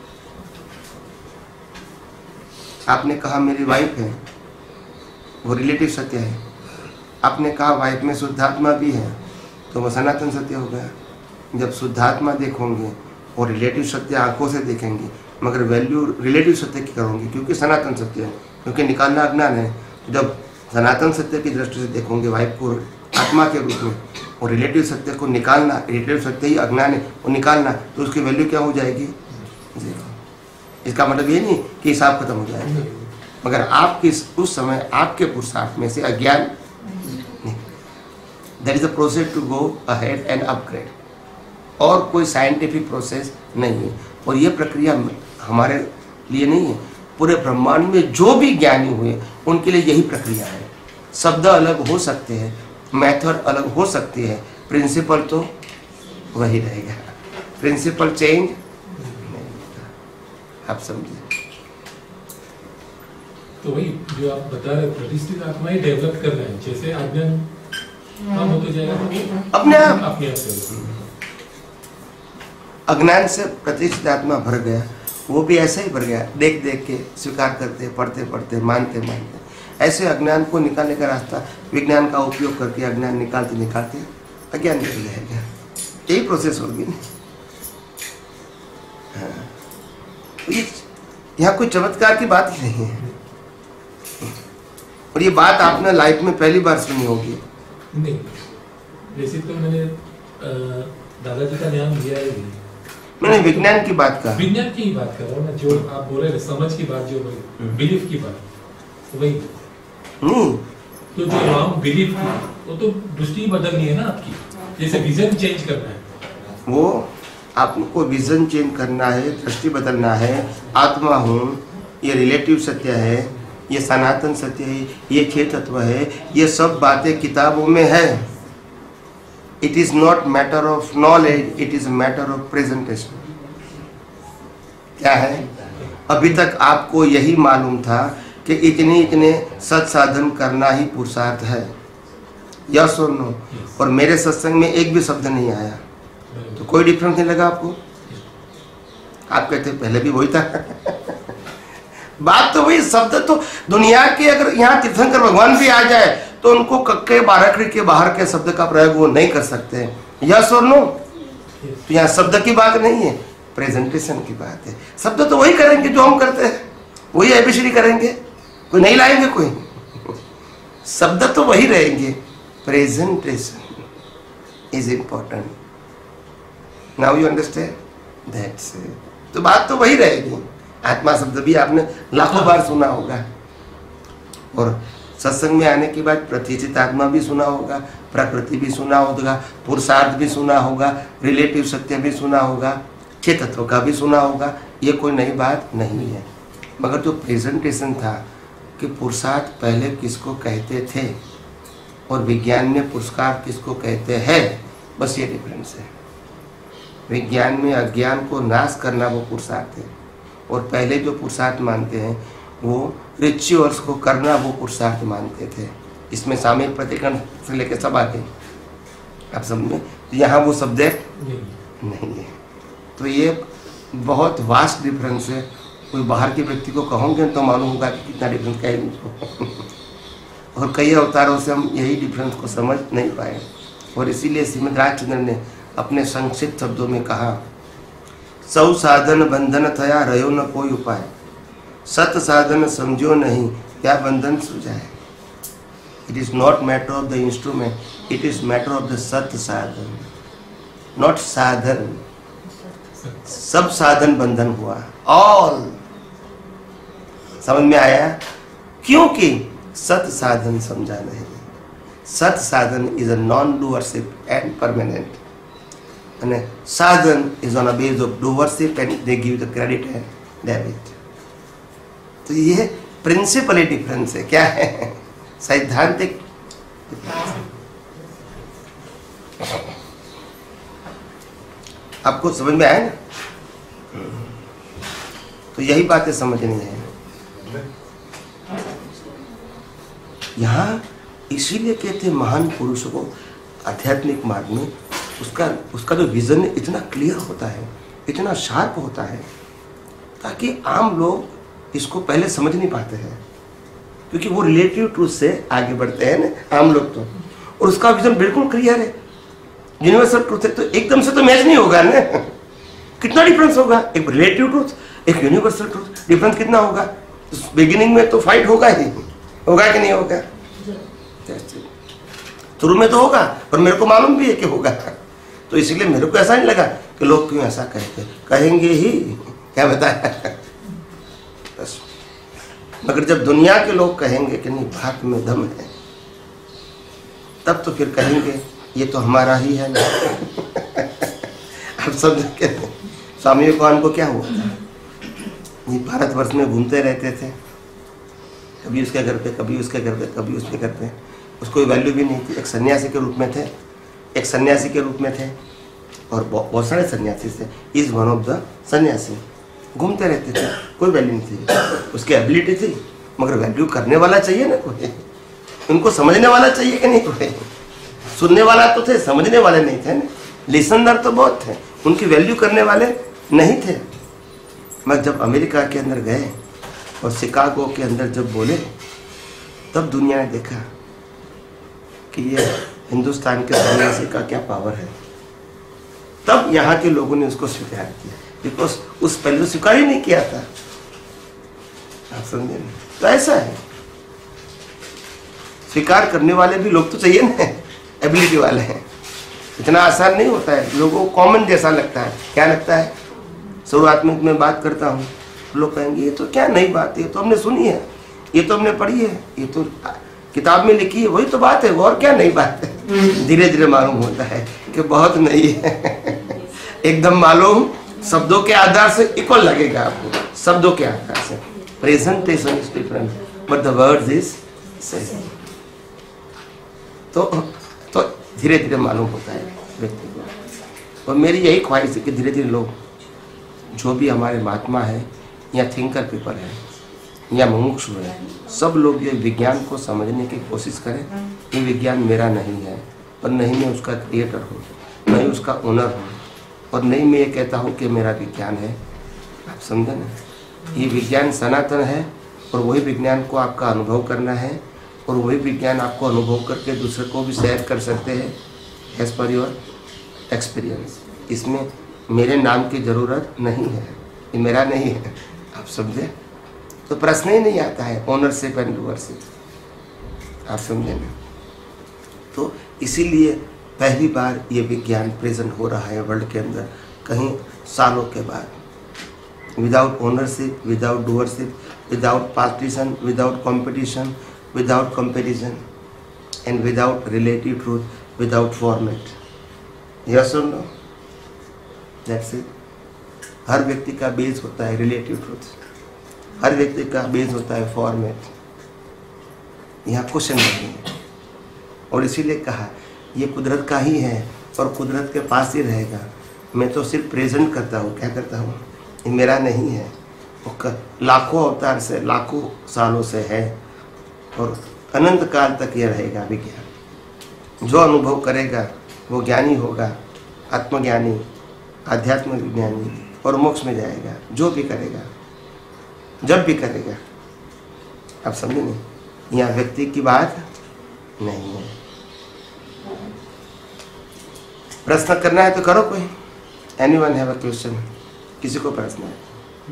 आपने कहा मेरी वाइफ है, वो रिलेटिव सत्य है। आपने कहा वाइफ में शुद्धात्मा भी है, तो वो सनातन सत्य हो गया। जब शुद्धात्मा देखोगे और रिलेटिव सत्य आंखों से देखेंगे, मगर वैल्यू रिलेटिव सत्य की करोगे, क्योंकि सनातन सत्य है, क्योंकि निकालना अज्ञान है। जब सनातन सत्य की दृष्टि से देखोगे वाइफ को आत्मा के रूप में, और रिलेटिव सत्य को निकालना, रिलेटिव सत्य ही अज्ञान है, वो निकालना, तो उसकी वैल्यू क्या हो जाएगी? जीरो। इसका मतलब ये नहीं कि हिसाब खत्म हो जाएगा, मगर आपके उस समय आपके पुरुषार्थ में से अज्ञान नहीं। That is a process to go ahead and upgrade, और कोई साइंटिफिक प्रोसेस नहीं है। और ये प्रक्रिया हमारे लिए नहीं है, पूरे ब्रह्मांड में जो भी ज्ञानी हुए उनके लिए यही प्रक्रिया है। शब्द अलग हो सकते हैं, मेथड अलग हो सकती है, प्रिंसिपल तो वही रहेगा। प्रिंसिपल चेंज नहीं, आप समझिए। तो वही जो आप बता रहे, प्रतिष्ठित आत्मा ही डेवलप कर रहे हैं, जैसे अज्ञान कम होते जाएगा अपने आप से। अज्ञान से प्रतिष्ठित आत्मा भर गया, वो भी ऐसा ही भर गया, देख देख के स्वीकार करते, पढ़ते पढ़ते, मानते मानते। ऐसे अज्ञान को निकालने का रास्ता विज्ञान का उपयोग करके अज्ञान निकालते निकालते अज्ञान निकल जाएगा। यही प्रोसेस होगी ना। हाँ, तो ये यहाँ कोई चमत्कार की बात ही नहीं है, और ये बात आपने लाइफ में पहली बार सुनी होगी। नहीं, वैसे तो मैंने दादाजी का ध्यान दिया है। मैंने विज्ञान की बात कहा, विज्ञान की ही बात कर रहा हूँ ना, जो आप बोल रहे समझ की बात, जो बिलीफ की बात, वही नहीं। तो जो रॉन्ग बिलीफ वो तो दृष्टि बदलनी है ना आपकी, जैसे विजन चेंज करना है, वो आपको विजन चेंज करना है, दृष्टि बदलना है। आत्मा हूँ, ये रिलेटिव सत्य है, ये सनातन सत्य है, ये 6 तत्व है, ये सब बातें किताबों में है। It is not matter of knowledge, it is matter of presentation. क्या है? अभी तक आपको यही मालूम था कि इतने सत साधन करना ही पुरुषार्थ है, यस और नो। और मेरे सत्संग में एक भी शब्द नहीं आया, तो कोई डिफरेंस नहीं लगा आपको? आप कहते पहले भी वही था। बात तो वही, शब्द तो दुनिया के, अगर यहाँ तीर्थंकर भगवान भी आ जाए तो उनको कक्के बारकड़ी के बाहर के शब्द का प्रयोग वो नहीं कर सकते, यस और नो। तो यहाँ शब्द की बात नहीं है, प्रेजेंटेशन की बात है। शब्द तो वही करेंगे जो हम करते हैं, वही एबीसीडी करेंगे, कोई नहीं लाएंगे कोई। शब्द तो वही रहेंगे, presentation is important. Now you understand that's it. तो बात तो वही रहेगी। आत्मा शब्द भी आपने लाखों बार सुना होगा, और सत्संग में आने के बाद प्रतिष्ठित आत्मा भी सुना होगा, प्रकृति भी सुना होगा, पुरुषार्थ भी सुना होगा, रिलेटिव सत्य भी सुना होगा, 6 तत्वों का भी सुना होगा। ये कोई नई बात नहीं है, मगर जो प्रेजेंटेशन था कि पुरुषार्थ पहले किसको कहते थे और विज्ञान में पुरस्कार किसको कहते हैं, बस ये डिफरेंस है। विज्ञान में अज्ञान को नाश करना वो पुरुषार्थ है, और पहले जो पुरुषार्थ मानते हैं वो रिचुअल्स को करना वो पुरुषार्थ मानते थे। इसमें सामयिक प्रतिकरण से लेकर सब आते, आप समझे। यहाँ वो सब्जेक्ट नहीं है, तो ये बहुत वास्ट डिफरेंस है। कोई बाहर के व्यक्ति को कहोगे तो मालूम होगा कि कितना डिफरेंस है इनको। और कई अवतारों से हम यही डिफरेंस को समझ नहीं पाए, और इसीलिए श्रीमद् राजचंद्र ने अपने संक्षिप्त शब्दों में कहा, सौ साधन बंधन थया रहो न कोई उपाय, सत साधन समझो नहीं क्या बंधन सुझाए। It is not matter of the instrument, it is matter of the सत साधन। नॉट साधन। सब साधन बंधन हुआ, ऑल। समझ में आया? क्योंकि सत साधन समझा नहीं। सत साधन is a non doership and permanent, and sadhan is on a base of doership and they give the credit and debit. तो ये प्रिंसिपली डिफरेंस है। क्या है? सैद्धांतिक। आपको समझ में आया ना? तो यही बातें समझनी है यहाँ। इसीलिए कहते हैं महान पुरुषों को आध्यात्मिक मार्ग में उसका जो विजन इतना क्लियर होता है, इतना शार्प होता है, ताकि आम लोग इसको पहले समझ नहीं पाते हैं, क्योंकि वो रिलेटिव ट्रूथ से आगे बढ़ते हैं ना आम लोग तो, और उसका विजन बिल्कुल क्लियर है। यूनिवर्सल ट्रूथ है तो एकदम से तो मैच नहीं होगा ना। कितना डिफरेंस होगा? एक रिलेटिव ट्रूथ, एक यूनिवर्सल ट्रूथ, डिफरेंस कितना होगा? बिगिनिंग में तो फाइट होगा ही, होगा कि नहीं होगा? शुरू में तो होगा, पर मेरे को मालूम भी है कि होगा। तो इसलिए मेरे को ऐसा नहीं लगा कि लोग क्यों ऐसा कहते, कहेंगे ही, क्या बताया। बस मगर जब दुनिया के लोग कहेंगे कि नहीं बात में दम है, तब तो फिर कहेंगे ये तो हमारा ही है ना। अब समझ के स्वामी विवेकानंद को क्या हुआ था? ये भारतवर्ष में घूमते रहते थे, कभी उसके घर पे, कभी उसके घर पे, कभी उसके घर पे। उसको वैल्यू भी नहीं थी। एक सन्यासी के रूप में थे, एक सन्यासी के रूप में थे, और बहुत सारे सन्यासी थे। इज वन ऑफ द सन्यासी। घूमते रहते थे, कोई वैल्यू नहीं थी। उसकी एबिलिटी थी, मगर वैल्यू करने वाला चाहिए ना कोई, उनको समझने वाला चाहिए कि नहीं कोई। सुनने वाला तो थे, समझने वाले नहीं थे ना। लिसनर तो बहुत थे, उनकी वैल्यू करने वाले नहीं थे। मैं जब अमेरिका के अंदर गए और शिकागो के अंदर जब बोले, तब दुनिया ने देखा कि ये हिंदुस्तान के सन्यासी का क्या पावर है। तब यहाँ के लोगों ने उसको स्वीकार किया, बिकॉज उस पहले तो स्वीकार ही नहीं किया था। आप समझे ना? तो ऐसा है, स्वीकार करने वाले भी लोग तो चाहिए ना, एबिलिटी वाले हैं। इतना आसान नहीं होता है, लोगों को कॉमन जैसा लगता है। क्या लगता है? शुरुआत में मैं बात करता हूँ, लोग कहेंगे ये तो क्या नई बात है, ये तो हमने सुनी है, ये तो हमने पढ़ी है, ये तो किताब में लिखी है, वही तो बात है, और क्या नई बात है। धीरे धीरे मालूम होता है कि बहुत नई है। एकदम मालूम शब्दों के आधार से इक्वल लगेगा आपको, शब्दों के आधार से। Presentation is different but the words is same. तो धीरे धीरे मालूम होता है व्यक्ति को। और मेरी यही ख्वाहिश है कि धीरे धीरे लोग, जो भी हमारे महात्मा है या थिंकर पीपल है या मुमुक्षु है, सब लोग ये विज्ञान को समझने की कोशिश करें। ये विज्ञान मेरा नहीं है, और नहीं मैं उसका क्रिएटर हूँ, नहीं उसका ओनर हूँ, और नहीं मैं ये कहता हूँ कि मेरा विज्ञान है। आप समझे ना? ये विज्ञान सनातन है, और वही विज्ञान को आपका अनुभव करना है, और वही विज्ञान आपको अनुभव करके दूसरे को भी शेयर कर सकते हैं एज पर योर एक्सपीरियंस। इसमें मेरे नाम की ज़रूरत नहीं है, ये मेरा नहीं है। आप समझे? तो प्रश्न ही नहीं आता है ओनरशिप एंड डूअरशिप। आप समझे ना? तो इसीलिए पहली बार ये विज्ञान प्रेजेंट हो रहा है वर्ल्ड के अंदर, कहीं सालों के बाद। Without ownership, without doership, without partition, without competition, without comparison, and without relative truth, without format. Yes और नो? That's it. हर व्यक्ति का बेस होता है रिलेटिव ट्रूथ, हर व्यक्ति का बेस होता है फॉर्मेट। यहाँ क्वेश्चन नहीं है। और इसीलिए कहा ये कुदरत का ही है और कुदरत के पास ही रहेगा। मैं तो सिर्फ प्रेजेंट करता हूँ। क्या करता हूँ? ये मेरा नहीं है, वो लाखों अवतार से, लाखों सालों से है, और अनंत काल तक ये रहेगा विज्ञान। जो अनुभव करेगा वो ज्ञानी होगा, आत्मज्ञानी, आध्यात्म विज्ञानी, और मोक्ष में जाएगा। जो भी करेगा, जब भी करेगा। आप समझे नहीं? यहाँ व्यक्ति की बात नहीं है। प्रश्न करना है तो करो कोई। Anyone have a question? किसी को प्रश्न है?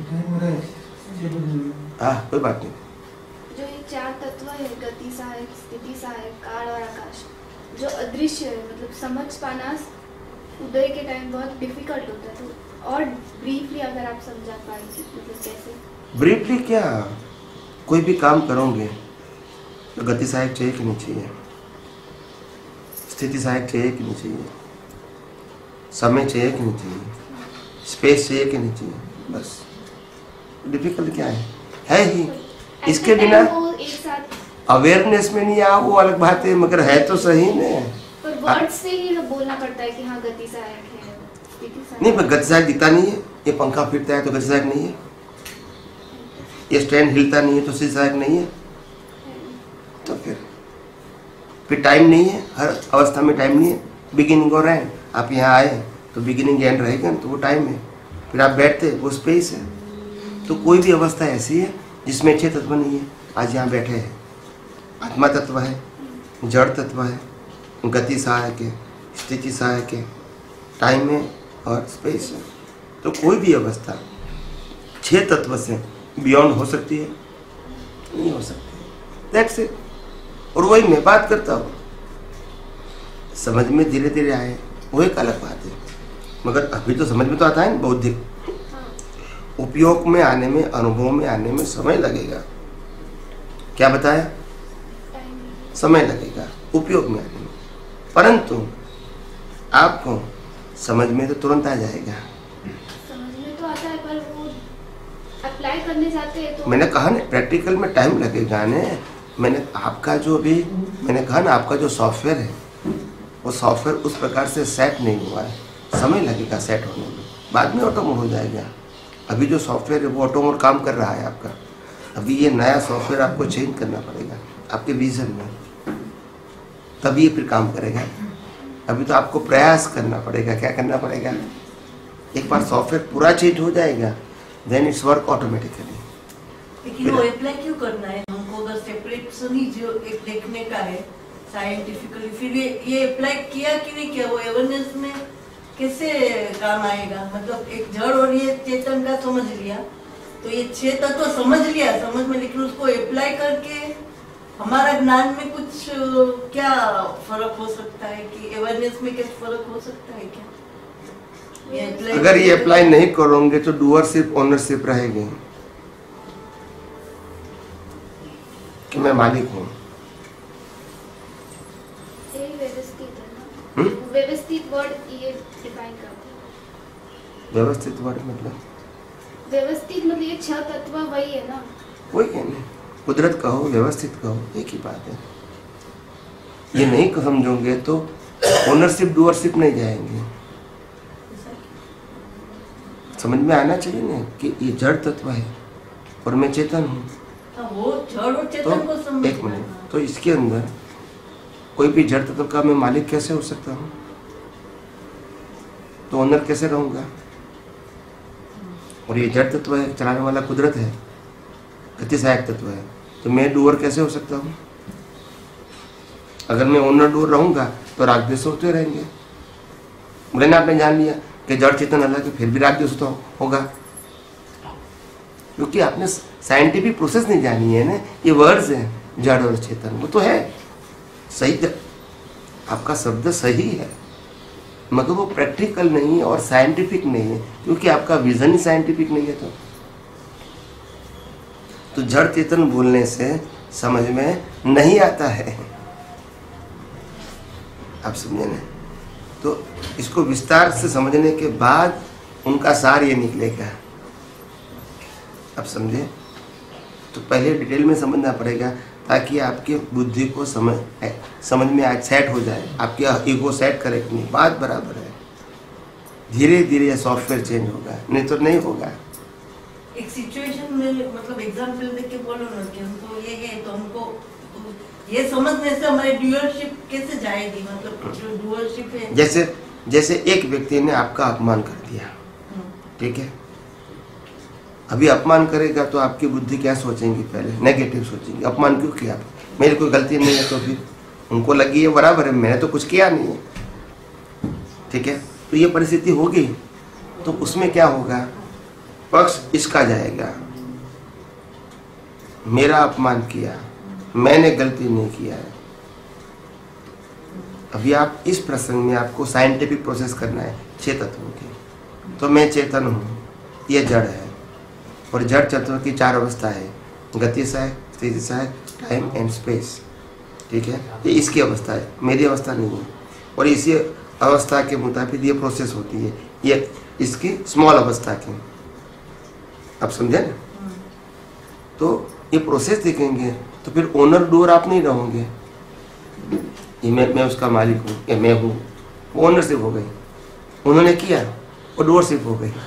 हाँ, कोई बात नहीं। जो ये चार तत्व है, गति सहायक, स्थिति सहायक, काल और आकाश, जो अदृश्य है, मतलब समझ पाना उदय के टाइम बहुत डिफिकल्ट होता है, तो और ब्रीफली अगर आप समझा पाएंगे मतलब कैसे? ब्रीफली क्या, कोई भी काम करोगे तो गति सहायक चाहिए कि नहीं चाहिए, स्थिति सहायक चाहिए कि नहीं चाहिए, समय चाहिए कि नहीं चाहिए, स्पेस चाहिए कि नहीं चाहिए, बस। डिफिकल्ट क्या है ही। इसके बिना एक साथ अवेयरनेस में नहीं आओ वो अलग बात है, मगर है तो सही ने। पर वर्ड से ही बोलना पड़ता है कि हाँ गति सहायक है, स्थिति सहायक नहीं, पर गति सहायक दिखता नहीं है। ये पंखा फिरता है तो गति सहायक नहीं है, ये स्टैंड हिलता नहीं है तो स्थिति सहायक नहीं है। तो फिर टाइम नहीं है, हर अवस्था में टाइम नहीं है, बिगिनिंग और एंड। आप यहाँ आए तो बिगिनिंग एंड रहेगा तो वो टाइम है, फिर आप बैठते वो स्पेस है। तो कोई भी अवस्था ऐसी है जिसमें 6 तत्व नहीं है। आज यहाँ बैठे हैं, आत्मा तत्व है, जड़ तत्व है, गति सहायक है, स्थिति सहायक है, टाइम है और स्पेस है। तो कोई भी अवस्था 6 तत्व से बियॉन्ड हो सकती है, नहीं हो सकती। That's it. और वही मैं बात करता हूँ, समझ में धीरे धीरे आए वो एक अलग बात है, मगर अभी तो समझ में तो आता है ना। बौद्धिक उपयोग में आने में, अनुभव में आने में समय लगेगा। क्या बताया? समय लगेगा उपयोग में आने में, परंतु आपको समझ में तो तुरंत आ जाएगा। समझ में तो आता है पर वो अप्लाई करने जाते हैं तो मैंने कहा ना प्रैक्टिकल में टाइम लगेगा ने। मैंने आपका जो अभी मैंने कहा ना, आपका जो सॉफ्टवेयर है वो सॉफ्टवेयर उस प्रकार से सेट नहीं हुआ है, समय लगेगा सेट होने में, बाद में ऑटो मोड हो जाएगा। अभी जो सॉफ्टवेयर है वो ऑटो मोड काम कर रहा है आपका। अभी ये नया सॉफ्टवेयर आपको चेंज करना पड़ेगा आपके विजन में, तभी ये फिर काम करेगा। अभी तो आपको प्रयास करना पड़ेगा। क्या करना पड़ेगा? एक बार सॉफ्टवेयर पूरा चेंज हो जाएगा, देन इट्स वर्क ऑटोमेटिकली। लेकिन वो अप्लाई क्यों करना है हमको? अगर सेपरेशन ही जो एक देखने का है साइंटिफिकली, फिर ये अप्लाई किया कि नहीं किया, वो अवेयरनेस में कैसे काम आएगा? मतलब एक जड़ और ये चेतन का समझ लिया, तो ये 6 तत्व तो समझ लिया समझ में, लेकिन उसको अप्लाई करके हमारा ज्ञान में कुछ क्या फर्क हो सकता है कि अवेयरनेस में कैसे फर्क हो सकता है क्या? अगर ये अप्लाई नहीं करोगे तो डूअरशिप ओनरशिप रहेगी कि मैं मालिक हूँ। व्यवस्थित है ना, व्यवस्थित वर्ड ये डिफाइन करते हैं। व्यवस्थित वर्ड मतलब व्यवस्थित मतलब ये 6 तत्व वही है ना, कोई कहने, कुदरत कहो व्यवस्थित कहो एक ही बात है। ये नहीं समझोगे तो ओनरशिप डूअरशिप नहीं जाएंगे। समझ में आना चाहिए ना कि ये जड़ तत्व है और मैं चेतन हूँ। वो जड़ और चेतन को समझ। एक मिनट, तो इसके अंदर कोई भी जड़ तत्व का मैं मालिक कैसे हो सकता हूँ? तो ओनर कैसे रहूंगा? और ये जड़ तत्व है, चलाने वाला कुदरत है, गति सहायक तत्व है, तो मैं डूअर कैसे हो सकता हूँ? अगर मैं ओनर डूअर रहूंगा तो राग द्वेष होते रहेंगे। बोले ना आपने जान लिया कि जड़ चेतन अलग है, फिर भी राग द्वेष होगा, क्योंकि आपने साइंटिफिक प्रोसेस नहीं जानी है ना। ये वर्ड्स हैं जड़ और चेतन, वो तो है सही, आपका शब्द सही है, मगर वो प्रैक्टिकल नहीं है और साइंटिफिक नहीं है, क्योंकि आपका विजन ही साइंटिफिक नहीं है। तो जड़ चेतन बोलने से समझ में नहीं आता है, आप समझे ना? तो इसको विस्तार से समझने के बाद उनका सार ये निकलेगा, आप समझे? तो पहले डिटेल में समझना पड़ेगा ताकि आपकी बुद्धि को समझ में आज सेट हो जाए, आपके ईगो सेट करे कि नहीं, बात बराबर है। धीरे धीरे ये सॉफ्टवेयर चेंज होगा, नहीं तो नहीं होगा। एक सिचुएशन में मतलब एग्जांपल देके बोलो ना कि हमको ये है, तो हमको ये समझने से हमारी ड्यूअलशिप कैसे जाएगी? मतलब जो ड्यूअलशिप है, जैसे एक व्यक्ति ने आपका अपमान कर दिया, ठीक है? अभी अपमान करेगा तो आपकी बुद्धि क्या सोचेंगी? पहले नेगेटिव सोचेंगी, अपमान क्यों किया, मेरी कोई गलती नहीं है। तो फिर उनको लगी है बराबर है, मैंने तो कुछ किया नहीं है, ठीक है? तो ये परिस्थिति होगी, तो उसमें क्या होगा? पक्ष इसका जाएगा, मेरा अपमान किया, मैंने गलती नहीं किया है, अभी आप इस प्रसंग में आपको साइंटिफिक प्रोसेस करना है 6 तत्वों की। तो मैं चेतन हूँ, ये जड़ है, और जड़ तत्व की 4 अवस्था है, गति सहायक, स्थिति सहायक, टाइम एंड स्पेस। ठीक है, ये इसकी अवस्था है, मेरी अवस्था नहीं है। और इसी अवस्था के मुताबिक ये प्रोसेस होती है, ये इसकी स्मॉल अवस्था की। आप समझे ना? तो ये प्रोसेस देखेंगे तो फिर ओनर डूअर आप नहीं रहोगे। ये मैं उसका मालिक हूँ, ये मैं हूँ, वो ओनरशिप हो गई। उन्होंने किया, वो डूअरशिप हो गई।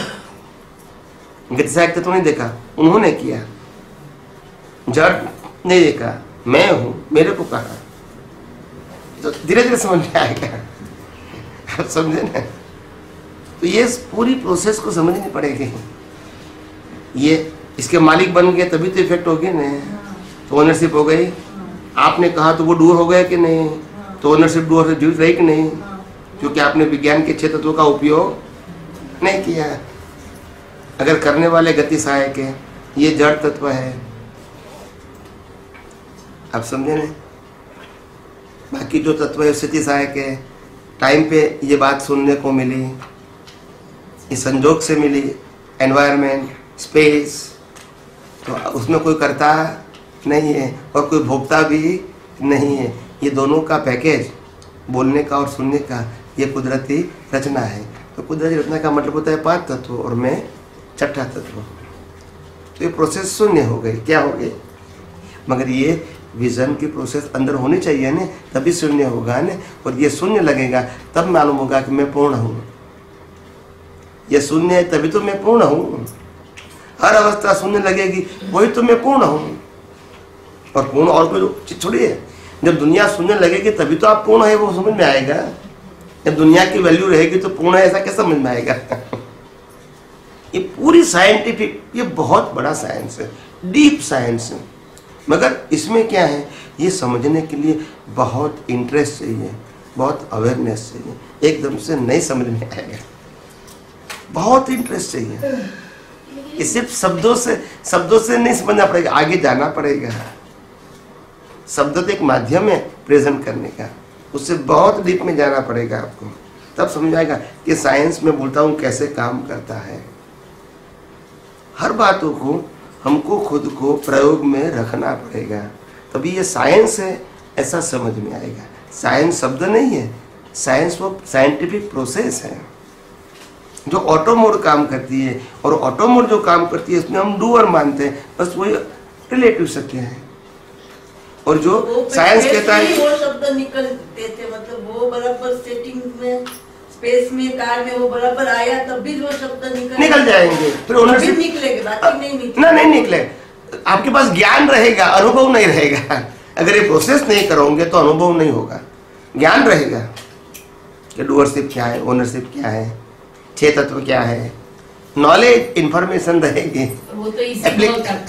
गतिसायक तो नहीं देखा, उन्होंने किया। जड़ नहीं देखा, मैं हूँ, मेरे को कहा। तो धीरे धीरे समझ में आएगा। आप समझे ना? तो ये पूरी प्रोसेस को समझनी पड़ेगी। ये इसके मालिक बन गए तभी तो इफेक्ट होगी ना। तो ओनरशिप हो गई, आपने कहा तो वो डूअर हो गया कि नहीं? तो ओनरशिप डूअर से जुड़ रही कि नहीं? क्योंकि आपने विज्ञान के 6 तत्वों का उपयोग नहीं किया। अगर करने वाले गति सहायक है, ये जड़ तत्व है। आप समझे ना? बाकी जो तत्व है स्थिति सहायक है। टाइम पे ये बात सुनने को मिली, इस संजोग से मिली, एनवायरनमेंट, स्पेस, तो उसमें कोई करता नहीं है और कोई भोगता भी नहीं है। ये दोनों का पैकेज, बोलने का और सुनने का, ये कुदरती रचना है। तो कुदरती रचना का मतलब होता है 5 तत्व और मैं 6ठा तत्व। तो ये प्रोसेस शून्य हो गई, क्या हो गई? मगर ये विजन की प्रोसेस अंदर होनी चाहिए ना, तभी शून्य होगा ना। और ये शून्य लगेगा तब मालूम होगा कि मैं पूर्ण हूँ। ये शून्य है तभी तो मैं पूर्ण हूँ। हर अवस्था शून्य लगेगी, वही तो मैं पूर्ण हूँ। और पूर्ण और कोई चीज थोड़ी है। जब दुनिया शून्य लगेगी तभी तो आप पूर्ण है, वो समझ में आएगा। जब दुनिया की वैल्यू रहेगी तो पूर्ण है, ऐसा कैसे समझ में आएगा? ये पूरी साइंटिफिक, ये बहुत बड़ा साइंस है, डीप साइंस है। मगर इसमें क्या है, ये समझने के लिए बहुत इंटरेस्ट चाहिए, बहुत अवेयरनेस चाहिए। एकदम से नहीं समझ में आएगा, बहुत इंटरेस्ट चाहिए। ये सिर्फ शब्दों से नहीं समझना पड़ेगा, आगे जाना पड़ेगा। शब्द तो एक माध्यम है प्रेजेंट करने का, उससे बहुत डीप में जाना पड़ेगा आपको, तब समझ आएगा कि साइंस में बोलता हूँ कैसे काम करता है। हर बातों को हमको खुद को प्रयोग में रखना पड़ेगा, तभी ये साइंस है ऐसा समझ में आएगा। साइंस शब्द नहीं है, साइंस वो साइंटिफिक प्रोसेस है जो ऑटो मोड काम करती है। और ऑटो मोड जो काम करती है उसमें हम डूअर मानते हैं, बस वही रिलेटिव सत्य है। और जो साइंस कहता है वो शब्द निकलते थे, मतलब वो बराबर सेटिंग में, स्पेस में, कार में वो बराबर आया तब भी वो शब्द निकल जाएंगे। फिर ओनरशिप निकलेगा, बाकी नहीं निकलेगा। ना नहीं निकले, आपके पास ज्ञान रहेगा, अनुभव नहीं रहेगा। अगर ये प्रोसेस नहीं करोगे तो अनुभव नहीं होगा, ज्ञान रहेगा कि डूअरशिप क्या है, ओनरशिप क्या है, 6 तत्व क्या है, नॉलेज, इंफॉर्मेशन रहेगी। वो तो इसी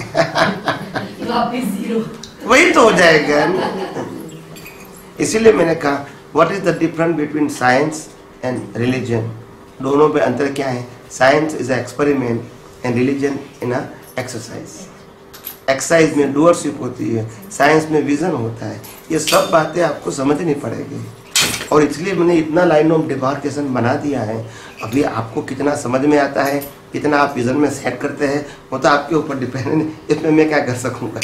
वापस जीरो, वही तो हो जाएगा। इसीलिए मैंने कहा what is the difference between science and religion. दोनों में अंतर क्या है? Science is a experiment and religion in a exercise. Exercise में डूअरशिप होती है, साइंस में विजन होता है। ये सब बातें आपको समझनी पड़ेगी। और इसलिए मैंने इतना लाइन ऑफ डिमार्केशन बना दिया है। अभी आपको कितना समझ में आता है, कितना आप विजन में सेट करते हैं, वो तो आपके ऊपर डिपेंड है। इसमें मैं क्या कर सकूँगा?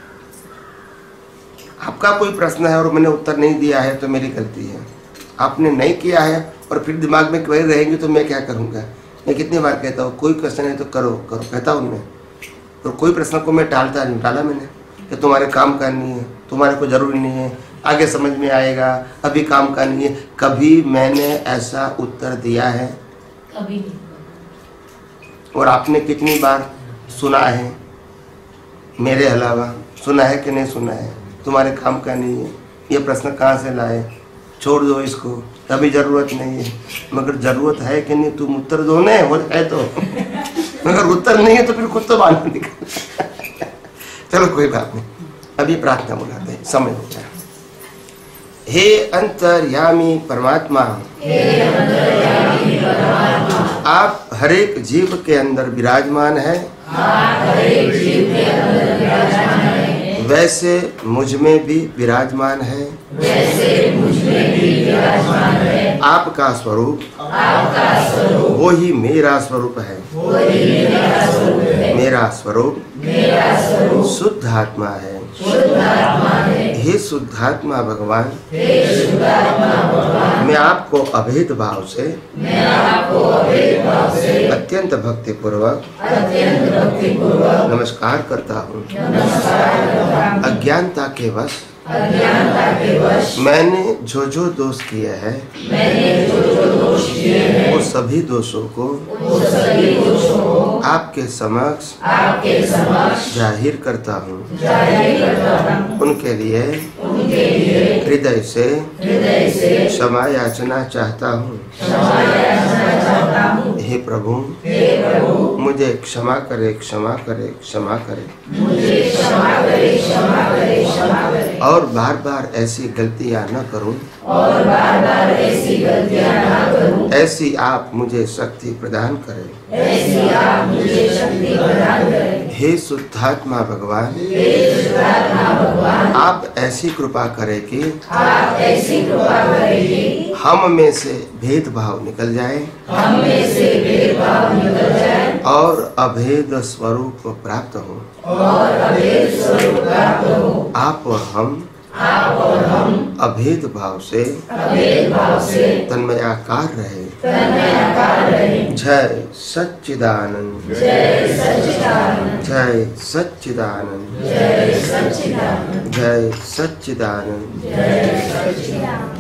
आपका कोई प्रश्न है और मैंने उत्तर नहीं दिया है तो मेरी गलती है। आपने नहीं किया है और फिर दिमाग में क्वेरी रहेंगी तो मैं क्या करूँगा? मैं कितनी बार कहता हूँ कोई क्वेश्चन है तो करो करो, कहता हूँ मैं। और कोई प्रश्न को मैं टालता नहीं, टाला मैंने कि तुम्हारे काम का नहीं है, तुम्हारे को ज़रूरी नहीं है, आगे समझ में आएगा, अभी काम का नहीं है। कभी मैंने ऐसा उत्तर दिया है? कभी नहीं। और आपने कितनी बार सुना है मेरे अलावा? सुना है कि नहीं सुना है? तुम्हारे काम का नहीं है, ये प्रश्न कहाँ से लाए? छोड़ दो इसको, अभी ज़रूरत नहीं है। मगर ज़रूरत है कि नहीं, तुम उत्तर दो ना, वो है तो। मगर उत्तर नहीं है तो फिर खुद तो बाहर निकल। चलो कोई बात नहीं, अभी प्रार्थना बुलाते हैं, समय हो गया। हे अंतर्यामी परमात्मा, आप हर एक जीव के अंदर विराजमान है। वैसे मुझ में भी विराजमान है, आपका स्वरूप वो ही मेरा स्वरूप है। मेरा स्वरूप शुद्ध आत्मा है। हे शुद्धात्मा भगवान, मैं आपको अभेद भाव से अत्यंत भक्ति पूर्वक नमस्कार करता हूँ। अज्ञानता के वश मैंने जो जो दोष किए हैं वो सभी दोषों को आपके समक्ष जाहिर करता हूँ। उनके लिए हृदय से क्षमा याचना चाहता हूँ। हे प्रभु, मुझे क्षमा करे, क्षमा करे, क्षमा करे। और बार बार ऐसी गलतियां न करूं। ऐसी आप मुझे शक्ति प्रदान करें। हे शुद्धात्मा भगवान, आप ऐसी कृपा करें कि हम में से भेदभाव निकल जाए और अभेद स्वरूप प्राप्त हो। आप और हम अभेद भाव से तन्मयाकार रहे। जय सच्चिदानंद, जय सच्चिदानंद, जय सच्चिदानंद।